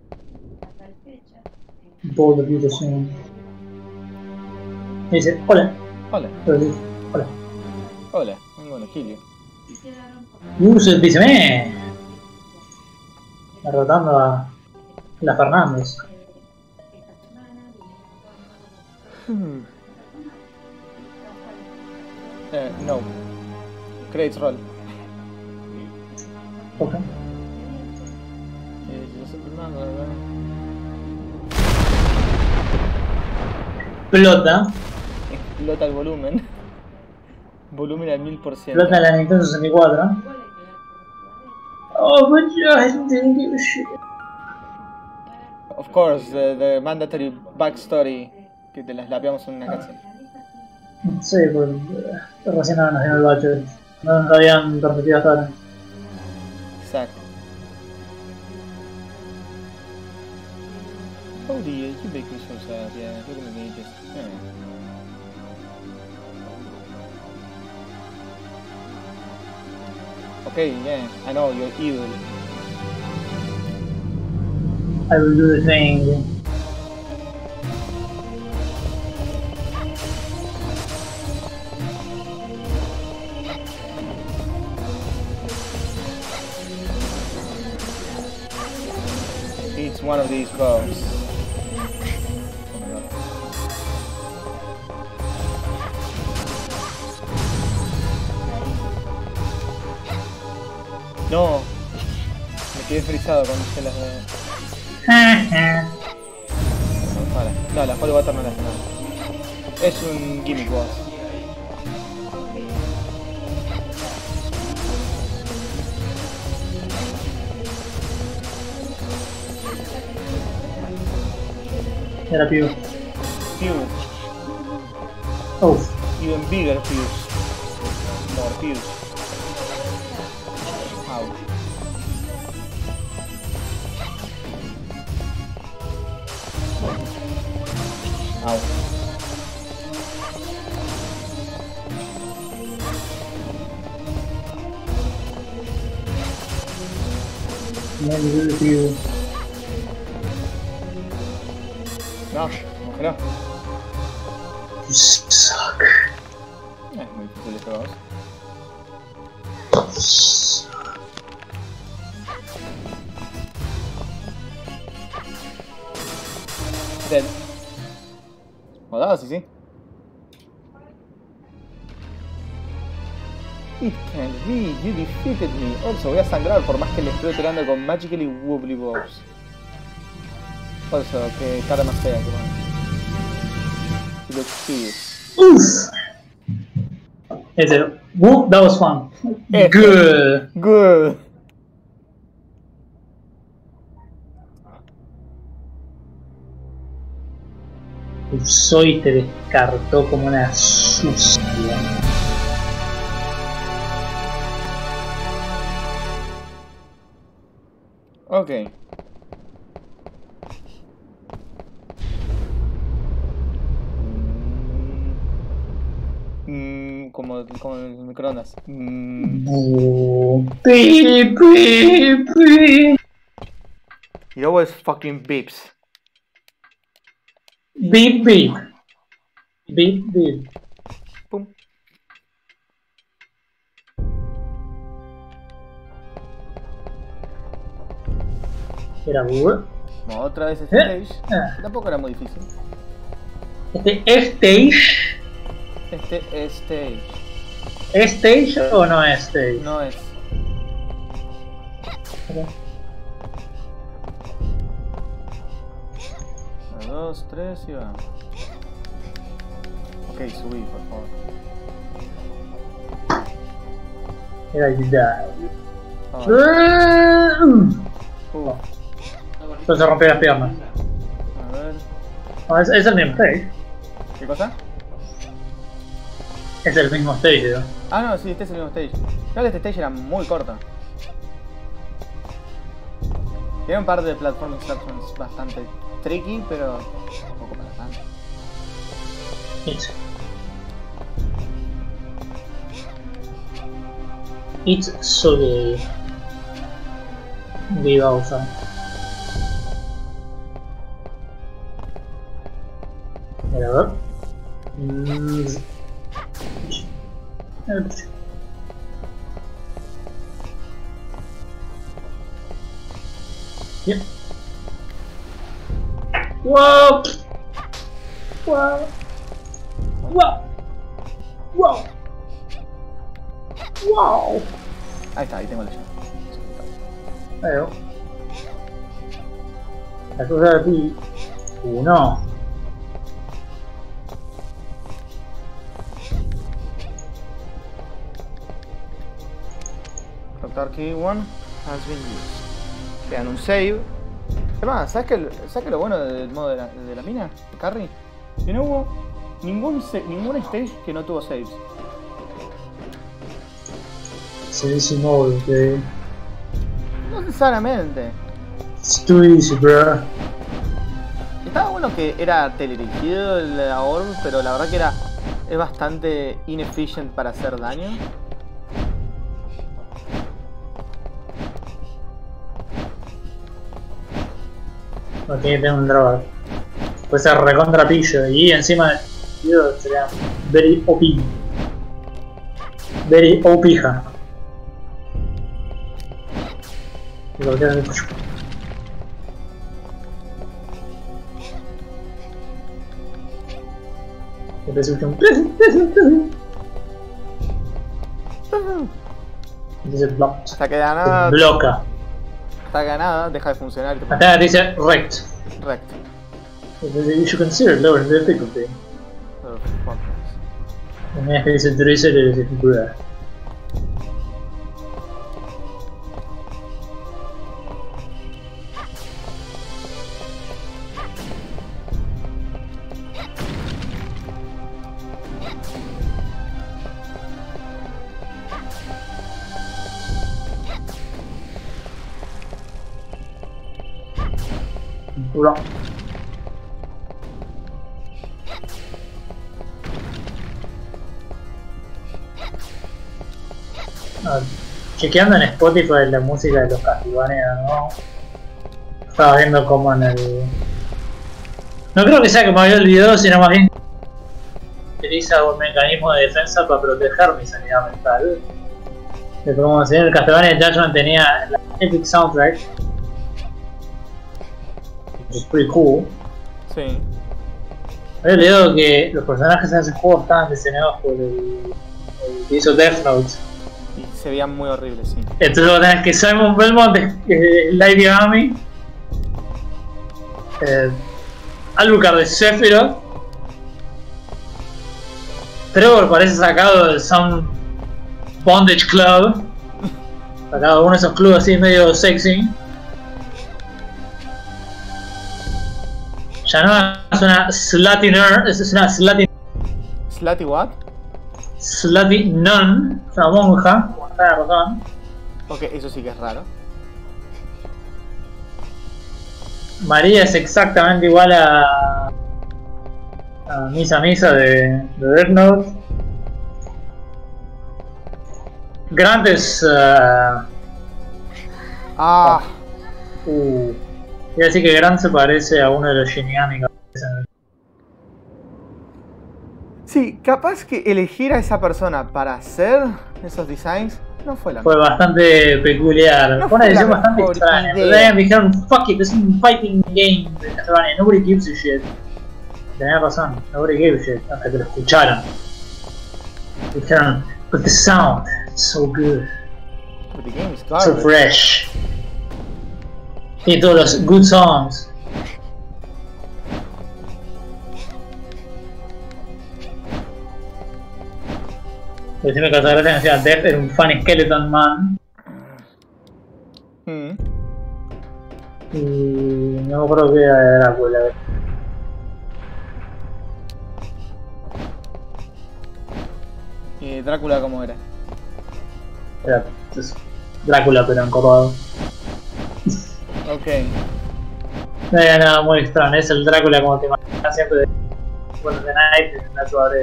B: Bold of you to assume. Y dice, hola.
E: Hola,
B: Pero dice, hola.
E: hola, I'm gonna kill you.
B: Se dice, derrotando a la Fernández.
E: No. Credits roll.
B: Ok. Explota.
E: Explota el volumen. Volumen al 1000%.
B: Explota la Nintendo 64. Oh, but I didn't give a shit.
E: Of course, the mandatory backstory que te las lapeamos en una canción.
B: Sí, pues recién nos dieron el bache. No nos habían permitido hasta ahora.
E: Exacto. Oh dear, you make me so sad, yeah, look at me just... Okay, yeah, I know, you're evil.
B: I will do the thing.
E: It's one of these bugs. No, me quedé frisado cuando hice las de... No, la Holy Water no le hace nada. Es un gimmick boss.
B: Era Pew.
E: Pew.
B: Oh.
E: Even bigger pews. More pews. Ouch. Ow.
B: Maybe do the Pew.
E: No, ojalá.
B: Suck.
E: Es muy difícil este boss. Dead. Joder, sí. It can't be, you defeated me. Also, voy a sangrar por más que le estoy tirando con Magically Wobbly Bows. Also, que cara más fea que van. He looks fierce.
B: Oof. Whoop, that was fun. Good.
E: Good.
B: Soy te descartó como una sucia.
E: Ok. Como el microondas.
B: Beep, beep, beep.
A: It always fucking beeps.
B: Beep, beep. Beep, beep.
A: Pum.
B: Era Google.
E: Bueno, otra vez este stage. Que tampoco era muy difícil.
B: Este stage.
E: Este es stage.
B: ¿Es stage o no es stage?
E: No es.
B: Okay.
E: 1, 2, 3 y va. Ok, subí, por favor.
B: Era ayudar. Entonces rompió las piernas.
E: A ver.
B: No, es el mismo stage.
E: ¿Qué cosa?
B: Es el mismo stage, ¿no?
E: Ah, no, sí, este es el mismo stage. Creo que este stage era muy corto. Tiene un par de platform instructions bastante tricky, pero tampoco para tanto.
B: It's so gay. Gay Bowser. A ver. Yep. Wow! Wow! Wow! Wow! Wow!
E: Ahí está, ahí tengo la llave.
B: Ahí va. La cosa de aquí. Uno.
A: Doctor Key 1 has been used. Te dan un save. Además, ¿sabes qué lo bueno del modo de la mina? De Carry. Que no hubo ningún stage que no tuvo saves.
B: Easy mode, ok.
A: No necesariamente.
B: It's too easy, bro.
A: Estaba bueno que era teledirigido la orb, pero la verdad que es bastante inefficient para hacer daño.
B: No tiene que tener un drawback. Puede ser recontra pillo y encima sería very OP. Very OP-ja. Y lo que hace es dice blocked.
A: Hasta que de la nada.
B: Bloca.
A: Hasta que de la nada deja de funcionar y te
B: Acá dice rect.
A: recto.
B: You should consider lowering the difficulty.
A: Oh, fuck.
B: En vez que dice Tracer le dice bruh. Bro. Chequeando en Spotify la música de los Castlevania, ¿no? Estaba viendo como en el... No creo que sea que me había olvidado, sino más bien utiliza un mecanismo de defensa para proteger mi sanidad mental. Que como si en el Castlevania Judgment tenía la epic soundtrack, which is pretty cool.
E: Sí.
B: Había leído que los personajes en ese juego estaban diseñados por el que hizo Death Note.
E: Y se veían muy horribles, sí.
B: Entonces vos tenés que Simon Belmont de Lady Ami, Alucard de Sephiroth, Trevor parece sacado de some bondage club, sacado de uno de esos clubes así medio sexy. Ya no es una slutty nerd, es una slutty...
E: ¿Slutty what?
B: Slutty nun, es una monja, como está de ratón.
E: Ok, eso sí que es raro.
B: María es exactamente igual a Misa de Death Note. Grant es... Quiero decir que Grant se parece a uno de los Shinigami que aparecen en el...
E: Sí, capaz que elegir a esa persona para hacer esos designs no fue la
B: Fue bastante peculiar,
E: No
B: fue una
E: fue la
B: decisión bastante
E: mejor
B: extraña.
E: idea.
B: Me dijeron, fuck it, es un fighting game de Castlevania, nobody gives a shit. Tenían razón, nobody gave a shit, hasta que lo escucharon. Dijeron, but the sound, it's so good,
E: But the game is
B: so
E: garbage.
B: fresh. Tiene todos los good songs. Decime que hasta ahora decía Death era un fan Skeleton Man.
E: Mm.
B: Y no creo que era Drácula.
E: ¿Y Drácula cómo era?
B: Era pues, Drácula pero encorvado.
E: Ok.
B: No era nada muy extraño, es el Drácula como te imaginas siempre de The Night en la suave.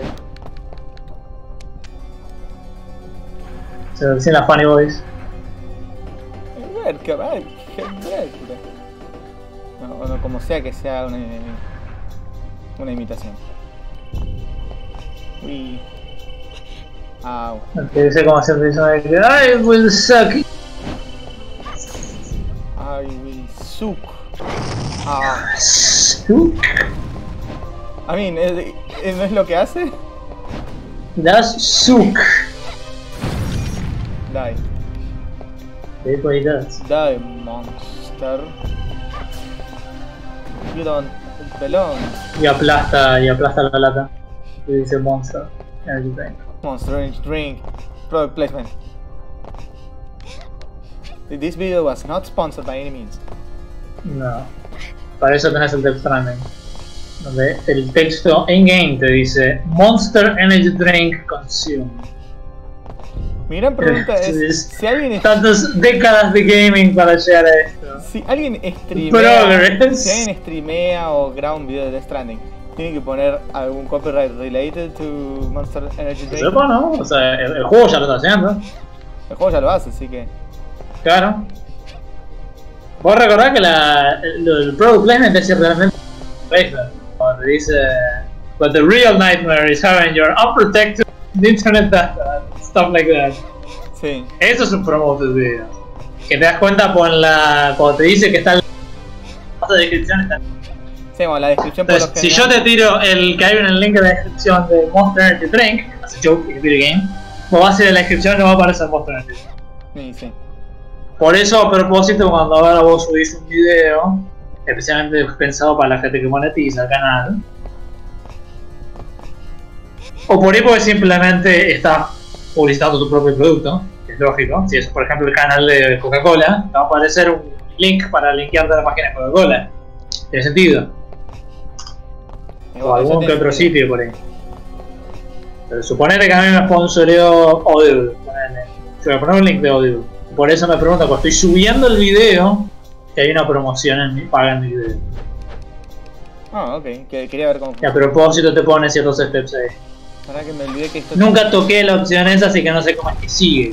B: Se lo decían las Funny Boys.
E: Drácula. No, como sea que sea una imitación. Uy. Au.
B: Que dice como siempre dice que I will suck.
E: I will suck. Ah.
B: Suck.
E: I mean, ¿no es lo que hace?
B: Das suck.
E: Die.
B: That's what he does.
E: Die, monster. You don't belong.
B: Y aplasta la lata. Y dice Monster Energy Drink.
E: Monster Energy Drink. Product placement. This video was not sponsored by any means.
B: No. Para eso tenés el Death Stranding. Donde el texto in-game te dice Monster Energy Drink Consume.
E: Mi gran pregunta es si alguien
B: Tantas décadas de gaming para llegar a esto.
E: si alguien streamea,
B: Progress.
E: si alguien streamea o graba un video de Death Stranding, tiene que poner algún copyright related to Monster Energy Drink.
B: Sepa, ¿no? O sea, el juego ya lo está haciendo.
E: El juego ya lo hace, así que
B: Claro. Vos recordás que el product placement es realmente cuando te dice but the real nightmare is having your unprotected internet data, stuff like that.
E: sí.
B: Eso es un promoted video. Que te das cuenta cuando te dice que está en la descripción está.
E: Sí, bueno, la descripción por
B: Entonces,
E: lo
B: si yo
E: general.
B: te tiro el que hay en el link de la descripción de Monster Energy Drink, as a joke in a video game, vos vas a ir a la descripción y no va a aparecer Monster Energy.
E: Sí, sí.
B: Por eso, a propósito, cuando ahora vos subís un video, especialmente pensado para la gente que monetiza el canal, o por ahí porque simplemente estás publicitando tu propio producto, que es lógico. Si es, por ejemplo, el canal de Coca-Cola, te va a aparecer un link para linkearte a la página de Coca-Cola. Tiene sentido. O algún que otro sitio por ahí. Pero suponete que a mí me sponsoreó Audible. Yo voy a poner un link de Audible. Por eso me pregunta, cuando estoy subiendo el video, que hay una promoción en mi paga en mi video.
E: Ah, ok. Quería ver cómo.
B: Y a propósito te pone ciertos steps ahí.
E: Para que me olvidé que esto.
B: Nunca toqué la opción esa, así que no sé cómo es que sigue.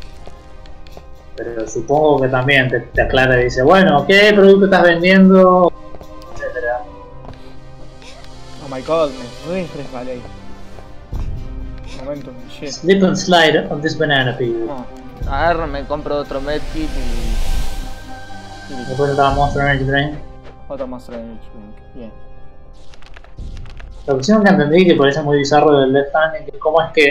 B: Pero supongo que también te aclara y dice, bueno, ¿qué producto estás vendiendo? Etcétera.
E: Oh my god, me re resbalé ahí. Momentum, shit.
B: Slip and slide on this banana peel.
E: No. Agarro, me compro otro medkit y
B: Después estaba Monster Energy Drink.
E: otro Monster Energy Drink. Bien.
B: Lo que sí nunca entendí, que parece muy bizarro del Death Stranding, es cómo es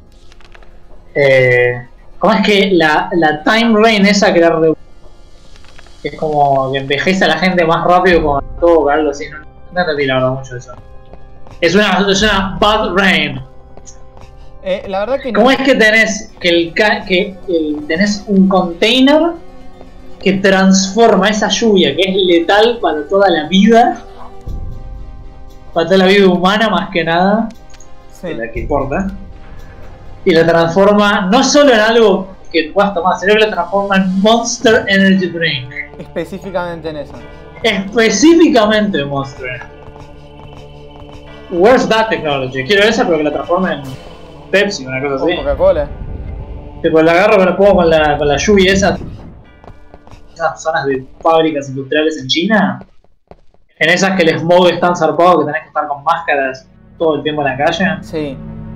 B: que la time rain esa que era que es como que envejece a la gente más rápido con todo o algo así, no entendí la verdad mucho eso. Es una bad rain.
E: La verdad que no.
B: ¿Cómo es que tenés tenés un container que transforma esa lluvia que es letal para toda la vida? Para toda la vida humana más que nada,
E: Sí.
B: la que importa. Y la transforma no solo en algo que puedas tomar, sino que la transforma en Monster Energy Drink.
E: Específicamente en eso.
B: Específicamente Monster Energy. Where's that technology? Quiero esa pero que la transforme en Pepsi, una cosa
E: O
B: así.
E: Coca-Cola.
B: Tipo, la agarro pero puedo con la lluvia esas zonas de fábricas industriales en China. En esas que el smog es tan zarpado que tenés que estar con máscaras todo el tiempo en la calle.
E: Sí.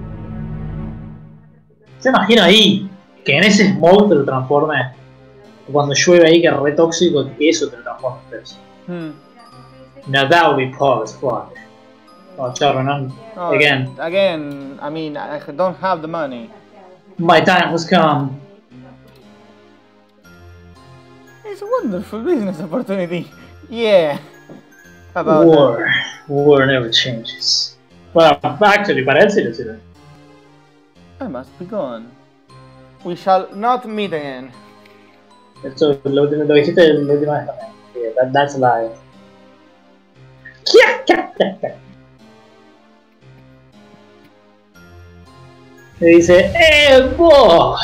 B: Yo imagino ahí que en ese smog te lo transforme. Cuando llueve ahí que es re tóxico, que eso te lo transforme en Pepsi. Now that would be poor as fuck. Oh, chorro, no.
E: No,
B: Again.
E: Again, I mean, I don't have the money.
B: My time has come.
E: It's a wonderful business opportunity. Yeah. How about
B: War never changes. Well, actually, para él sí lo sirve.
E: that? I must be gone. We shall not meet again.
B: Esto lo dijiste la última vez también. Yeah, that's a lie. Me dice, boy.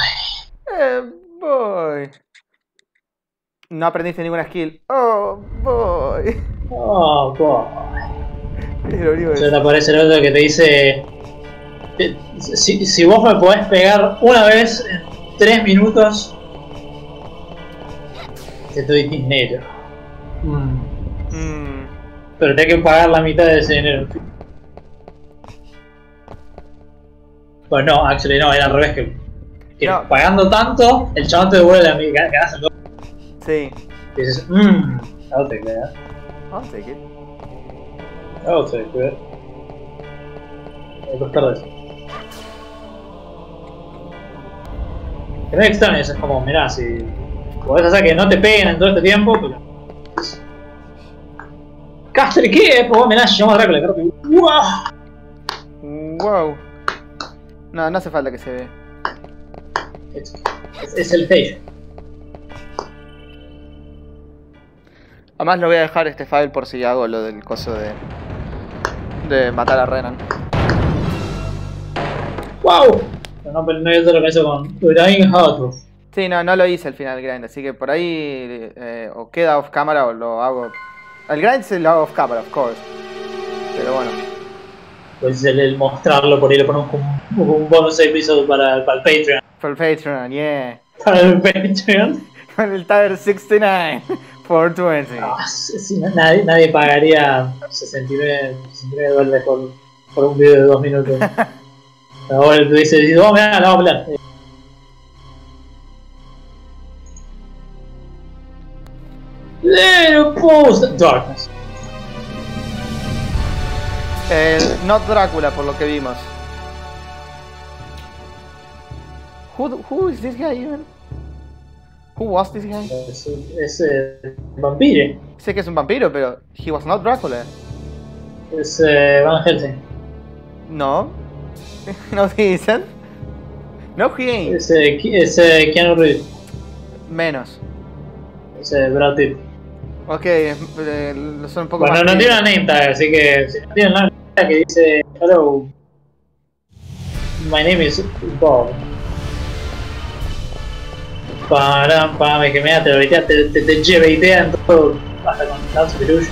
A: Boy. No aprendiste ninguna skill. Oh, boy.
B: Oh, boy.
A: Es lo único que
B: Entonces te aparece el otro que te dice, si vos me podés pegar una vez en 3 minutos, te doy dinero. Pero tenés que pagar la mitad de ese dinero. Bueno, no, actually no, era al revés que
A: No.
B: pagando tanto, el chabón te devuelve la mitad, ganás el doble.
A: Sí.
B: Y dices, I'll take that.
A: I'll take it.
B: I'll take that. Dos tardes. Que no es extraño, eso es como, mirá, si podés hacer que no te peguen en todo este tiempo, pero... Castle, ¿qué? Pues mirá, llamamos a Drácula, carta. ¡Wow!
A: Wow. No, no hace falta que se vea.
B: Es el stage.
A: Además lo voy a dejar este file por si hago lo del coso de matar a Renan.
B: ¡Wow! No, pero no, yo solo me hizo con Dying Hot.
A: Sí, no lo hice al final el grind, así que por ahí o queda off cámara o lo hago. El grind se lo hago off cámara, of course. Pero bueno.
B: Pues el mostrarlo por ahí le ponemos un bonus episodio para el Patreon.
A: For el Patreon, yeah.
B: Para el Patreon.
A: Con el Tiger 69 for 20.
B: Sí, nadie pagaría 69 dólares por un video de 2 minutos. Ahora tú dices, oh, mirá, la vamos a pelear. Little Post Darkness.
A: Not Drácula, por lo que vimos. Who is this guy even? Who was this guy?
B: Es vampire.
A: Sé que es un vampiro, pero he was not Drácula.
B: Es Van Helsing.
A: No. No, he isn't. No, he ain't.
B: Es Keanu Reeves.
A: Menos.
B: Es Brad Pitt.
A: Ok, son un poco
B: Bueno,
A: más
B: no tiene
A: críticos.
B: una name tag, así que si no tiene una name tag que dice hello, my name is Bob. Pam, es que mira, te lleveitea en todo, hasta con Dance of Illusion.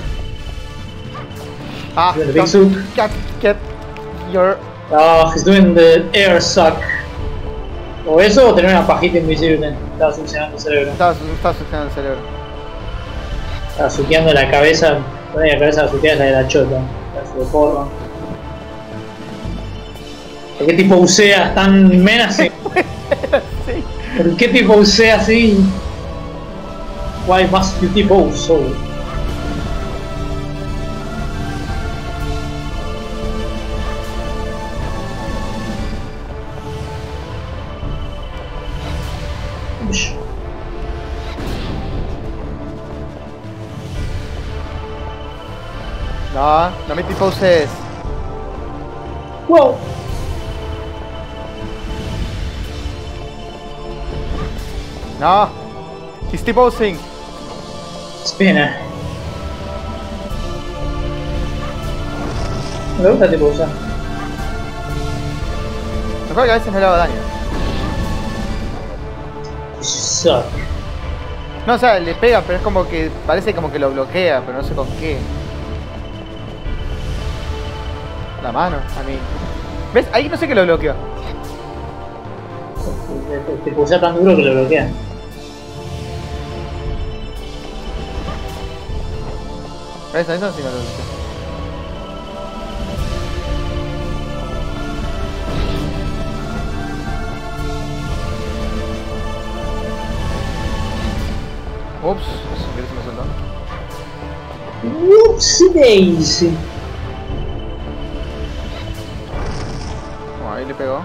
A: Ah,
B: The big suit.
A: get your...
B: Oh, he's doing the air suck. O eso o tener una pajita invisible. Estaba succionando el cerebro.
A: Estaba succionando el cerebro.
B: Estaba suqueando la cabeza. La cabeza la suquea es la de la chota. La de porro. ¿Por qué tipo buceas tan menacing?
E: Sí.
B: ¿Por qué tipo bucea así? Why must you tipo so?
A: No, no me tiposes.
B: Wow.
A: No. He's tiposing.
B: Spinner. Me gusta tipo usar.
A: Mejor que a veces no le hago daño.
B: Suck.
A: No, o sea, le pega, pero es como que parece como que lo bloquea, pero no sé con qué. La mano, a mí. ¿Ves? Ahí no sé qué lo bloqueó.
B: Te pulsa tan duro que lo bloquea.
A: ¿Ves? Eso sí no lo bloqueó. Ups, sin querer se me soltó.
B: Whoopsie daisy.
A: Oh, ahí le pegó.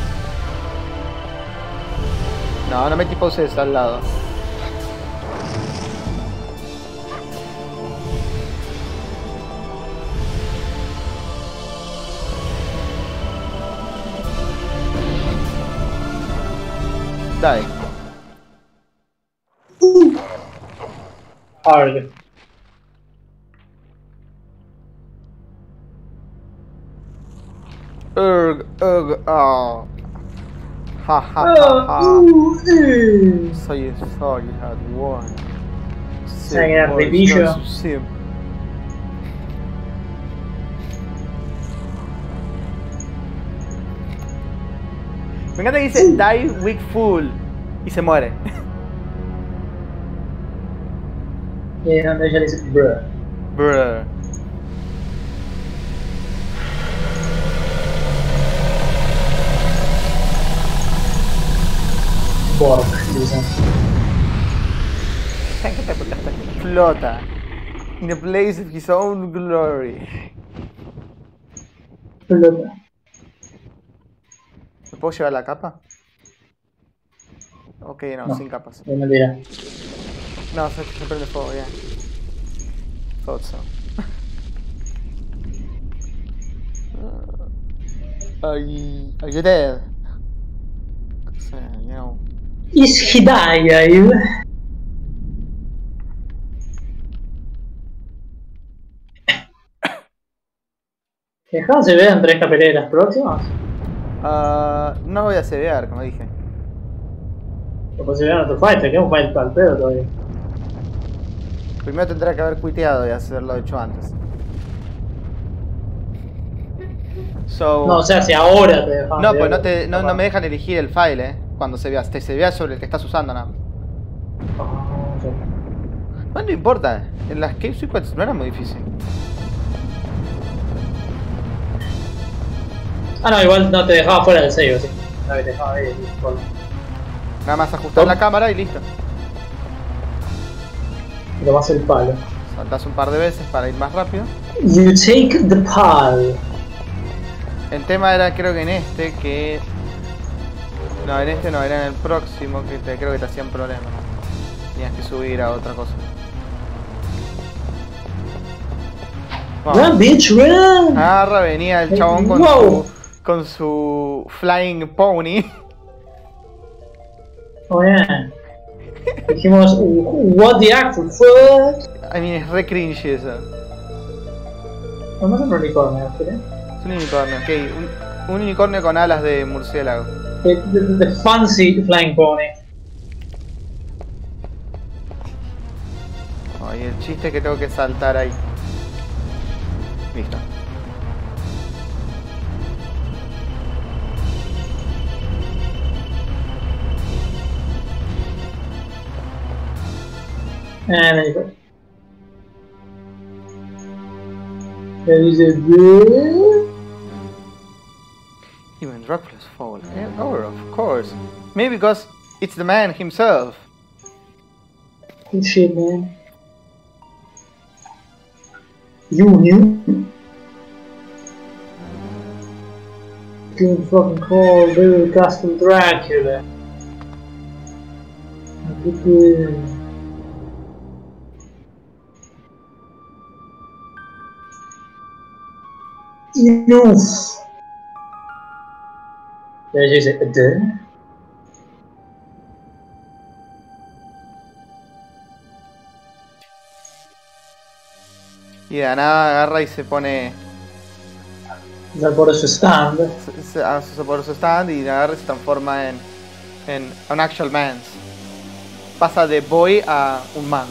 A: No, no me tiposes al lado. Die.
B: Hard.
A: Oh. Ha ha ha ha. So you thought you had won.
B: Era repillo.
A: Me encanta que dice die weak fool y se muere.
B: Y donde ella le dice bruh.
A: Bruh.
B: Borg, dice.
A: Flota. In a place of his own glory.
B: Flota.
A: ¿Me puedo llevar la capa? Ok, no, sin capas.
B: Es mentira.
A: No, se prende fuego, ya. Thought so. Are you dead? So, you know.
B: Is he dying? ¿Dejan se ve entre estas peleas próximas?
A: No voy a cebear, como dije.
B: O pues se vean otro fighter, que es un fight al pedo todavía.
A: Primero tendrá que haber cuiteado y hacerlo hecho antes. So...
B: No, o sea, si ahora te dejan.
A: No, pues no me dejan elegir el file, cuando se vea. Se vea sobre el que estás usando, nada. No importa, en las Cave Sequence no era muy difícil.
B: Ah, no, igual no te dejaba fuera del sello, sí. No, te dejaba ahí.
A: Nada más ajustar la cámara y listo.
B: Lo más el palo.
A: Saltás un par de veces para ir más rápido.
B: You take the pal.
A: El tema era, creo que en este, que... No, en este no, era en el próximo, que creo que te hacían problemas. Tenías que subir a otra cosa.
B: Run, bitch, run.
A: Agarra, venía el chabón con su flying pony.
B: Oh yeah. Dijimos, what the actual fuck?
A: I mean, es re cringe eso.
B: No es un unicornio, ¿sí?
A: Es un unicornio, ok. Un unicornio con alas de murciélago.
B: The fancy flying pony.
A: Oh, y el chiste es que tengo que saltar ahí. Listo.
B: And then you go. There is a good.
A: Even Dracula's fall. Oh, of course. Maybe because it's the man himself.
B: Good shit, man. You knew? Good fucking call, dude. Custom Dracula. Enough. There's a den.
A: Y de nada agarra y se pone.
B: Se por su stand.
A: Se por su stand y agarra y se transforma en un actual man. Pasa de boy a un man.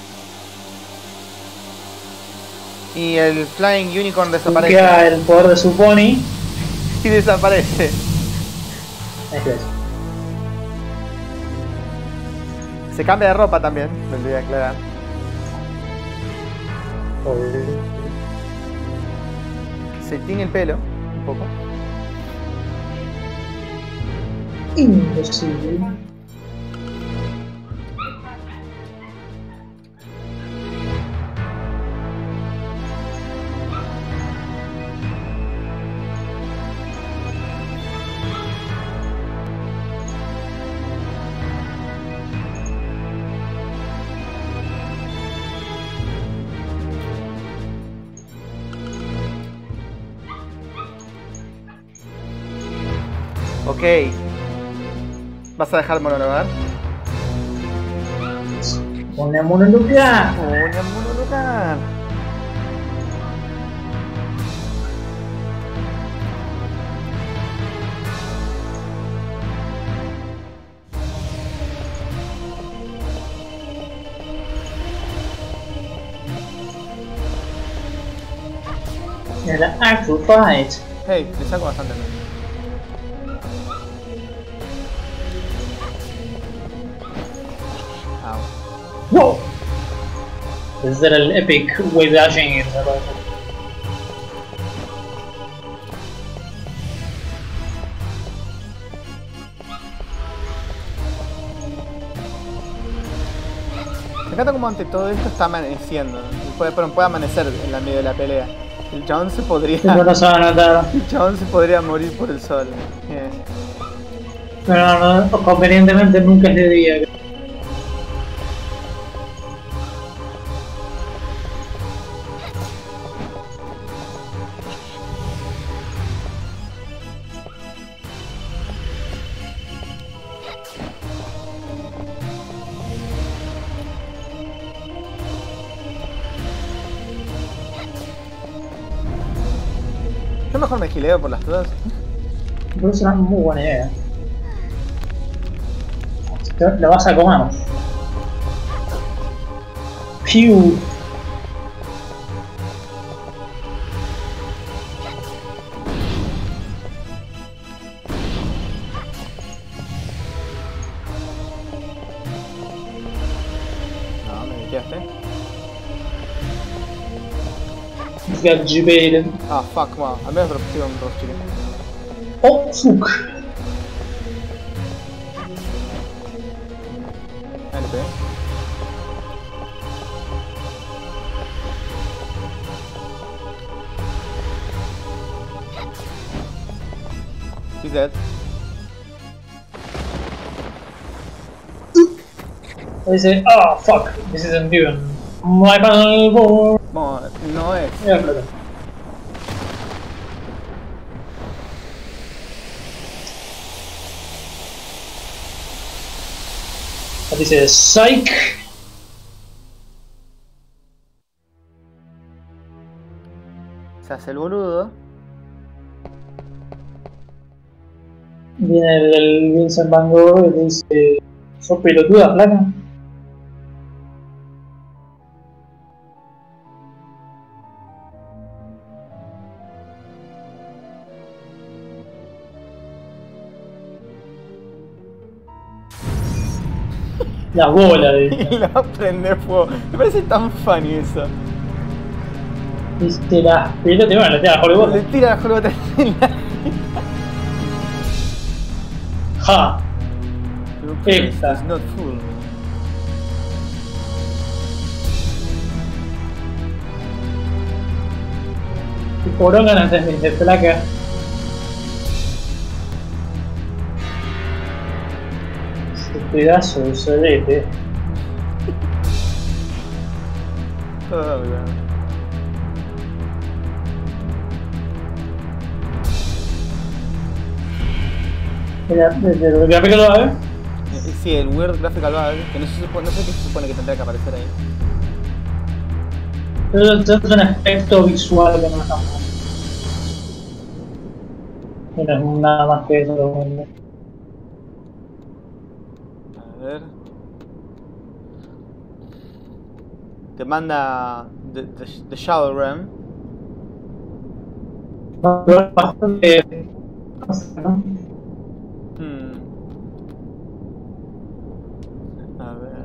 A: Y el Flying Unicorn desaparece.
B: Queda el poder de su pony.
A: Y desaparece.
B: Este es.
A: Se cambia de ropa también, me olvidé aclarar. Se tiñe el pelo un poco.
B: Imposible.
A: Ok. ¿Vas a dejar monologar?
B: Una monologar.
A: Una monologar.
B: El actual fight.
A: Hey, le saco bastante bien.
B: Wow. Ese era el epic wave dashing.
E: Me encanta como ante todo esto está amaneciendo. Puede amanecer en la medio de la pelea. El chabón se podría.
B: No se va a notar.
E: El chabón se podría morir por el sol.
B: Pero no, convenientemente nunca es de día.
E: Yo mejor me gileo por las dudas.
B: Pero es una muy buena idea. Lo vas a comer. Piu.
E: No, me quedaste.
B: Got G-baited.
E: Ah, fuck, wow. Al menos repetido un rostro.
B: Oh, fuck.
E: LP. He's dead.
B: Dice, oh fuck, this isn't even my final board.
E: Bueno, no es.
B: Ya, claro. Dice, psych.
E: Se hace el boludo.
B: Viene el Vincent Van Gogh y le dice, ¿sos pelotuda, flaca? La bola de...
E: Y le va a prender fuego. Me parece tan funny eso.
B: Dice, la pelota, bueno, le tira la
E: Le
B: Hollywood.
E: tira la jolota en la...
B: Ja.
E: Your place
B: Esta.
E: is not full.
B: Y poronga antes de placa. Este pedazo de solete.
E: Oh, yeah.
B: Mira, desde el gráfico lo va a ver.
E: Sí, el Weird Graphical Bug, que no sé qué se supone que tendría que aparecer ahí.
B: Pero esto es un aspecto visual que no está mal. Y no es nada más que eso.
E: A ver. Te manda The Shadow Realm.
B: Bastante. ¿No?
E: A ver.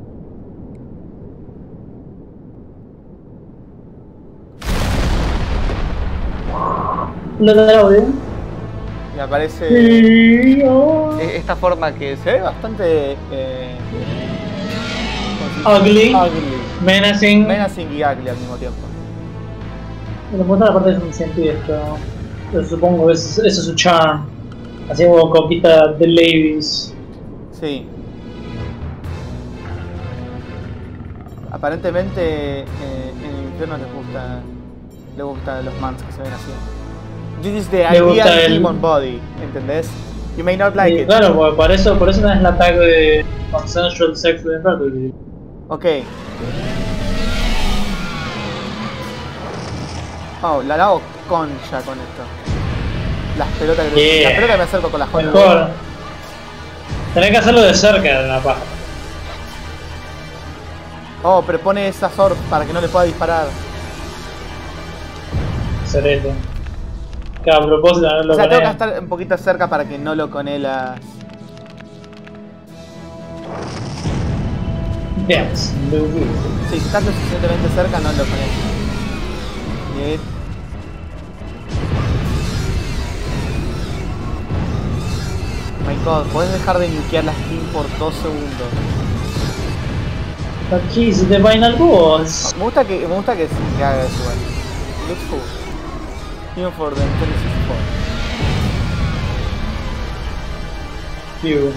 B: ¿Lo del audio?
E: Y aparece
B: Sí, oh.
E: esta forma que se ve bastante
B: Ugly.
E: ugly.
B: Menacing.
E: Menacing y ugly al mismo tiempo.
B: Me lo la parte de un sentido esto. Yo supongo que ese es su charm. Así como conquista de ladies.
E: Sí. Aparentemente en el infierno le gustan los mans que se ven así. This is the
B: Le gusta
E: ideal
B: el-
E: demon body, ¿entendés? You may not like
B: Y
E: it.
B: claro, pues, por eso no es el ataque de consensual sex de Raptor.
E: Ok. Oh, la hago concha con esto. Las pelotas
B: Yeah.
E: la pelota que me acerco con las joyas.
B: Mejor. Tenés que hacerlo de cerca de la paja.
E: Oh, pero pone esa sword para que no le pueda disparar.
B: Excelente. Que a propósito no lo
E: O sea, tengo que
B: pones.
E: estar un poquito cerca para que no lo conelas.
B: Dance.
E: Sí, si estás lo suficientemente cerca, no lo conelas. Bien. My god, ¿podés dejar de nukear la skin por 2 segundos?
B: Aquí se te final boss.
E: Me gusta que haga eso, igual. Looks cool. Even for the 2064.
B: Pew.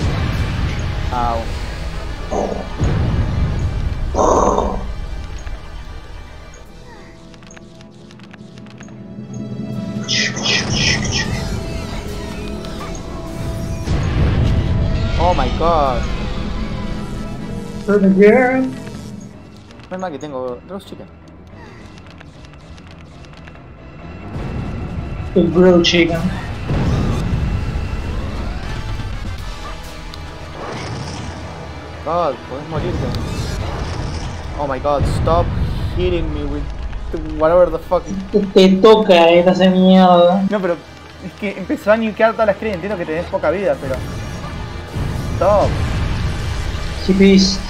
E: Au. Oh my god. No es más que tengo roast chicken.
B: The grilled chicken.
E: God, podés morirte. Oh my god, stop hitting me with whatever the fuck.
B: Te toca esa mierda.
E: No, pero es que empezó a nukear todas las crías. Entiendo que tenés poca vida, pero. Stop.
B: Chipis.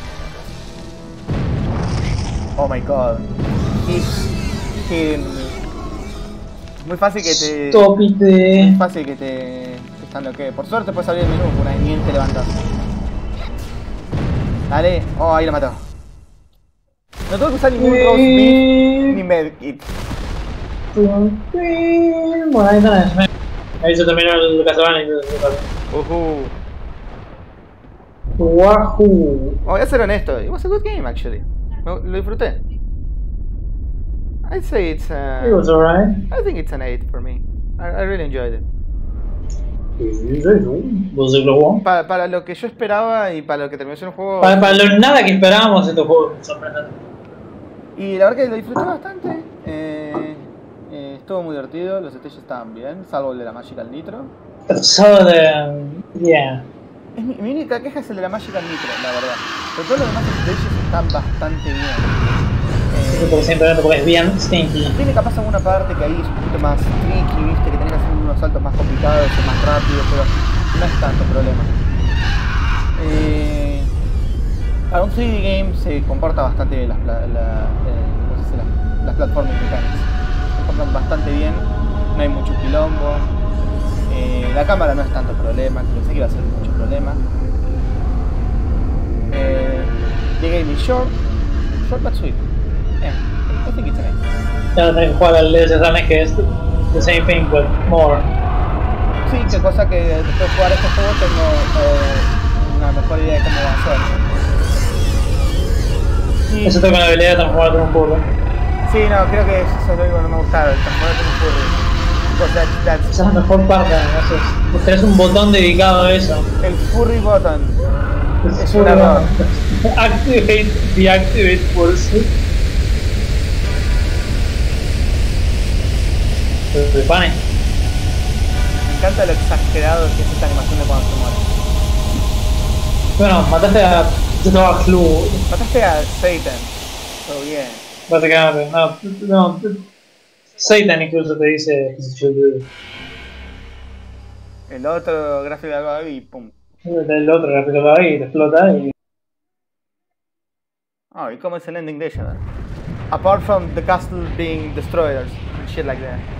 E: Oh my god. Keeps hitting me. Muy fácil que te.
B: Tópite.
E: Muy fácil que te están bloqueando. Por suerte puedes abrir el menú una vez bien te levantas. Dale. Oh, ahí lo mató. No tengo que usar ningún roast beef ni medkit.
B: Bueno, ahí tenés. Ahí se terminó el Castlevania y Wahoo.
A: Voy a ser honesto, it was a good game actually. Lo disfruté. I'd say it's
B: It was alright.
A: I think it's an 8 for me. I really enjoyed it.
B: ¿Vos se lo
A: Para lo que yo esperaba y para lo que terminó siendo un juego.
B: Para lo nada que esperábamos de estos juegos, sorprendente.
A: Y la verdad que lo disfruté bastante.
E: Estuvo muy divertido, los stages estaban bien, salvo el de la Magical Nitro.
B: So de. Yeah.
E: Mi única queja es el de la Magical Nitro, la verdad. Pero todos los demás stages están bastante bien.
B: Eso por simplemente porque es bien stinky.
E: Tiene capaz alguna parte que ahí es un poquito más tricky, viste, que tenés que hacer unos saltos más complicados o más rápidos, pero no es tanto problema. Para un 3D game se comporta bastante bien las platforming mechanics. Se comportan bastante bien, no hay mucho quilombo. La cámara no es tanto problema, pensé que iba a ser mucho problema. The game is short but sweet. I think it's nice.
B: Ya no tenés que jugar al Legends Runner, que es the same thing but more.
E: Sí, qué cosa que después de jugar este juego tengo una mejor idea de cómo va a ser. Sí.
B: Eso tengo la habilidad de transformar con un burro.
E: Sí, no, creo que eso es lo único que no me gustaron, transformar como un furry.
B: Esa es la mejor parte, además. Vos tenés un botón dedicado a eso.
E: El furry button. Es un
B: furry
E: error.
B: button. Activate, deactivate pulse. ¿Te pane?
E: Me encanta lo exagerado que es esta animación de cuando se muere.
B: Bueno, mataste a Dog Clue.
E: Mataste a Satan. Todo bien.
B: Básicamente, no. Satan incluso te dice
E: El otro gráfico de algo y pum.
B: el otro gráfico lo ahí y te explota y...
E: Oh, ¿y cómo es el ending de ella? Apart from the castle being destroyed and shit like that.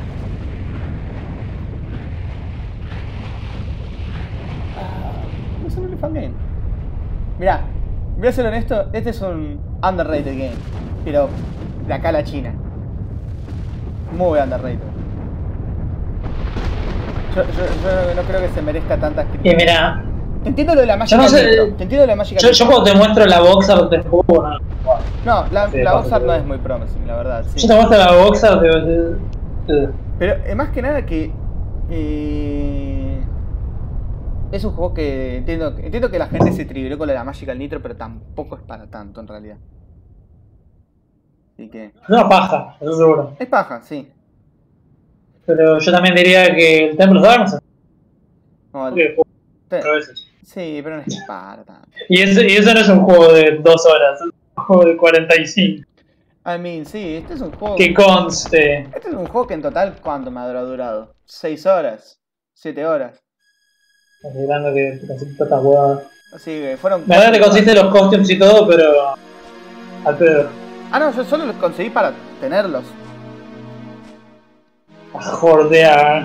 E: Es un really fun game. Mirá, voy a ser honesto, este es un underrated game, pero de acá a la China. Muy underrated. Yo no creo que se merezca tantas críticas.
B: Y mira,
E: Te entiendo lo de la Magic.
B: Yo no sé-
E: Te entiendo lo de la Magic.
B: yo cuando te muestro la box art del juego,
E: No, la
B: Sí,
E: box art
B: sí.
E: no es muy promising, la verdad. Sí.
B: yo te muestro la box art
E: Pero más que nada que es un juego que entiendo que la gente se triggeró con la Magical Nitro, pero tampoco es para tanto en realidad. Así que
B: no paja, eso seguro.
E: es paja, sí.
B: Pero yo también diría que el Temple of Darkness
E: No,
B: es un
E: te-
B: juego a veces.
E: sí, pero no es para tanto.
B: Y eso no es un juego de 2 horas, es un juego de 45.
E: I mean, sí, este es un juego.
B: Que conste.
E: Este es un juego que en total, ¿cuánto me habrá durado? 6 horas, 7 horas.
B: Considerando que te consiste esta huevada.
E: Así que fueron.
B: La verdad te consiste los costumes y todo, pero... al pedo.
E: Ah, no, yo solo los conseguí para tenerlos.
B: A jordear.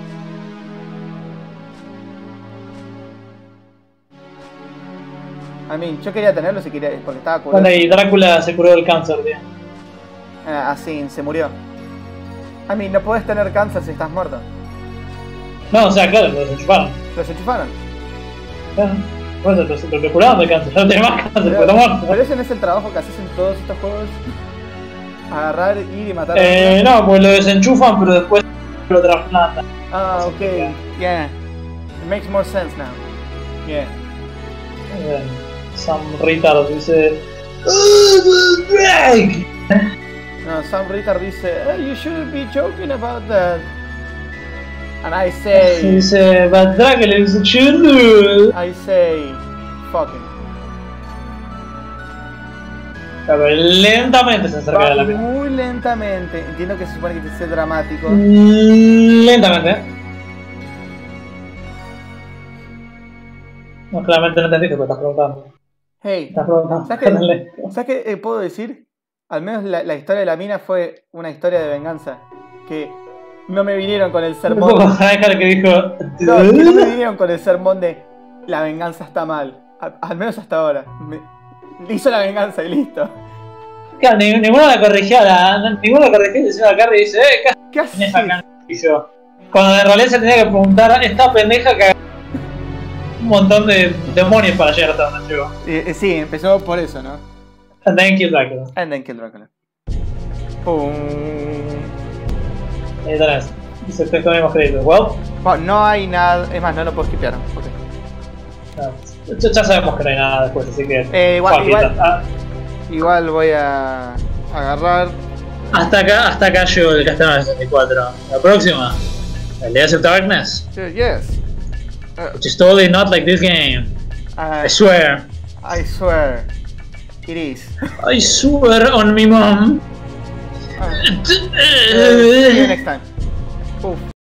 E: I mean, yo quería tenerlos y quería, porque estaba curado.
B: Bueno, y Drácula se curó del cáncer, tío.
E: Así, se murió. I mean, no podés tener cáncer si estás muerto.
B: No, o sea, claro, los enchufaron.
E: Los enchufaron.
B: Claro. Por eso te curaron del cáncer, ya no tenés más cáncer, porque está muerto.
E: Pero ese no es el trabajo que haces en todos estos juegos. Agarrar, ir y matar
B: No, pues lo desenchufan, pero después lo trasplantan.
E: Ah, ok. Yeah. It makes more sense now. Yeah.
B: Some retard dice...
E: No, some retard dice, you shouldn't be joking about that. And I say,
B: Dice, but Drácula is a chulo.
E: I say, fucking.
B: Pero lentamente se acerca de la mina.
E: Muy lentamente. Entiendo que se supone que tiene que ser dramático.
B: Lentamente. No, claramente no entendiste porque estás preguntando.
E: Hey,
B: Estás preguntando.
E: ¿sabes qué puedo decir? Al menos la historia de la mina fue una historia de venganza. Que no me vinieron con el
B: Un
E: sermón.
B: poco dejar que dijo...
E: No, que no me vinieron con el sermón de la venganza está mal. Al menos hasta ahora. Hizo la venganza y listo.
B: Claro, ninguno la corrigió, ninguno la corrigió y se acá y dice,
E: ¿Qué haces?
B: ¿qué haces? Y yo, cuando en realidad se tenía que preguntar, esta pendeja que un montón de demonios para llegar hasta donde llegó.
E: Sí, empezó por eso, ¿no?
B: And then kill Drácula.
E: And then kill Drácula. Pum.
B: Ahí tenés. Dice, te comemos créditos. Well,
E: Bueno, no hay nada. Es más, no lo puedo skipear. Okay.
B: no, ya sabemos que no hay nada después, así que...
E: Igual,
B: fuck it.
E: igual voy a agarrar.
B: Hasta acá llegó el Castlevania 64. La próxima, el Legends of Darkness.
E: Yes.
B: Which is totally not like this game. I swear.
E: I swear. It is.
B: I swear on my mom.
E: See you next time. Oof.